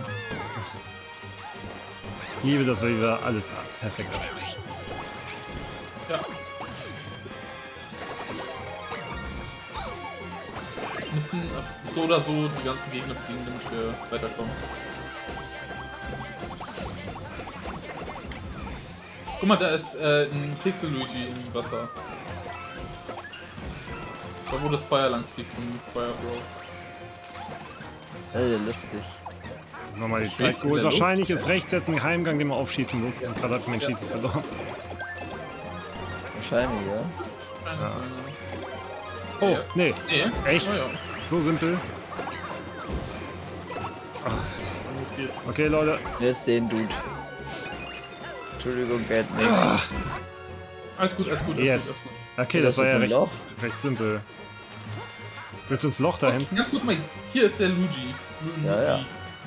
Ich liebe das, wie wir alles perfekt absprechen. Ja. Wir müssen so oder so die ganzen Gegner besiegen, damit wir weiterkommen. Guck mal, da ist ein Pixel-Luigi im Wasser. Da wo das Feuer lang fliegt vom Feuerbro. Sehr lustig. Nochmal die Schwebt Zeit in geholt. der Luft. Wahrscheinlich ist rechts jetzt ein Geheimgang, den man aufschießen muss. Und gerade habe ich mein Schießen verloren. Wahrscheinlich, ja. Kleines, Oh, Ja. nee. Nee. Echt? Oh ja. So simpel. Los geht's. Okay, Leute. Jetzt den Dude. Entschuldigung, Batman. Alles gut, alles gut, alles Yes. gut, alles gut. Okay, Das das war ist ja ein recht, Loch. recht simpel. Willst du ins Loch da hinten? Ganz kurz mal, hier ist der Luigi. Ja, ja.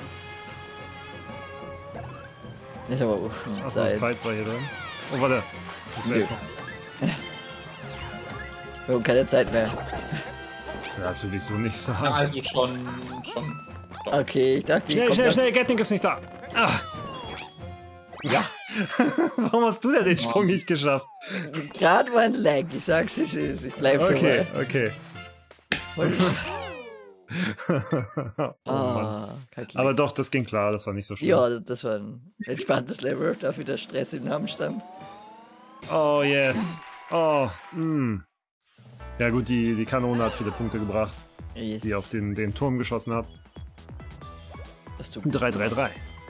Nicht aber auch schon Achso, Zeit. Zeit war hier drin. Oh, warte. Das ist Nö. jetzt noch. Wir haben keine Zeit mehr. Ja, das würde ich so nicht Ja, sagen. also schon. Doch. Okay, ich dachte, Schnell, schnell, schnell, Gatling ist nicht da. Ah. Ja. Warum hast du denn den Sprung nicht geschafft? Gerade mein Lag, ich sag's wie es ist. Ich bleib Okay, dabei. okay. Oh Mann. Ah, kein Klick. Aber doch, das ging klar, das war nicht so schlimm. Ja, das war ein entspanntes Level, dafür der Stress im Namen stand. Oh, yes. Oh, Ja gut, die Kanone hat viele Punkte gebracht, Yes. die auf den Turm geschossen hat. Das tut 3-3-3.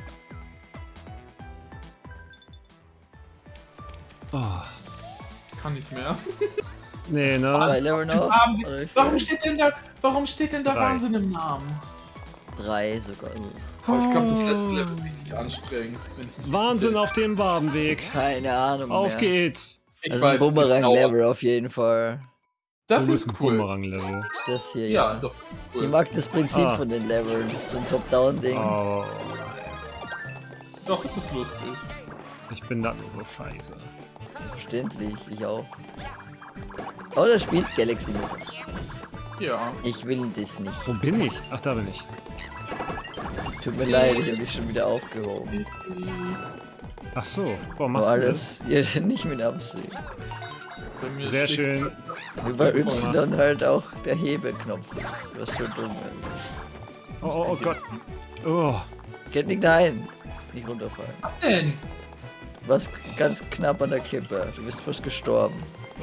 Oh, Kann nicht mehr. nee, ne? 2 Level noch. Oder wie viel? Warum steht denn da 3. Wahnsinn im Namen? 3 sogar. Oh, ich glaube, das letzte Level ist richtig anstrengend. Wenn ich mich Wahnsinn auf dem Wabenweg. Keine Ahnung mehr. Auf geht's. Ich Das ist ein weiß nicht genau. Bumerang-Level auf jeden Fall. Das Du ist bist ein cool. Bumerang-Level. Das hier, Ja, ja. doch. Ich Cool. mag das Prinzip Ah. von den Leveln. So ein Top-Down-Ding. Oh, Doch, das ist lustig. ich bin da nur so scheiße. Verständlich, ich auch. Oh, da spielt Galaxy mit. Ja. Ich will das nicht. Wo bin ich? Ach, da bin ich. Tut mir leid, ich habe mich schon wieder aufgehoben. Ach so, warum Aber machst du das? alles ja, nicht mit Absicht. Bei mir Sehr schlägt's schön. halt. Wie bei Y halt auch der Hebeknopf ist, was so dumm ist. Oh Gott. Oh, Geht nicht dahin. Nicht runterfallen. Was denn? Du warst ganz knapp an der Kippe. Du bist fast gestorben.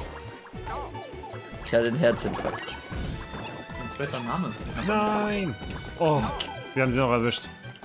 Ich hatte einen Herzinfarkt. Mein zweiter Name ist. nein. Oh, wir haben sie noch erwischt.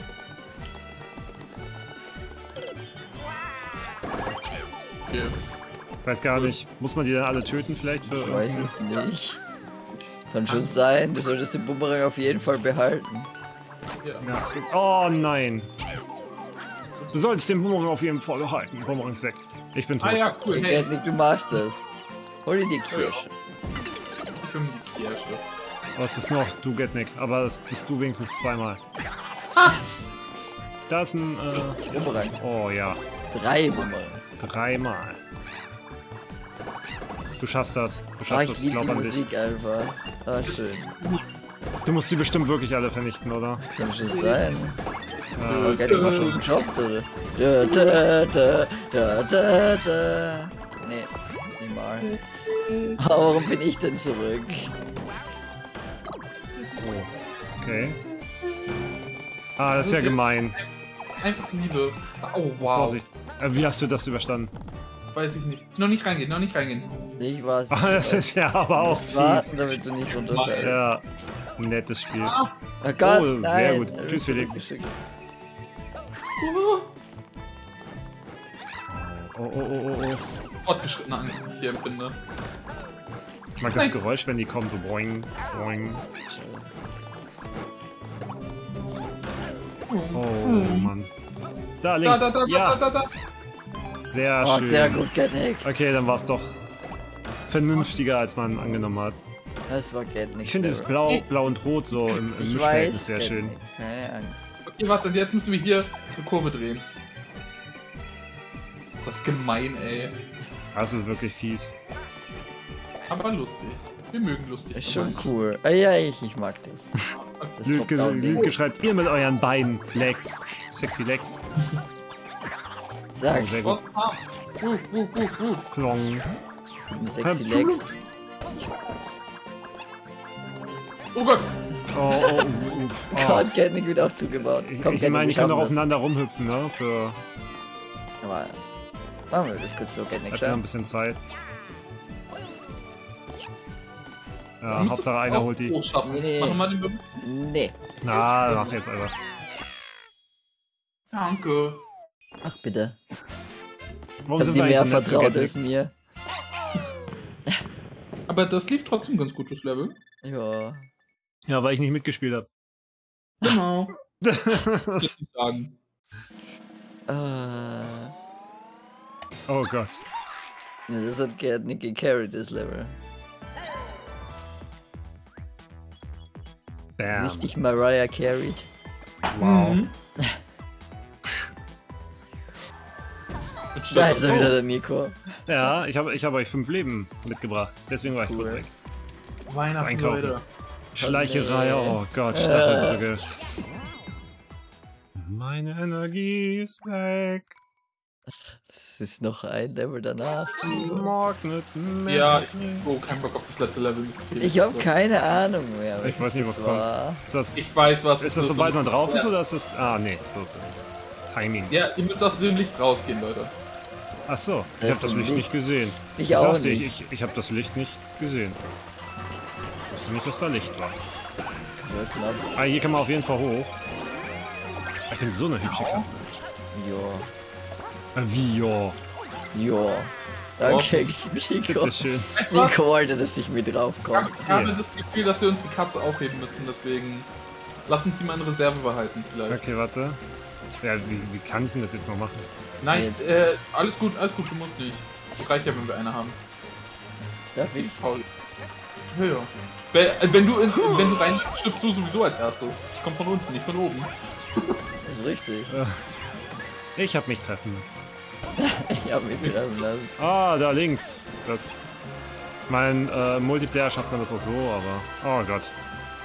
Okay. Weiß gar nicht. Muss man die dann alle töten vielleicht? Für Ich weiß es nicht. Kann schon sein. Du solltest den Bumerang auf jeden Fall behalten. Ja. Ja. Oh nein. Du solltest den Bumerang auf jeden Fall halten. Bumerang ist weg. Ich bin tot. Ah ja, cool. Hey, Hey, Gatnik, du machst das. Hol dir die Kirsche. ich bin die Kirsche. Was bist noch? Du, Getnik. Aber das bist du wenigstens zweimal. Da ist ein... Bumerang. Oh ja. 3 Bumerang. 3-mal. Du schaffst das. Du Ah, schaffst ich das. liebe Glaub die an dich. Musik einfach. Ah, schön. Du musst sie bestimmt wirklich alle vernichten, oder? Kann schon sein. Du, Getting war schon geshoppt, oder? Nee, nicht mal. Aber warum bin ich denn zurück? Okay. Ah, das ist ja gemein. Einfach Liebe. Oh, wow. Vorsicht. Wie hast du das überstanden? Weiß ich nicht. Noch nicht reingehen, noch nicht reingehen. Ich weiß Ah, das ist ja aber auch warten, fies. damit du nicht runterfällst. Ja, nettes Spiel. Oh Gott, Oh, sehr nein. gut. Tschüss, Felix. Oh. Fortgeschrittene Angst, die ich hier empfinde. Ich mag das Geräusch, wenn die kommen, so boing, boing. Oh, Mann. Da links. Ja, sehr Oh, schön. sehr gut, Getnik. Okay, dann war es doch vernünftiger, als man angenommen hat. Das war Getnik. Ich finde dieses Blau und Rot so im Ich Mischverhältnis weiß, sehr schön. Keine Angst. Okay, warte, und jetzt müssen wir hier eine Kurve drehen. Das ist gemein, ey. Das ist wirklich fies. Aber lustig. Wir mögen lustig. Ist schon cool. Ah, ja, ich mag das. Das Top-Down-Ding. Lüge schreibt ihr mit euren Beinen. Legs. Sexy Legs. Sag, Oh, sehr gut. Klong. sexy Legs. Oh Gott! Oh. Gott, Getnik wird auch zugebaut. Komm, Ich meine, ich kann doch schaffen aufeinander rumhüpfen, ne? Für. das. Aber machen wir das kurz so, Getnik. Hat noch ein bisschen Zeit. Ja, Du musst Hauptsache es einer auch holt die. hochschaffen. Nee. Mach mal den Wirbel. Nee. Na, mach jetzt einfach. Danke. Ach, bitte. Warum Hab sind dir wir mehr eigentlich so nett zu vertraut Getnik? als mir. Aber das lief trotzdem ganz gut, das Level. Ja. Ja, weil ich nicht mitgespielt habe. Genau. Muss ich sagen. Oh Gott. Das hat Getnik gecarried, das Level. Bam. Richtig Mariah carried. Wow. Mhm. Da ist er wieder, der Nico. Ja, ich hab euch 5 Leben mitgebracht. Deswegen war ich kurz Cool. weg. Weihnachten, Einkaufen. Leute. Schleicherei, oh Gott, Stachelbrücke. Meine Energie ist weg. Das ist noch ein Level danach. Magnet Ja, kein Bock auf das letzte Level. Ich habe keine Ahnung mehr. Ich weiß nicht, was das kommt. war. Ist das, Ich weiß, was ist das sobald man drauf ist oder ist das. Ah, nee, so ist es. Timing. Ja, ihr müsst aus dem Licht rausgehen, Leute. Ach so, ich Das habe das ist Licht ein nicht gesehen. Ich auch sag's dir, nicht. Ich habe das Licht nicht gesehen. Ich wusste nicht, dass da Licht war. Ja, knapp. Ah, hier kann man auf jeden Fall hoch. Ich bin so eine hübsche Katze. Ja. Wie, ja. Ja. Danke, Nico. Bitteschön. Weißt du was? Nico wollte, dass ich mit draufkomme. Ich habe das Gefühl, dass wir uns die Katze aufheben müssen, deswegen lass uns sie mal in Reserve behalten, vielleicht. Okay, warte. Ja, wie kann ich denn das jetzt noch machen? Nein, Jetzt. alles gut, du musst nicht. Reicht ja, wenn wir eine haben. Darf ich? Paul. Ja, ja. Wenn du rein stirbst du sowieso als erstes. Ich komme von unten, nicht von oben. Das ist richtig. Ich habe mich treffen müssen. Ich habe mich treffen lassen. Ah, da links. Das. Mein Multiplayer schafft man das auch so, aber. Oh Gott.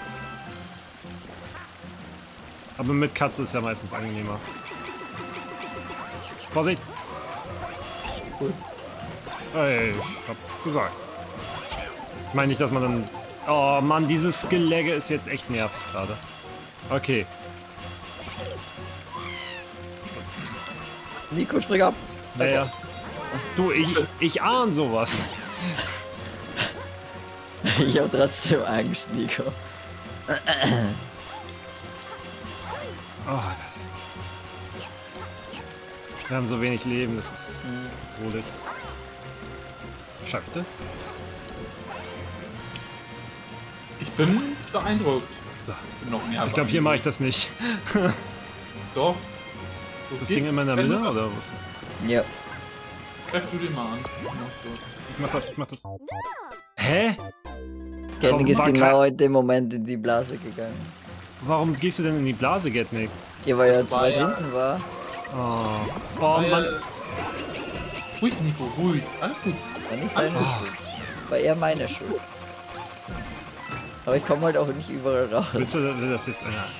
Aber mit Katze ist ja meistens angenehmer. Vorsicht! Cool. Ey, ich hab's gesagt. Ich meine nicht, dass man dann. Oh Mann, dieses Gelegge ist jetzt echt nervig gerade. Okay. Nico, spring ab. Naja. Du, ich ahne sowas. Ich habe trotzdem Angst, Nico. Oh. Wir haben so wenig Leben, das ist bedrohlich. Schafft das? Ich bin beeindruckt. So. Bin noch näher Ich glaube, hier mache ich das nicht. Doch. Ist das Ding immer in der Mitte oder was ist das? Ja. Greif du den mal an. Ich mach das. Hä? Getnik ist war genau in dem Moment in die Blase gegangen. Warum gehst du denn in die Blase, Getnik? Ja, weil er Das zu war weit ja- hinten war. Oh Mann. Ruhig, Nico, ruhig. Alles gut. War nicht seine Schuld. War eher meine Schuld. Aber ich komme halt auch nicht überall raus. Willst du will das jetzt einer?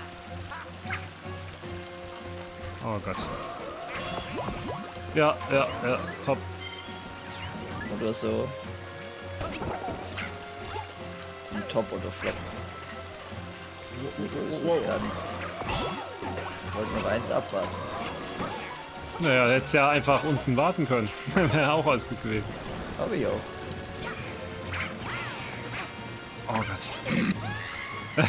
Oh Gott. Ja, top. Oder so. Ein Top oder Flop. Das ist gar nicht. Ich wollte noch eins abwarten. Naja, hättest ja einfach unten warten können. Wäre auch alles gut gewesen. Habe ich auch. Oh Gott.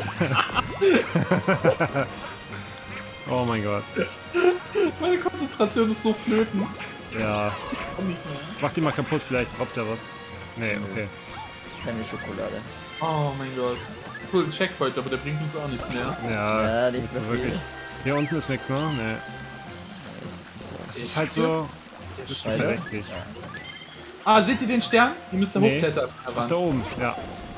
Oh mein Gott. Meine Konzentration ist so flöten. Ja. Komm nicht mehr. Mach die mal kaputt, vielleicht droppt er was. Nee, okay. Keine Schokolade. Oh mein Gott. Cool, ein Checkpoint, aber der bringt uns auch nichts mehr. Ja, Ja, nicht so mehr wirklich. viel. Hier unten ist nichts, ne? Nee. Das ist halt so. Das ist Scheiße. verdächtig. Ah, seht ihr den Stern? Ihr müsst da Nee. hochklettern. Ach, da oben, ja.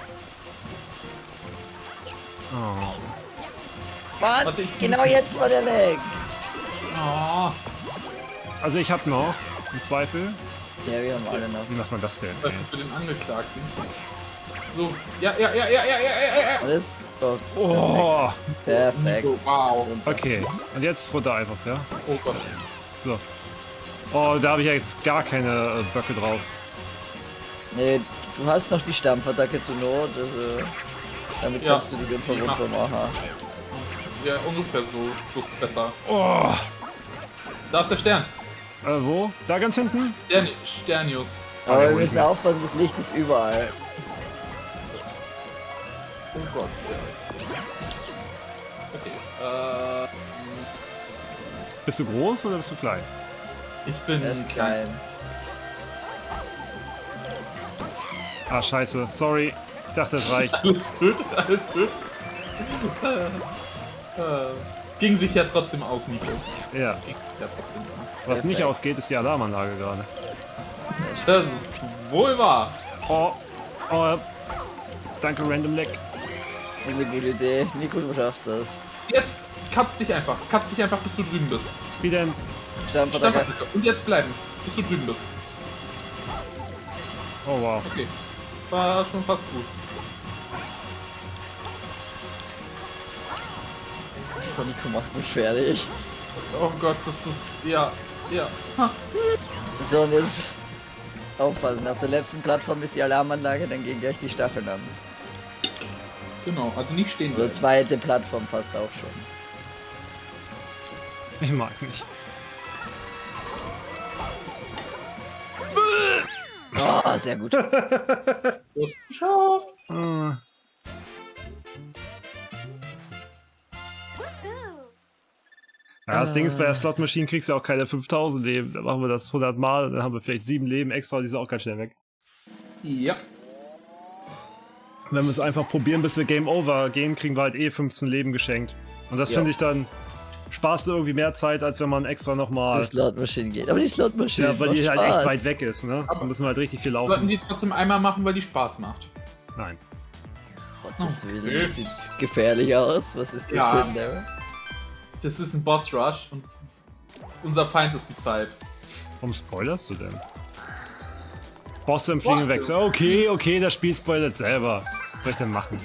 Oh. Mann, Warte, ich- genau jetzt war der Lag. Oh, Also ich hab noch, im Zweifel. Ja, wir haben alle noch. Wie macht man das denn? das Ey? ist für den Angeklagten. So, ja. Das oh, Oh, perfekt. Wow. Ist runter. okay. Und jetzt runter einfach, ja? Oh Gott. So. Oh, da habe ich ja jetzt gar keine Böcke drauf. Nee, du hast noch die Stampfattacke zur Not, also damit Ja. kannst du die dann verwundbar machen. Ja, ungefähr so besser. Oh. Da ist der Stern. Wo? Da ganz hinten? Sternius. Aber ja, wir hol ich müssen mir. aufpassen, das Licht ist überall. Oh Gott. Okay. Bist du groß oder bist du klein? Ich bin Er ist klein. Ah, scheiße. Sorry. Ich dachte, das reicht. Alles gut, alles gut. Es ging sich ja trotzdem aus, Nico. Ja. Ging sich ja trotzdem aus. Was nicht ausgeht, ist die Alarmanlage gerade. Das ist wohl wahr. Oh. Oh. Danke, Random Leg. Eine gute Idee. Nico, du schaffst das. Jetzt katz dich einfach, bis du drüben bist. Wie denn? Stampfattacke. Stampfattacke. Und jetzt bleiben, bis du drüben bist. Oh, wow. Okay. War schon fast gut. Nico macht mich fertig. Oh Gott, das ist. Ja. Ha. So, und jetzt aufpassen. Auf der letzten Plattform ist die Alarmanlage, dann gehen gleich die Stacheln an. Genau, also nicht stehen Oder bleiben. zweite Plattform fast auch schon. Ich mag nicht. Oh, sehr gut. Du hast geschafft. Ah. Ja, das Ding ist, bei der Slot Machine kriegst du auch keine 5000 Leben. Dann machen wir das 100 Mal und dann haben wir vielleicht 7 Leben extra, die sind auch ganz schnell weg. Ja. Wenn wir es einfach probieren, bis wir Game Over gehen, kriegen wir halt eh 15 Leben geschenkt. Und das Ja. finde ich dann, sparst du irgendwie mehr Zeit, als wenn man extra Die nochmal... Slot-Maschine geht. Aber die Slot-Maschine Ja, weil macht die halt Spaß. echt weit weg ist, ne? Da müssen wir halt richtig viel Sollten laufen. die trotzdem einmal machen, weil die Spaß macht. Nein. Gottes Willen, Okay. das sieht gefährlich aus. Was ist das Ja. denn, Daryl? Das ist ein Boss Rush und unser Feind ist die Zeit. Warum spoilerst du denn? Bosse im Fliegen Boah. wechseln. Okay, das Spiel spoilert selber. Was soll ich denn machen?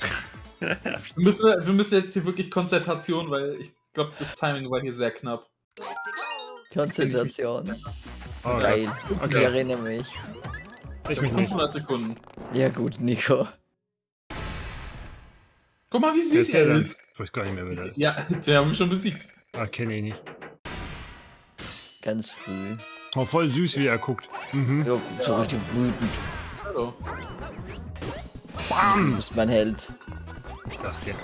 Wir müssen jetzt hier wirklich Konzentration, weil ich glaube, das Timing war hier sehr knapp. Konzentration. Oh, Geil. Gott. Ich Okay, erinnere mich. ich mich nicht. 500 Sekunden. Ja gut, Nico. Guck mal, wie Wer süß ist der er denn? ist. Ich weiß gar nicht mehr, wer der ist. Ja, den haben wir schon besiegt. Ah, kenne ich nicht. Ganz früh. Oh, voll süß, wie er guckt. Mhm. Ja, so richtig wütend. Hallo. Du Bam! bist mein Held. Was ist das denn?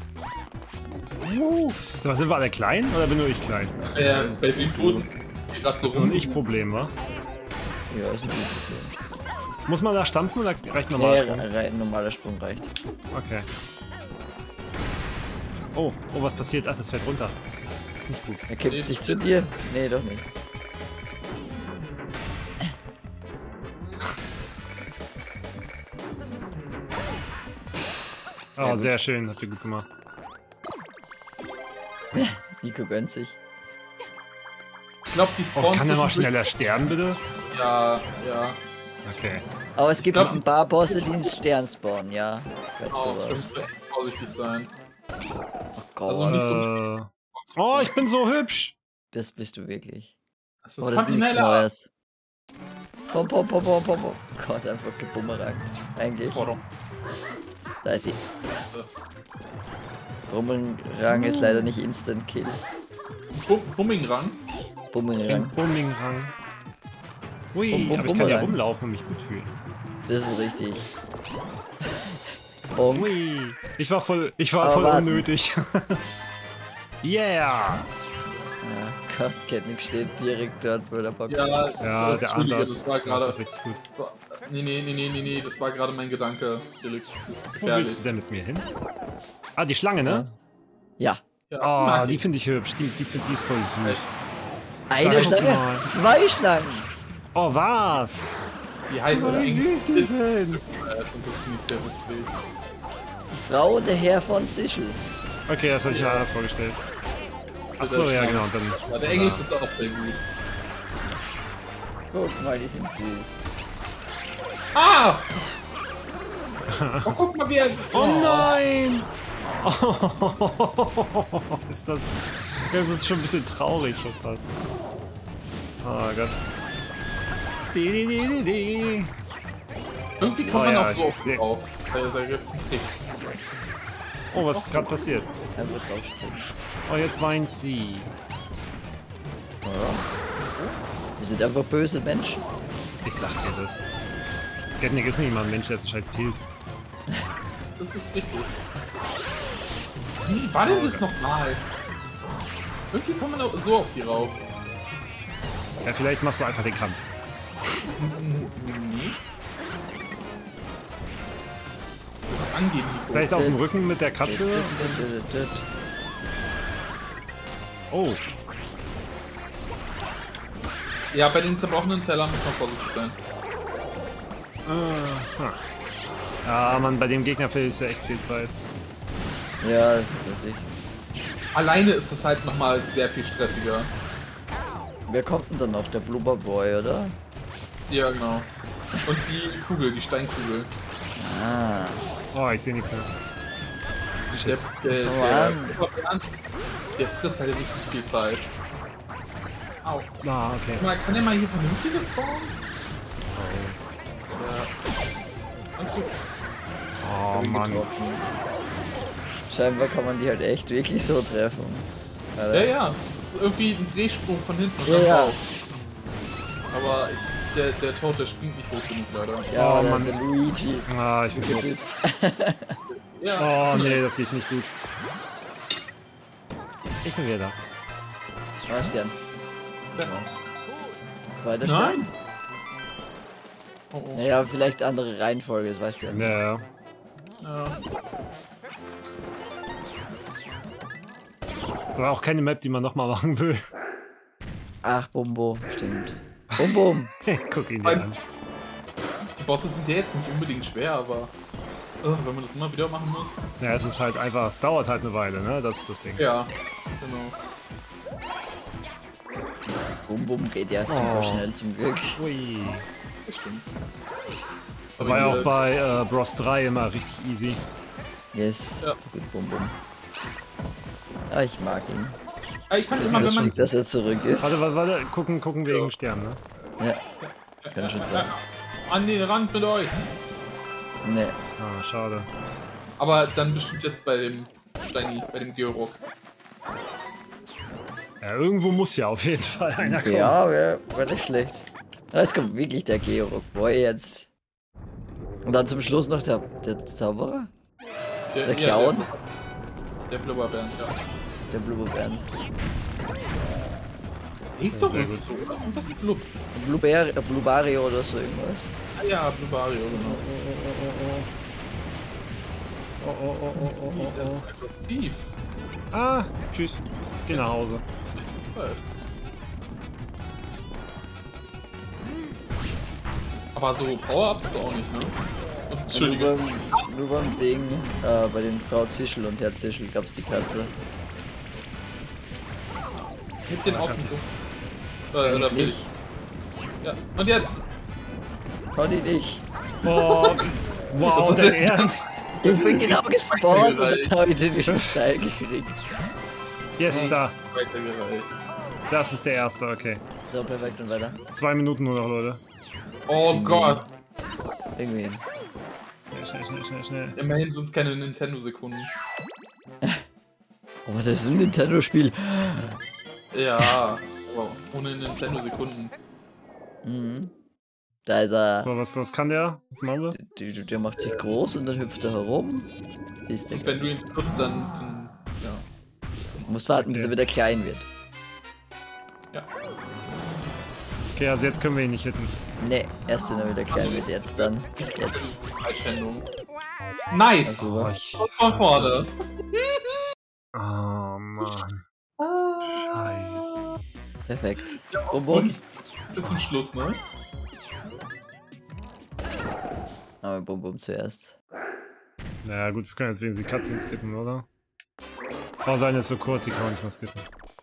So, sind wir alle klein oder bin nur ich klein? Bei dem Boden. Geht grad so Das ist nur rum. ein Ich-Problem, wa? Ja, ist ein gutes Muss man da stampfen oder reicht Problem. normal? Nee, ein normaler Sprung reicht. Okay. Oh, was passiert? Ach, das fällt runter. Das ist nicht gut. Er kippt sich zu dir? Nee, doch nicht. Oh, gut. sehr schön, habt ihr gut gemacht. Nico gönnt sich. Ich glaube, die Oh, Spawns kann er mal zwischendurch- schneller sterben, bitte? Ja. Okay. Aber es gibt glaub, ein paar Bosse, die einen Stern spawnen, ja. Oh, ich muss vorsichtig sein. Oh Gott. Also nicht so. Oh, ich bin so hübsch. Das bist du wirklich. Das Oh, das ist nichts Neues. Pom. Gott, einfach gebummerangt. Eigentlich. Da ist sie. Bumerang ist leider nicht Instant Kill. Bummingrang? Bumerang. Bummingrang. Ui, aber ich kann ja rumlaufen und mich gut fühlen. Das ist richtig. Bonk. Ui. Ich war voll unnötig. Yeah! Ja, Gott, Ketnik steht direkt dort, wo der Box ist. Ja, der andere. Das war gerade. Das richtig gut. Nee, das war gerade mein Gedanke. Felix, das ist Wo gefährlich. willst du denn mit mir hin? Ah, die Schlange, ne? Ja. Oh, die finde ich hübsch. Die ist voll süß. Eine Schlange? 2 Schlangen! Oh, was? Die heißt Wie süß die sind. Und das finde ich sehr witzig. Die Frau und der Herr von Zischel. Okay, das habe ich mir anders vorgestellt. Achso, ja, genau. Und dann Ja, der Englisch ist auch sehr gut. Guck mal, die sind süß. Ah! Oh, guck mal, wie er. Oh nein! Oh, ist das. Das ist schon ein bisschen traurig schon fast. Oh Gott. Irgendwie kommt man auch so oft drauf. Da gibt's einen Trick. Oh, was ist gerade passiert? Einfach draufspringen. Oh, jetzt weint sie. Ja. Wir sind einfach böse Menschen. Ich sag dir das. Getnik ist nicht mal ein Mensch, der ist ein scheiß Pilz. Das ist richtig. Wie war denn das nochmal? Irgendwie kommt man auch so auf die rauf. Ja, vielleicht machst du einfach den Kampf. Nee. Angeben, Nico. Vielleicht auf dem Rücken mit der Katze. Oh. Ja, bei den zerbrochenen Tellern muss man vorsichtig sein. Ja, Mann, bei dem Gegner verliert ja echt viel Zeit. Ja, das ist richtig. Alleine ist es halt nochmal sehr viel stressiger. Wer kommt denn dann noch? Der Blubber Boy, oder? Ja, genau. Und die Kugel, die Steinkugel. Ah. Oh, ich sehe nichts mehr. Der frisst halt richtig viel Zeit. Au. Ah, okay. Mal, kann der mal hier vernünftiges bauen? Sorry. Ja. Und gut. Oh, Mann. Scheinbar kann man die halt echt wirklich so treffen. Ja, ja. Das ist irgendwie ein Drehsprung von hinten und Ja, dann ja. drauf. Aber der Tod, der springt nicht hoch genug, leider. Ja, Oh, der, Mann. der Luigi. Ah, ich bin tot. Gebiss. Ja. Oh, nee, das lief nicht gut. Ich bin wieder da. Ah, Stern. Ja. Zweiter Stern? Nein! Oh, oh. Naja, vielleicht andere Reihenfolge, das weißt du ja. Ja, ja. Ja. Aber auch keine Map, die man nochmal machen will. Ach, Bumbo, stimmt. Bum Bum. Guck ihn dir an. Die Bosse sind ja jetzt nicht unbedingt schwer, aber wenn man das immer wieder machen muss. Ja, es ist halt einfach, es dauert halt eine Weile, ne? Das ist das Ding. Ja, genau. Bum Bum geht ja super schnell zum Glück. Ui. Das stimmt. Das war ja auch bei Bros 3 immer richtig easy. Yes. Ja. Gut, Bum Bum. Ja, ich mag ihn. Ich fand immer, wenn man. Lustig, dass er zurück ist. Warte, gucken wegen Sternen, ne? Ja, kann schon sein. An den Rand mit euch! Nee. Ah, schade. Aber dann bestimmt jetzt bei dem Steini, bei dem Georg. Ja, irgendwo muss ja auf jeden Fall einer kommen. Ja, wär nicht schlecht. Ja, es kommt wirklich der Georg Boy jetzt. Und dann zum Schluss noch der Zauberer? Der Clown? Der Blubberbernd, ja. Der Blubberbernd. Hieß doch irgendwie so, oder? Irgendwas mit Blub. Blubario oder so irgendwas. Ah ja, Blubario, genau. Das ist aggressiv. Ah, tschüss. Geh nach Hause. Aber so Power-Ups ist auch nicht, ne? Entschuldigung. Nur beim Ding, bei den Frau Zischel und Herr Zischel gab's die Katze. Heb den auf den Oder will ich? Ja, und jetzt! Conny nicht. Oh, wow, dein Ernst? Ich bin genau gespawnt und dann habe ich den Teil gekriegt. Yes, da. Weitergereicht. Das ist der erste, okay. So, perfekt und weiter. 2 Minuten nur noch, Leute. Oh Gott. Irgendwie hin. Schnell. Immerhin sind es keine Nintendo-Sekunden. Oh, das ist ein Nintendo-Spiel. Ja, wow. Ohne Nintendo-Sekunden. Mhm. Da ist er. So, was kann der? Was machen wir? Der macht sich groß und dann hüpft er herum. Siehst du. Und wenn du ihn triffst, dann ja. Du musst warten, bis er wieder klein wird. Ja. Okay, also jetzt können wir ihn nicht hitten. Ne, erst wenn er wieder klein wird, jetzt dann. Jetzt. Einstellung. Nice! Also, Und von vorne. Oh Mann. Scheiße. perfekt. Ja, Bum, bum. wirklich. Jetzt zum Schluss, ne? Aber Bum Bum zuerst. Naja, gut, wir können jetzt wenigstens die Cutscene skippen, oder? Oh, seine ist so kurz, die kann man nicht mehr skippen.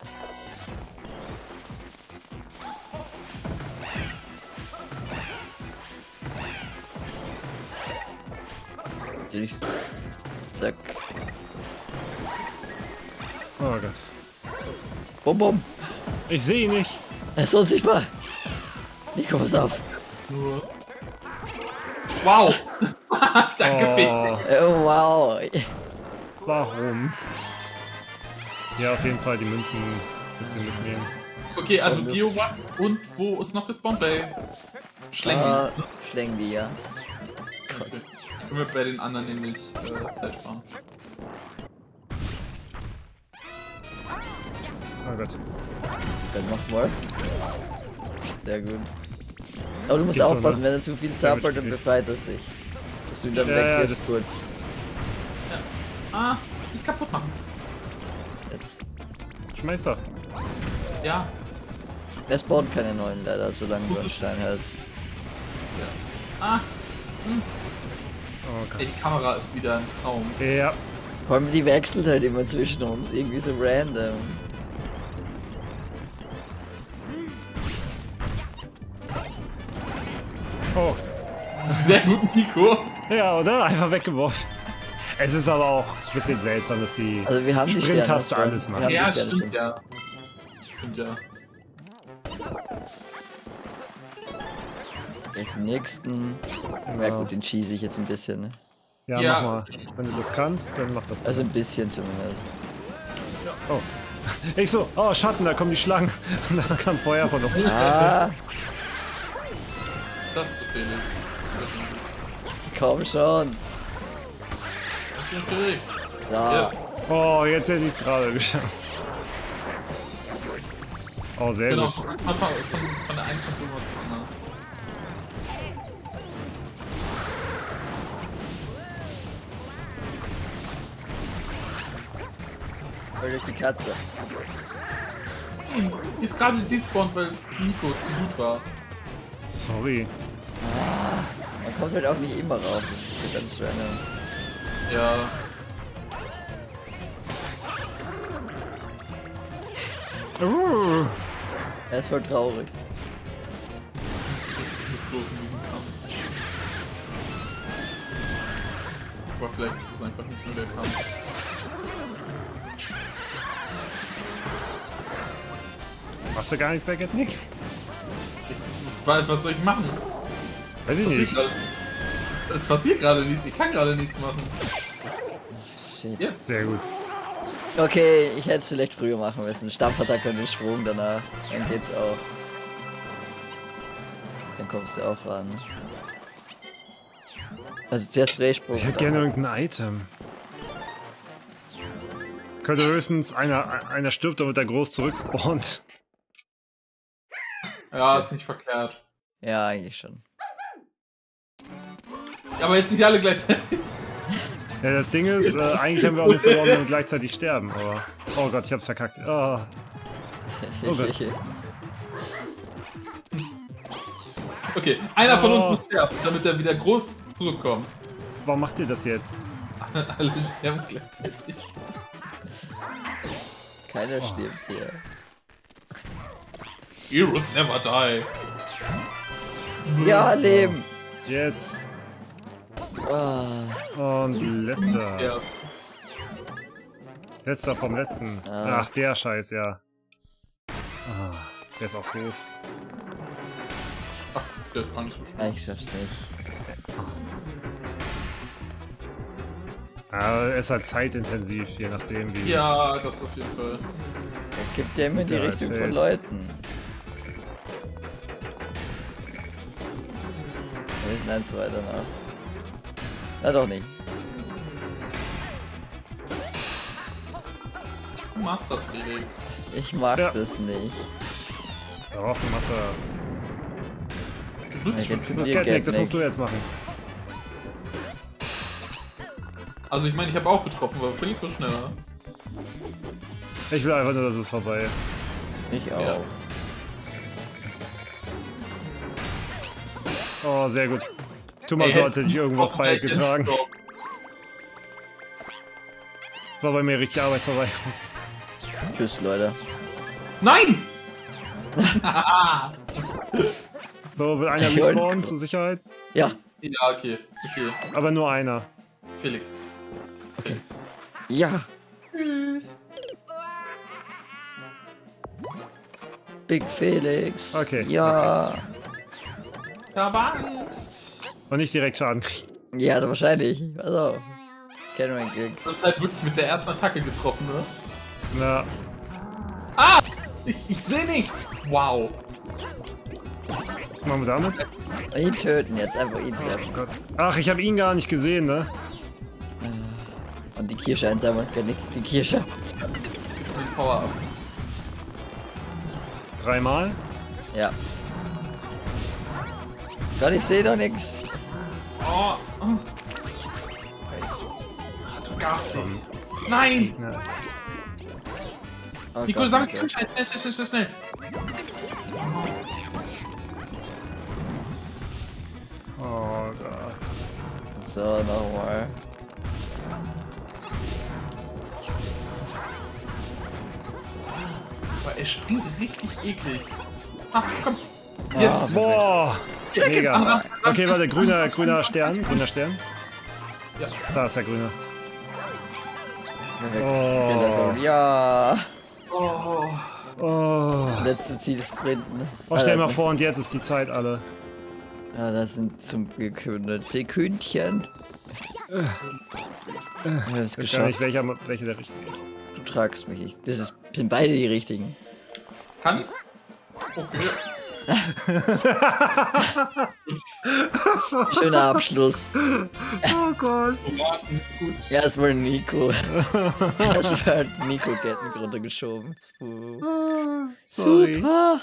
Natürlich. Zack. Oh Gott. Bum Bum. Ich sehe ihn nicht. Er ist unsichtbar. Nico, pass auf. Nur. Wow! Danke, Vic. Oh, wow. Warum? Ja, auf jeden Fall die Münzen ein bisschen mitnehmen. Okay, also Geowatts und wo ist noch gespawnt? Bei Schlengen. Schlengen ja. Gott. Okay. Können wir bei den anderen nämlich Zeit sparen. Oh Gott. Dann mach's mal. Sehr gut. Aber du musst Geht's so, aufpassen, ne? wenn er zu viel zappelt, dann befreit er sich. Dass du ihn dann Ja, wegwirfst das- Ja. kurz. Ah, nicht kaputt machen. Jetzt. Schmeiß doch. Ja. Er spawnt keine neuen leider, solange du einen Stein hältst. Ah, Oh Gott. die Kamera ist wieder ein Traum. Ja. Vor allem die wechselt halt immer zwischen uns, irgendwie so random. Oh. Sehr gut, Nico. Ja, oder? Einfach weggeworfen. Es ist aber auch ein bisschen seltsam, dass die Also wir haben die Sterne. Sprint-Taste schon. alles Wir macht. haben die Ja, Sterne stimmt schon. ja. Stimmt ja. Den nächsten. Ja gut, den schieße ich jetzt ein bisschen. Ne? Ja, Ja. mach mal. Wenn du das kannst, dann mach das. Also bitte. ein bisschen zumindest. Oh. Ich so, oh Schatten, da kommen die Schlangen. Und da kam Feuer von oben. Ah, Was ist das so, Felix? komm schon. Okay, Felix. So. Yes. Oh, jetzt hätte ich es gerade geschafft. Oh, sehr Genau, gut. von der einen Konsole zur anderen. Voll durch die Katze. Die ist gerade despawned, weil Nico zu gut war. Sorry. Man kommt halt auch nicht immer rauf. Das ist so ganz random. Ja. Er ist voll traurig. Nutzlos in diesem Kampf. Aber vielleicht ist es einfach nicht nur der Kampf. Machst du gar nichts weg, Nick? Weil, was soll ich machen? Weiß ich nicht. Es passiert gerade nichts, ich kann gerade nichts machen. Shit. Jetzt. Sehr gut. Okay, ich hätte es vielleicht früher machen müssen. Stampfattacke und den Schwung danach. Dann geht's auch. Dann kommst du auch ran. Also zuerst Drehsprung. Ich hätte gerne irgendein Item. Könnte höchstens einer stirbt, damit er groß zurückspawnt. Ja, ist nicht verkehrt. Ja, eigentlich schon. Aber jetzt nicht alle gleichzeitig. Ja, das Ding ist, eigentlich haben wir auch nicht verloren, wenn wir gleichzeitig sterben, aber... Oh Gott, ich hab's verkackt. Oh. Okay. Okay, einer von uns Oh. muss sterben, damit er wieder groß zurückkommt. Warum macht ihr das jetzt? Alle sterben gleichzeitig. Keiner stirbt hier. Heroes never die. Ja, Leben! Yes. Und letzter. Ja. Letzter vom letzten. Ah. Ach, der Scheiß, ja. Ah, der ist auch doof. Ach, der ist gar nicht so schwer. Ich schaff's nicht. Ja, es ist halt zeitintensiv, je nachdem wie. Ja, das auf jeden Fall. Er gibt ja immer in die Ja, Richtung von fällt. Leuten. Wir sind eins weiter nach. Na doch nicht. Du machst das, Felix. Ich mag Ja. das nicht. Doch, du machst das. Du bist Ja, schon. jetzt- Das Ihr Gatnik, das Gatnik. musst du jetzt machen. Also ich meine, ich habe auch getroffen, aber Felix war schneller. Ich will einfach nur, dass es vorbei ist. Ich auch. Ja. Oh, sehr gut. Ich tu mal Ey, so, als hätte ich hättest du irgendwas auch gleich beigetragen. gestorben. Das war bei mir richtig Arbeitsverweigerung. Tschüss, Leute. Nein! So, will einer Ich wollte- respawnen zur Sicherheit? Ja. Ja, okay. Zu viel. Aber nur einer. Felix. Okay. Ja. Tschüss. Big Felix. Okay, Ja. Verwanzt. Und nicht direkt Schaden kriegen. Ja, wahrscheinlich. Also. Kenn mein Glück. Du hast halt wirklich mit der ersten Attacke getroffen, ne? Na, Ah! Ich sehe nichts! Wow. was machen wir damit? Ihn töten jetzt, einfach ihn treffen. Gott. Ach, ich habe ihn gar nicht gesehen, ne? Und die Kirsche einsammeln, kann ich die Kirsche. Den Power up. 3-mal? Ja. Gott, ich sehe doch nichts. Oh. Oh. Du darfst nicht. Nein! Ja. Oh Nico, Gott, sammel Nico. den Scheiß. Schnell. Oh Gott. So, nochmal. Aber er springt richtig eklig. Ah, komm. Yes. Ah, Boah! Mega. Okay, warte, grüner Stern. Grüner Stern. Ja. Da ist der grüne. Perfekt. Oh. Okay, das auch- Ja. Oh. Oh. Letzte Ziel sprinten. Oh, stell mal vor, und jetzt ist die Zeit alle. Ja, das sind zum Glück 100 Sekündchen. Wir haben es Ich weiß gar nicht, geschafft. welcher der richtige ist. Du tragst mich. Sind beide die richtigen. Kann ich? Okay. Schöner Abschluss. Oh Gott. Warten. Gut. Ja, es war Nico. Das war Nico Getten runtergeschoben. Sorry. Super.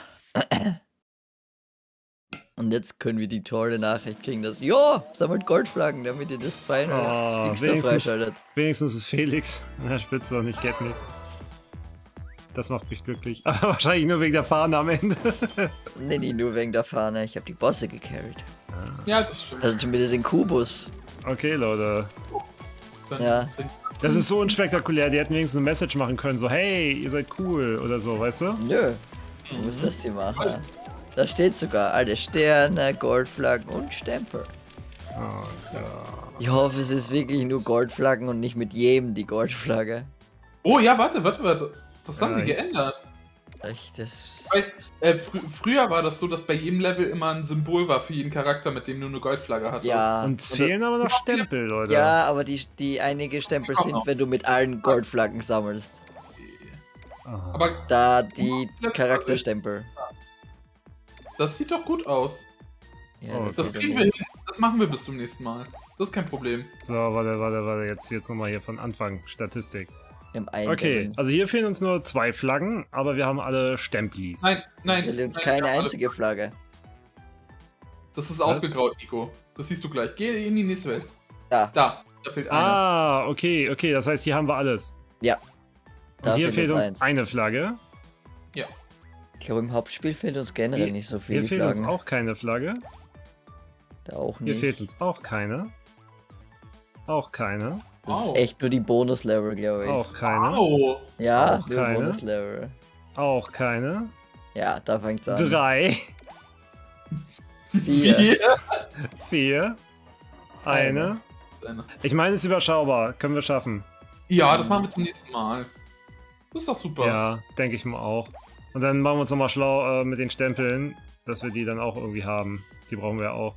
Und jetzt können wir die tolle Nachricht kriegen, dass ja, sammelt Goldflaggen, damit ihr das Final Dings da wenigstens, freischaltet. wenigstens ist Felix an der Spitze und nicht Gatnik. Das macht mich glücklich. Aber wahrscheinlich nur wegen der Fahne am Ende. Nee, nur wegen der Fahne. Ich habe die Bosse gecarried. Ja, das stimmt. Also zumindest den Kubus. Okay, Leute. Dann, Ja. Das ist so unspektakulär. Die hätten wenigstens eine Message machen können. So, hey, ihr seid cool oder so, weißt du? Nö. Du musst das hier machen. Da steht sogar alle Sterne, Goldflaggen und Stempel. Oh Gott. Ich hoffe, es ist wirklich nur Goldflaggen und nicht mit jedem die Goldflagge. Oh ja, warte. Das haben sie Ja. geändert. Echt, das. Weil, früher war das so, dass bei jedem Level immer ein Symbol war für jeden Charakter, mit dem du eine Goldflagge hattest. Ja. Und es fehlen aber noch Stempel, Leute. Ja, aber die einige Stempel Kommt sind, noch. wenn du mit allen Goldflaggen sammelst. Aha. Aber Da die Charakterstempel. das sieht doch gut aus. Ja, Oh, Das sieht kriegen wir hin. Das machen wir bis zum nächsten Mal. Das ist kein Problem. So, warte. Jetzt nochmal hier von Anfang. Statistik. Wir haben einen Okay, Level. also hier fehlen uns nur 2 Flaggen, aber wir haben alle Stemplis. Nein. Fehlt uns nein, keine wir haben einzige Flagge. Alle. Das ist ausgegraut, Nico. Das siehst du gleich. Geh in die nächste Welt. Da. Da fehlt einer. Ah, okay, das heißt, hier haben wir alles. Ja. Und Da hier fehlt uns eins. eine Flagge. Ich glaube, im Hauptspiel fehlt uns generell Hier- nicht so Hier viele fehlt uns Flaggen. auch keine Flagge. Da auch Hier nicht. fehlt uns auch keine. Auch keine. Das ist Au. echt nur die Bonus-Level, glaube ich. Auch keine. Au. Ja, auch nur keine. Bonus-Level. Auch keine. Ja, da fängt's an. 3, 4. 4, eine. eine. Ich meine, es ist überschaubar. Können wir schaffen. Ja, das machen wir zum nächsten Mal. Das ist doch super. Ja, denke ich mal auch. Und dann machen wir uns nochmal schlau mit den Stempeln, dass wir die dann auch irgendwie haben. Die brauchen wir auch.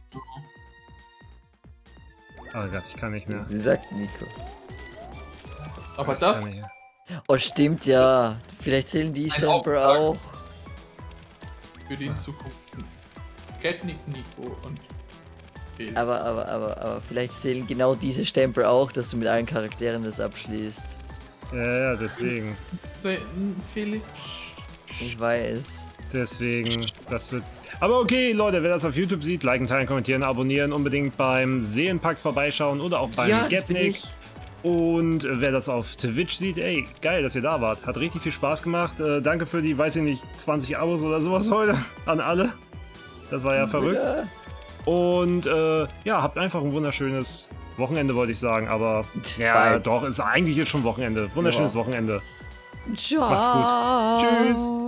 Oh Gott, ich kann nicht mehr. Sie sagt Nico. Aber Ich das kann nicht mehr. Oh, stimmt ja. Vielleicht zählen die Stempel Auftrag. auch. für die Zukunft. Catnick, Nico und Felix. Aber vielleicht zählen genau diese Stempel auch, dass du mit allen Charakteren das abschließt. Ja, deswegen. Felix. Ich weiß. Deswegen, das wird... Aber okay, Leute, wer das auf YouTube sieht, liken, teilen, kommentieren, abonnieren, unbedingt beim Seelenpakt vorbeischauen oder auch beim Ja, das bin Getnick. ich. Und wer das auf Twitch sieht, ey, geil, dass ihr da wart. Hat richtig viel Spaß gemacht. Danke für die, weiß ich nicht, 20 Abos oder sowas heute an alle. Das war ja verrückt. Ja. Und ja, habt einfach ein wunderschönes Wochenende, wollte ich sagen. Aber ja, Bye. doch, ist eigentlich jetzt schon Wochenende. Wunderschönes Ja. Wochenende. Ciao. Macht's gut. Tschüss.